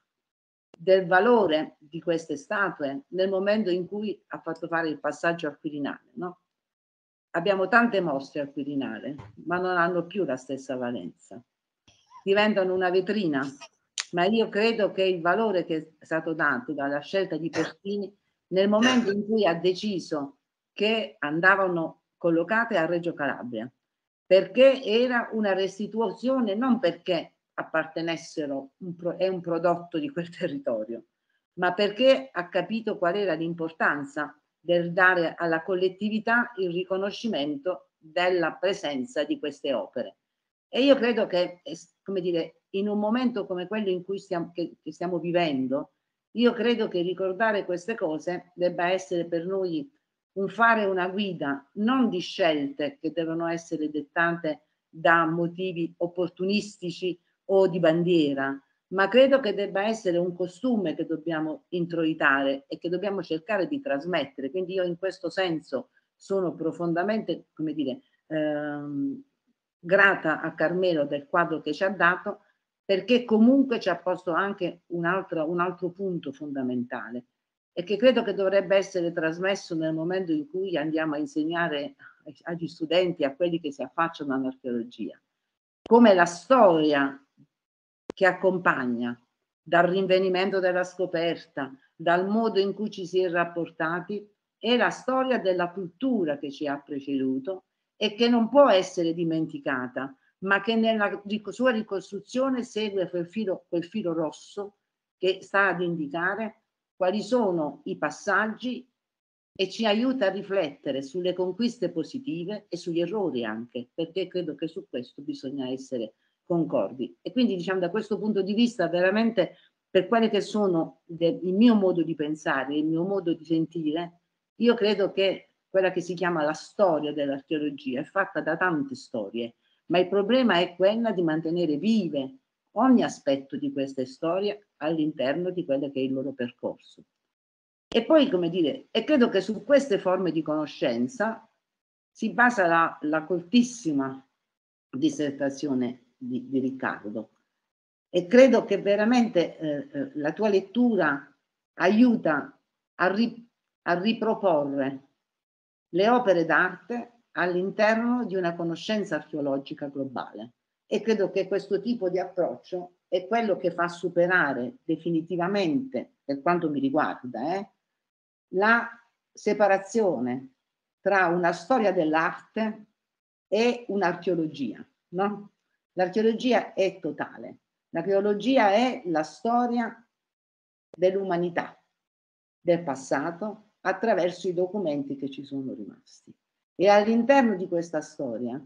del valore di queste statue nel momento in cui ha fatto fare il passaggio al Quirinale, no? Abbiamo tante mostre al Quirinale, ma non hanno più la stessa valenza. Diventano una vetrina, ma io credo che il valore che è stato dato dalla scelta di Pertini nel momento in cui ha deciso che andavano collocate a Reggio Calabria, perché era una restituzione, non perché appartenessero, un pro, è un prodotto di quel territorio, ma perché ha capito qual era l'importanza del dare alla collettività il riconoscimento della presenza di queste opere. E io credo che, come dire, in un momento come quello in cui stiamo, che, che stiamo vivendo, io credo che ricordare queste cose debba essere per noi un fare una guida, non di scelte che devono essere dettate da motivi opportunistici o di bandiera, ma credo che debba essere un costume che dobbiamo introitare e che dobbiamo cercare di trasmettere. Quindi io in questo senso sono profondamente, come dire, ehm, grata a Carmelo del quadro che ci ha dato, perché comunque ci ha posto anche un altro, un altro punto fondamentale e che credo che dovrebbe essere trasmesso nel momento in cui andiamo a insegnare agli studenti, a quelli che si affacciano all'archeologia, come la storia che accompagna dal rinvenimento della scoperta, dal modo in cui ci si è rapportati, è la storia della cultura che ci ha preceduto e che non può essere dimenticata, ma che nella sua ricostruzione segue quel filo, quel filo rosso che sta ad indicare quali sono i passaggi e ci aiuta a riflettere sulle conquiste positive e sugli errori anche, perché credo che su questo bisogna essere concordi. E quindi, diciamo, da questo punto di vista, veramente, per quelle che sono de, il mio modo di pensare, il mio modo di sentire, io credo che quella che si chiama la storia dell'archeologia è fatta da tante storie, ma il problema è quella di mantenere vive ogni aspetto di queste storie all'interno di quello che è il loro percorso. E poi, come dire, e credo che su queste forme di conoscenza si basa la, la coltissima dissertazione di, di Riccardo. E credo che veramente eh, la tua lettura aiuta a, ri, a riproporre le opere d'arte all'interno di una conoscenza archeologica globale. E credo che questo tipo di approccio è quello che fa superare definitivamente, per quanto mi riguarda, eh, la separazione tra una storia dell'arte e un'archeologia, no? L'archeologia è totale. L'archeologia è la storia dell'umanità, del passato, attraverso i documenti che ci sono rimasti. E all'interno di questa storia,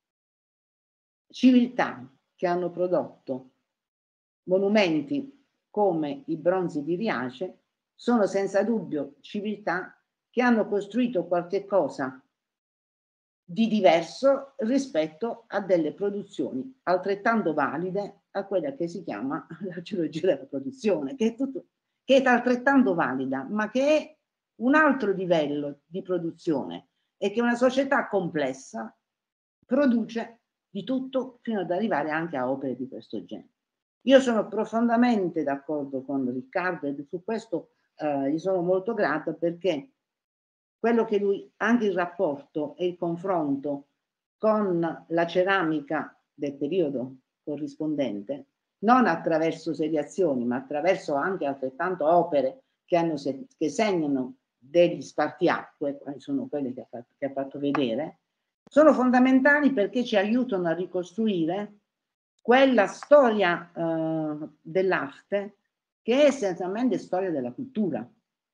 civiltà che hanno prodotto monumenti come i bronzi di Riace sono senza dubbio civiltà che hanno costruito qualche cosa di diverso rispetto a delle produzioni altrettanto valide a quella che si chiama l'archeologia della produzione, che è, tutto, che è altrettanto valida, ma che è un altro livello di produzione e che una società complessa produce di tutto fino ad arrivare anche a opere di questo genere. Io sono profondamente d'accordo con Riccardo e su questo eh, gli sono molto grata, perché quello che lui, anche il rapporto e il confronto con la ceramica del periodo corrispondente, non attraverso seriazioni, ma attraverso anche altrettanto opere che, hanno, che segnano degli spartiacque, sono quelle che ha, fatto, che ha fatto vedere, sono fondamentali perché ci aiutano a ricostruire quella storia eh, dell'arte che è essenzialmente storia della cultura.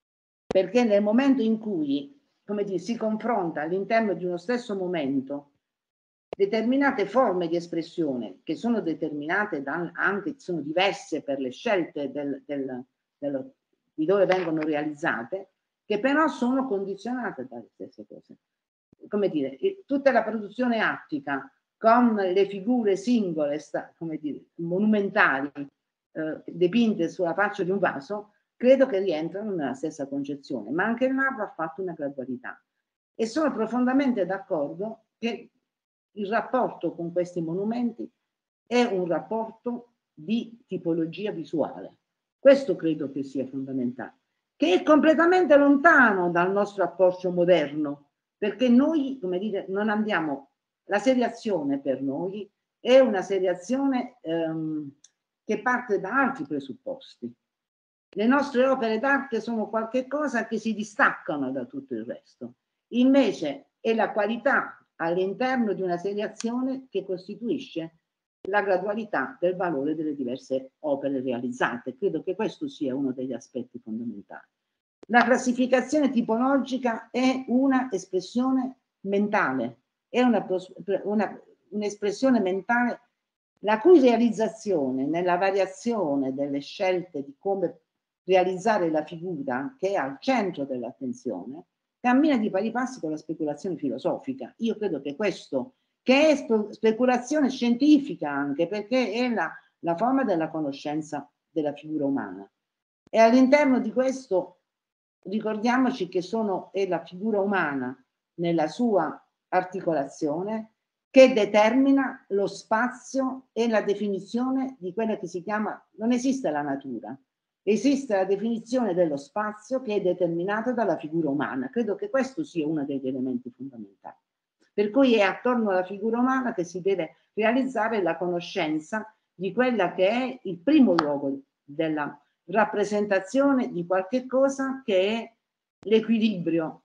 perché nel momento in cui, come dire, si confronta all'interno di uno stesso momento determinate forme di espressione che sono determinate da, anche sono diverse per le scelte del, del, del, di dove vengono realizzate, che però sono condizionate dalle stesse cose. Come dire, tutta la produzione attica con le figure singole, come dire, monumentali, eh, dipinte sulla faccia di un vaso, credo che rientrano nella stessa concezione, ma anche il Narro ha fatto una gradualità. E sono profondamente d'accordo che il rapporto con questi monumenti è un rapporto di tipologia visuale. Questo credo che sia fondamentale, che è completamente lontano dal nostro approccio moderno, perché noi, come dire, non andiamo, la seriazione per noi è una seriazione ehm, che parte da altri presupposti. Le nostre opere d'arte sono qualcosa che si distaccano da tutto il resto. Invece è la qualità all'interno di una seriazione che costituisce la gradualità del valore delle diverse opere realizzate. Credo che questo sia uno degli aspetti fondamentali. La classificazione tipologica è una espressione mentale, è una, una, un'espressione mentale la cui realizzazione nella variazione delle scelte di come realizzare la figura che è al centro dell'attenzione cammina di pari passi con la speculazione filosofica. Io credo che questo, che è spe speculazione scientifica anche, perché è la, la forma della conoscenza della figura umana. E all'interno di questo ricordiamoci che sono, è la figura umana nella sua articolazione che determina lo spazio e la definizione di quella che si chiama, non esiste la natura, esiste la definizione dello spazio che è determinata dalla figura umana. Credo che questo sia uno degli elementi fondamentali. Per cui è attorno alla figura umana che si deve realizzare la conoscenza di quella che è il primo luogo della rappresentazione di qualche cosa che è l'equilibrio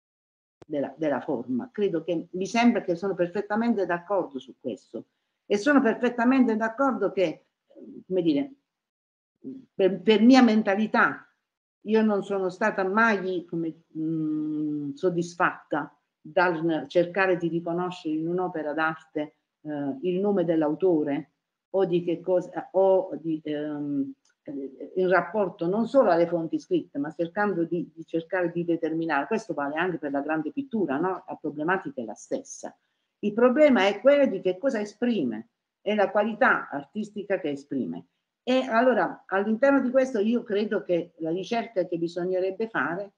della, della forma. Credo che mi sembra che sono perfettamente d'accordo su questo e sono perfettamente d'accordo che, come dire, per, per mia mentalità io non sono stata mai come, mh, soddisfatta dal cercare di riconoscere in un'opera d'arte eh, il nome dell'autore o di che cosa o di ehm, in rapporto non solo alle fonti scritte, ma cercando di, di cercare di determinare. Questo vale anche per la grande pittura, no? La problematica è la stessa. Il problema è quello di che cosa esprime, è la qualità artistica che esprime. E allora all'interno di questo io credo che la ricerca che bisognerebbe fare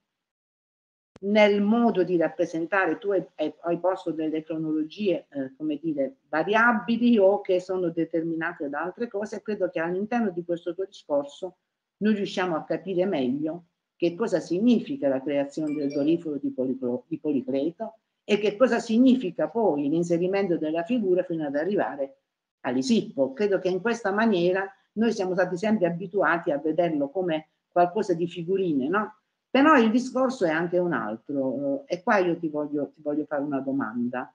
nel modo di rappresentare, tu hai, hai posto delle cronologie, eh, come dire, variabili o che sono determinate da altre cose, credo che all'interno di questo tuo discorso noi riusciamo a capire meglio che cosa significa la creazione del doriforo di, di Policleto e che cosa significa poi l'inserimento della figura fino ad arrivare a Lisippo. Credo che in questa maniera noi siamo stati sempre abituati a vederlo come qualcosa di figurine, no? Però il discorso è anche un altro, e qua io ti voglio, ti voglio fare una domanda.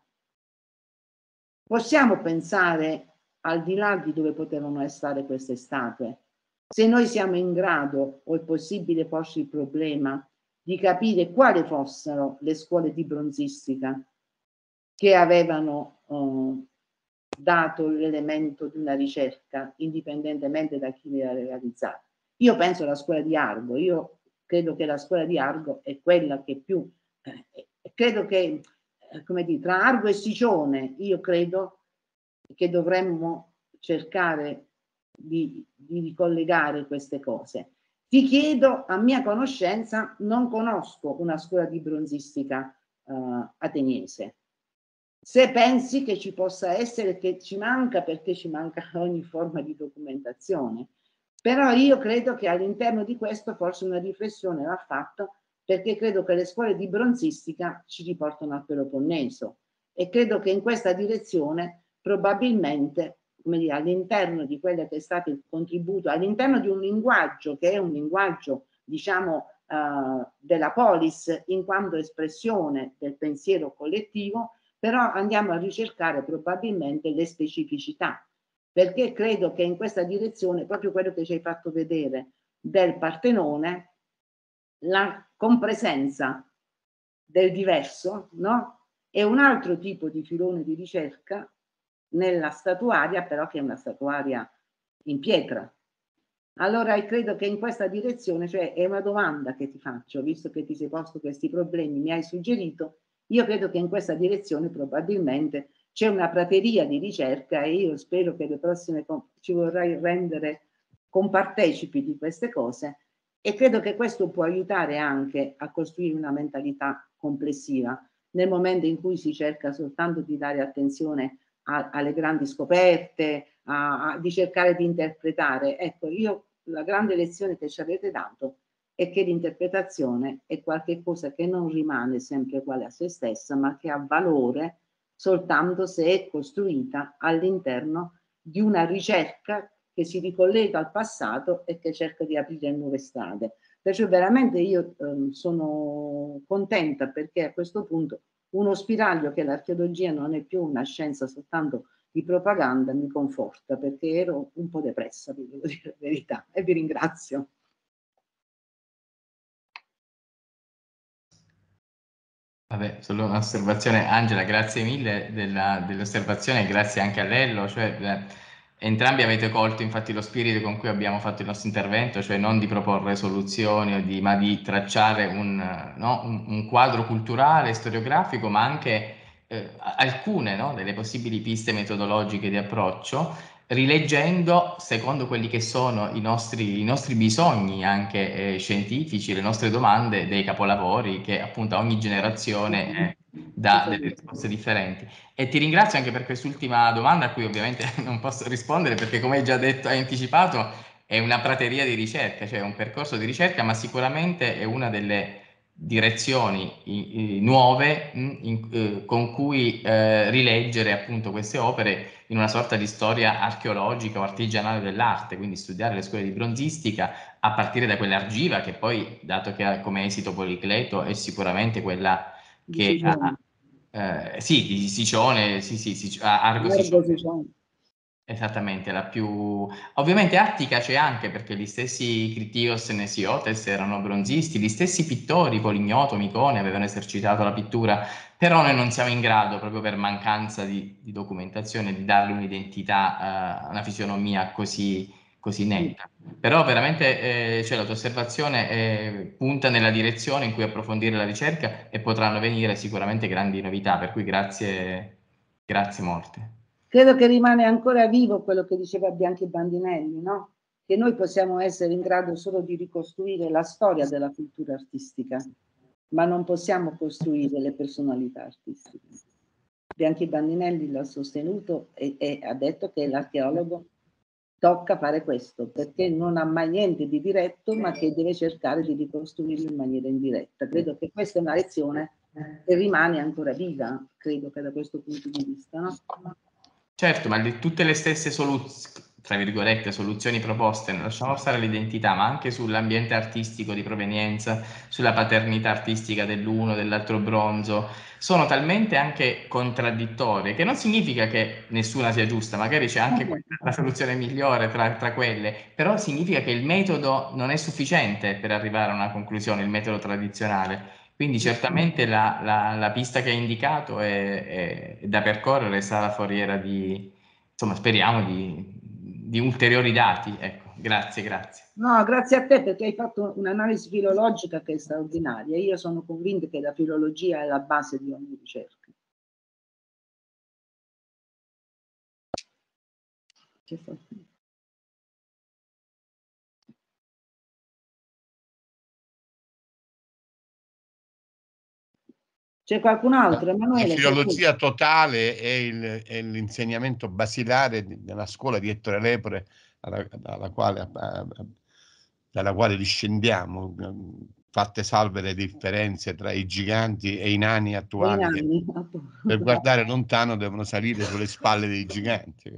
Possiamo pensare, al di là di dove potevano stare queste statue, se noi siamo in grado, o è possibile porci il problema, di capire quali fossero le scuole di bronzistica che avevano eh, dato l'elemento di una ricerca, indipendentemente da chi le ha realizzate. Io penso alla scuola di Argo, io credo che la scuola di Argo è quella che più, eh, credo che, eh, come dire, tra Argo e Sicione, io credo che dovremmo cercare di, di ricollegare queste cose. Ti chiedo, a mia conoscenza, non conosco una scuola di bronzistica eh, ateniese. Se pensi che ci possa essere, che ci manca, perché ci manca ogni forma di documentazione. Però io credo che all'interno di questo forse una riflessione va fatta, perché credo che le scuole di bronzistica ci riportano al Peloponneso e credo che in questa direzione probabilmente, come dire, all'interno di quello che è stato il contributo, all'interno di un linguaggio che è un linguaggio, diciamo, uh, della polis in quanto espressione del pensiero collettivo, però andiamo a ricercare probabilmente le specificità, perché credo che in questa direzione, proprio quello che ci hai fatto vedere del Partenone, la con presenza del diverso, no? E un altro tipo di filone di ricerca nella statuaria, però che è una statuaria in pietra. Allora credo che in questa direzione, cioè è una domanda che ti faccio, visto che ti sei posto questi problemi, mi hai suggerito, io credo che in questa direzione probabilmente c'è una prateria di ricerca e io spero che le prossime ci vorrai rendere compartecipi di queste cose e credo che questo può aiutare anche a costruire una mentalità complessiva nel momento in cui si cerca soltanto di dare attenzione a, alle grandi scoperte, a, a, di cercare di interpretare. Ecco, io la grande lezione che ci avete dato è che l'interpretazione è qualcosa che non rimane sempre uguale a se stessa, ma che ha valore soltanto se è costruita all'interno di una ricerca che si ricollega al passato e che cerca di aprire nuove strade. Perciò veramente io eh, sono contenta perché a questo punto uno spiraglio che l'archeologia non è più una scienza soltanto di propaganda mi conforta perché ero un po' depressa, vi devo dire la verità, e vi ringrazio. Vabbè, solo un'osservazione, Angela, grazie mille della, dell'osservazione e grazie anche a Lello, cioè, eh, entrambi avete colto infatti lo spirito con cui abbiamo fatto il nostro intervento, cioè non di proporre soluzioni, o di, ma di tracciare un, no, un, un quadro culturale, storiografico, ma anche eh, alcune, no, delle possibili piste metodologiche di approccio, rileggendo secondo quelli che sono i nostri, i nostri bisogni anche eh, scientifici, le nostre domande dei capolavori che appunto a ogni generazione eh, dà delle risposte differenti. E ti ringrazio anche per quest'ultima domanda a cui ovviamente non posso rispondere perché come hai già detto, hai anticipato, è una prateria di ricerca, cioè un percorso di ricerca, ma sicuramente è una delle direzioni i, i, nuove mh, in, eh, con cui eh, rileggere appunto queste opere in una sorta di storia archeologica o artigianale dell'arte, quindi studiare le scuole di bronzistica a partire da quella argiva che poi, dato che ha come esito Policleto, è sicuramente quella che ha, eh, sì, di Sicione, sì, sì, sì, Argo Sicione. Esattamente, la più... Ovviamente Attica c'è anche perché gli stessi Critios e Nesiotes erano bronzisti, gli stessi pittori, Polignoto, Micone, avevano esercitato la pittura, però noi non siamo in grado, proprio per mancanza di, di documentazione, di darle un'identità, uh, una fisionomia così, così netta. Però veramente eh, cioè, la tua osservazione eh, punta nella direzione in cui approfondire la ricerca e potranno venire sicuramente grandi novità, per cui grazie, grazie molte. Credo che rimane ancora vivo quello che diceva Bianchi Bandinelli, no? Che noi possiamo essere in grado solo di ricostruire la storia della cultura artistica, ma non possiamo costruire le personalità artistiche. Bianchi Bandinelli l'ha sostenuto e, e ha detto che l'archeologo tocca fare questo, perché non ha mai niente di diretto, ma che deve cercare di ricostruirlo in maniera indiretta. Credo che questa è una lezione che rimane ancora viva, credo che da questo punto di vista, no? Certo, ma di tutte le stesse soluzioni, tra virgolette, soluzioni proposte, lasciamo stare l'identità, ma anche sull'ambiente artistico di provenienza, sulla paternità artistica dell'uno, dell'altro bronzo, sono talmente anche contraddittorie, che non significa che nessuna sia giusta, magari c'è anche la soluzione migliore tra, tra quelle, però significa che il metodo non è sufficiente per arrivare a una conclusione, il metodo tradizionale. Quindi certamente la, la, la pista che hai indicato è, è da percorrere, sarà foriera di, insomma, speriamo di, di ulteriori dati. Ecco, grazie, grazie. No, grazie a te perché hai fatto un'analisi filologica che è straordinaria. Io sono convinta che la filologia è la base di ogni ricerca. Che fa? C'è qualcun altro? Emanuele, la filologia totale è, il, è l'insegnamento basilare della scuola di Ettore Lepore, alla, dalla, quale, dalla quale discendiamo, fatte salve le differenze tra i giganti e i nani attuali, i nani. Che per guardare lontano devono salire sulle spalle dei giganti.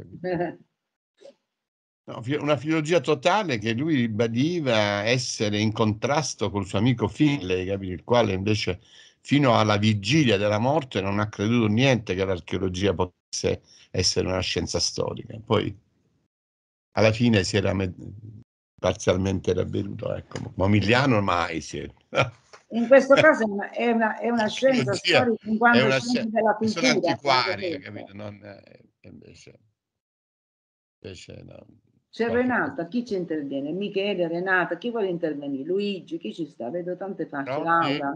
No, una filologia totale che lui ribadiva essere in contrasto col suo amico Finlay, capito? Il quale invece fino alla vigilia della morte non ha creduto niente che l'archeologia potesse essere una scienza storica. Poi alla fine si era parzialmente ravveduto, ecco, Momigliano mai si è... In questo caso è una, è una, è una scienza storica in quanto una scienza sci- della sono cultura. antiquarie, capito? Non, eh, invece, invece no. C'è No. Renata, chi ci interviene? Michele, Renata, chi vuole intervenire? Luigi, chi ci sta? Vedo tante facce. Pronti? Laura.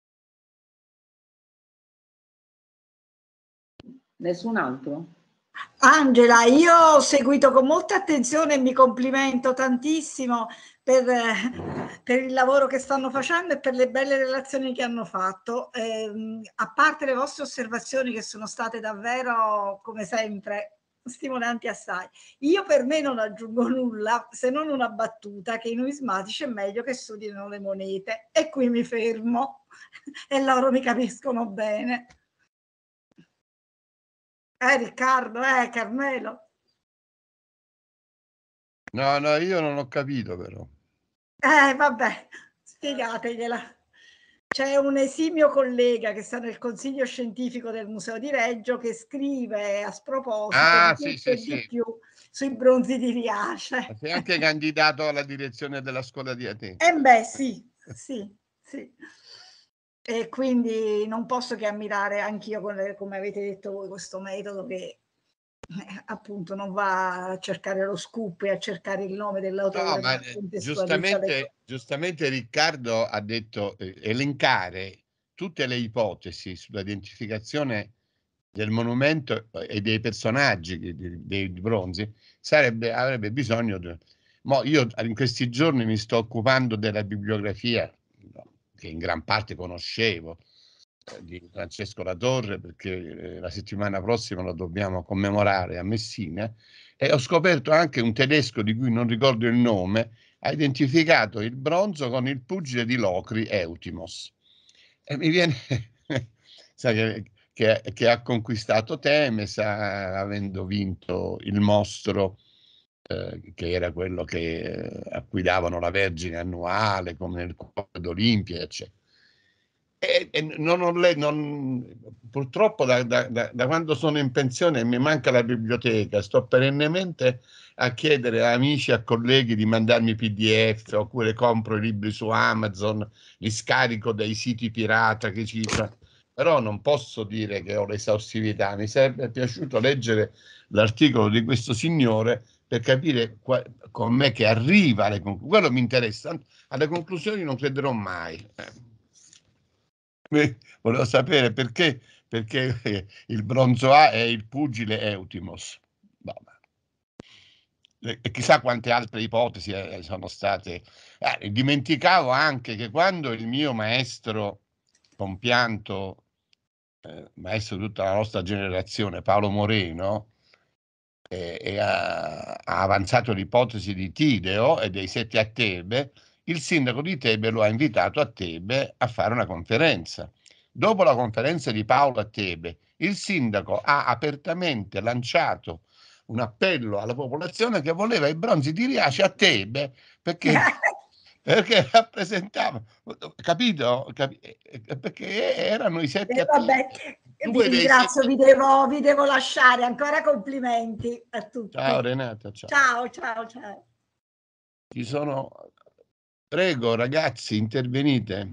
Nessun altro? Angela, io ho seguito con molta attenzione e mi complimento tantissimo per, eh, per il lavoro che stanno facendo e per le belle relazioni che hanno fatto. Eh, a parte le vostre osservazioni che sono state davvero, come sempre, stimolanti assai. Io per me non aggiungo nulla se non una battuta che i numismatici è meglio che studino le monete, e qui mi fermo e loro mi capiscono bene. Eh Riccardo, eh Carmelo. No, no, io non ho capito però. Eh vabbè, spiegategliela. C'è un esimio collega che sta nel consiglio scientifico del Museo di Reggio che scrive a sproposito Ah, di sì, tutto sì, e di sì. più sui bronzi di Riace. Sei anche candidato alla direzione della scuola di Atene. Eh beh, sì, sì, sì. E quindi non posso che ammirare anch'io, come avete detto voi, questo metodo che eh, appunto non va a cercare lo scoop e a cercare il nome dell'autore, No, ma ma eh, contestualizza le giustamente, giustamente Riccardo ha detto eh, elencare tutte le ipotesi sull'identificazione del monumento e dei personaggi dei, dei, dei bronzi sarebbe, avrebbe bisogno di... Mo io in questi giorni mi sto occupando della bibliografia, no, che in gran parte conoscevo, eh, di Francesco Latorre, perché eh, la settimana prossima lo dobbiamo commemorare a Messina, e ho scoperto anche un tedesco di cui non ricordo il nome, ha identificato il bronzo con il pugile di Locri, Eutimos. E mi viene... sa che, che, che ha conquistato Temesa, avendo vinto il mostro, eh, che era quello che eh, a cui davano la Vergine annuale, come nel cuore d'Olimpia, eccetera. E, e non ho le, non, purtroppo da, da, da, da quando sono in pensione mi manca la biblioteca, sto perennemente a chiedere a amici, a colleghi di mandarmi P D F, oppure compro i libri su Amazon, li scarico dai siti pirata che ci sono, però non posso dire che ho l'esaustività. Mi sarebbe piaciuto leggere l'articolo di questo signore per capire com'è che arriva alle conclusioni. Quello mi interessa, alle conclusioni non crederò mai. Eh. Volevo sapere perché, perché il bronzo A è il pugile Eutimos. Vabbè. E chissà quante altre ipotesi eh, sono state. Eh, dimenticavo anche che quando il mio maestro compianto, eh, maestro di tutta la nostra generazione, Paolo Moreno, eh, e ha, ha avanzato l'ipotesi di Tideo e dei sette a Tebe, il sindaco di Tebe lo ha invitato a Tebe a fare una conferenza. Dopo la conferenza di Paolo a Tebe, il sindaco ha apertamente lanciato un appello alla popolazione che voleva i bronzi di Riace a Tebe perché, perché rappresentava, capito? Capi- perché erano i sette Eh, a vabbè, Tebe. vi ringrazio, vi devo, vi devo lasciare. Ancora complimenti a tutti. Ciao Renata, ciao. Ciao, ciao, ciao. Ci sono... Prego ragazzi, intervenite.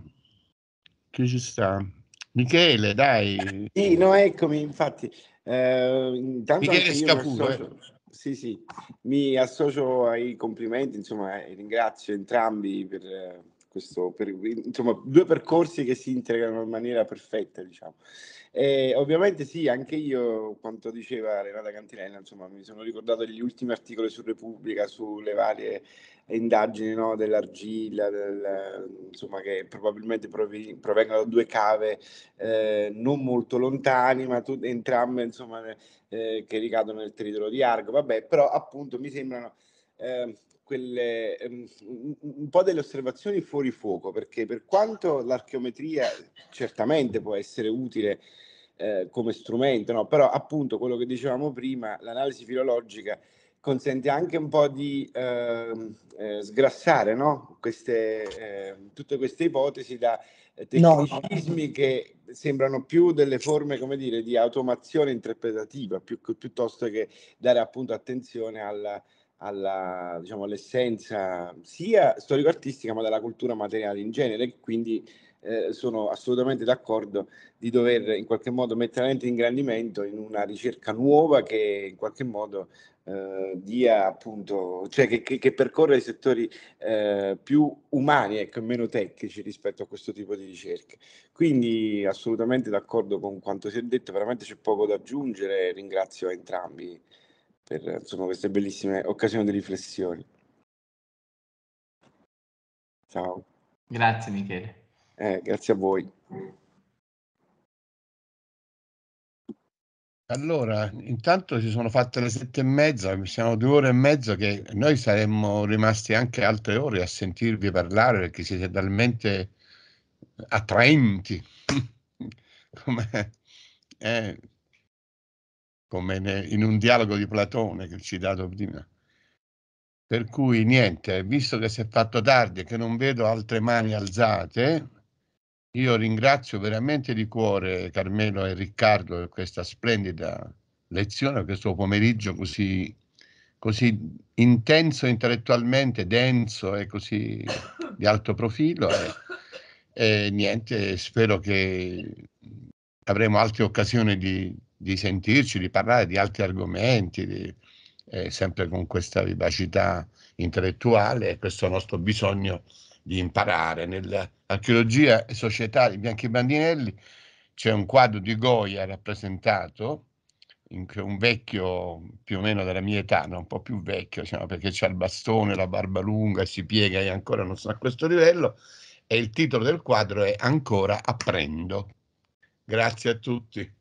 Chi ci sta? Michele, dai. Sì, no, eccomi, infatti, eh, intanto Michele anche io mi Scapuro, associo, sì, sì, mi associo ai complimenti, insomma, e ringrazio entrambi per eh, questo, per, insomma, due percorsi che si integrano in maniera perfetta, diciamo. E ovviamente sì, anche io, quanto diceva Renata Cantilena, insomma, mi sono ricordato degli ultimi articoli su Repubblica, sulle varie indagini, no, dell'argilla, del, insomma, che probabilmente provi- provengono da due cave eh, non molto lontani, ma tu, entrambe, insomma, eh, che ricadono nel territorio di Argo. Vabbè, però appunto mi sembrano eh, quelle, um, un, un po' delle osservazioni fuori fuoco, perché per quanto l'archeometria certamente può essere utile eh, come strumento, no? Però appunto quello che dicevamo prima, l'analisi filologica consente anche un po' di eh, eh, sgrassare, no? Queste, eh, tutte queste ipotesi da tecnicismi no. che sembrano più delle forme, come dire, di automazione interpretativa, più, piuttosto che dare appunto attenzione alla, alla, diciamo, all'essenza sia storico-artistica ma della cultura materiale in genere, quindi eh, sono assolutamente d'accordo di dover in qualche modo mettere la lente di ingrandimento in una ricerca nuova che in qualche modo eh, dia appunto, cioè che, che, che percorre i settori eh, più umani, ecco, e meno tecnici rispetto a questo tipo di ricerche. Quindi assolutamente d'accordo con quanto si è detto, veramente c'è poco da aggiungere, ringrazio entrambi per insomma, queste bellissime occasioni di riflessione. Ciao. Grazie Michele. Eh, grazie a voi. Allora, intanto si sono fatte le sette e mezza, siamo due ore e mezzo che noi saremmo rimasti anche altre ore a sentirvi parlare perché siete talmente attraenti come, eh, come ne- in un dialogo di Platone che ho citato prima. Per cui niente, visto che si è fatto tardi e che non vedo altre mani alzate, io ringrazio veramente di cuore Carmelo e Riccardo per questa splendida lezione, questo pomeriggio così, così intenso intellettualmente, denso e così di alto profilo. E, e niente, spero che avremo altre occasioni di, di sentirci, di parlare di altri argomenti, di, eh, sempre con questa vivacità intellettuale e questo nostro bisogno di imparare. Nell'archeologia e società di Bianchi Bandinelli c'è un quadro di Goya rappresentato, in cui un vecchio più o meno della mia età, no? Un po' più vecchio, diciamo, perché c'ha il bastone, la barba lunga e si piega e ancora non sono a questo livello, e il titolo del quadro è Ancora apprendo. Grazie a tutti.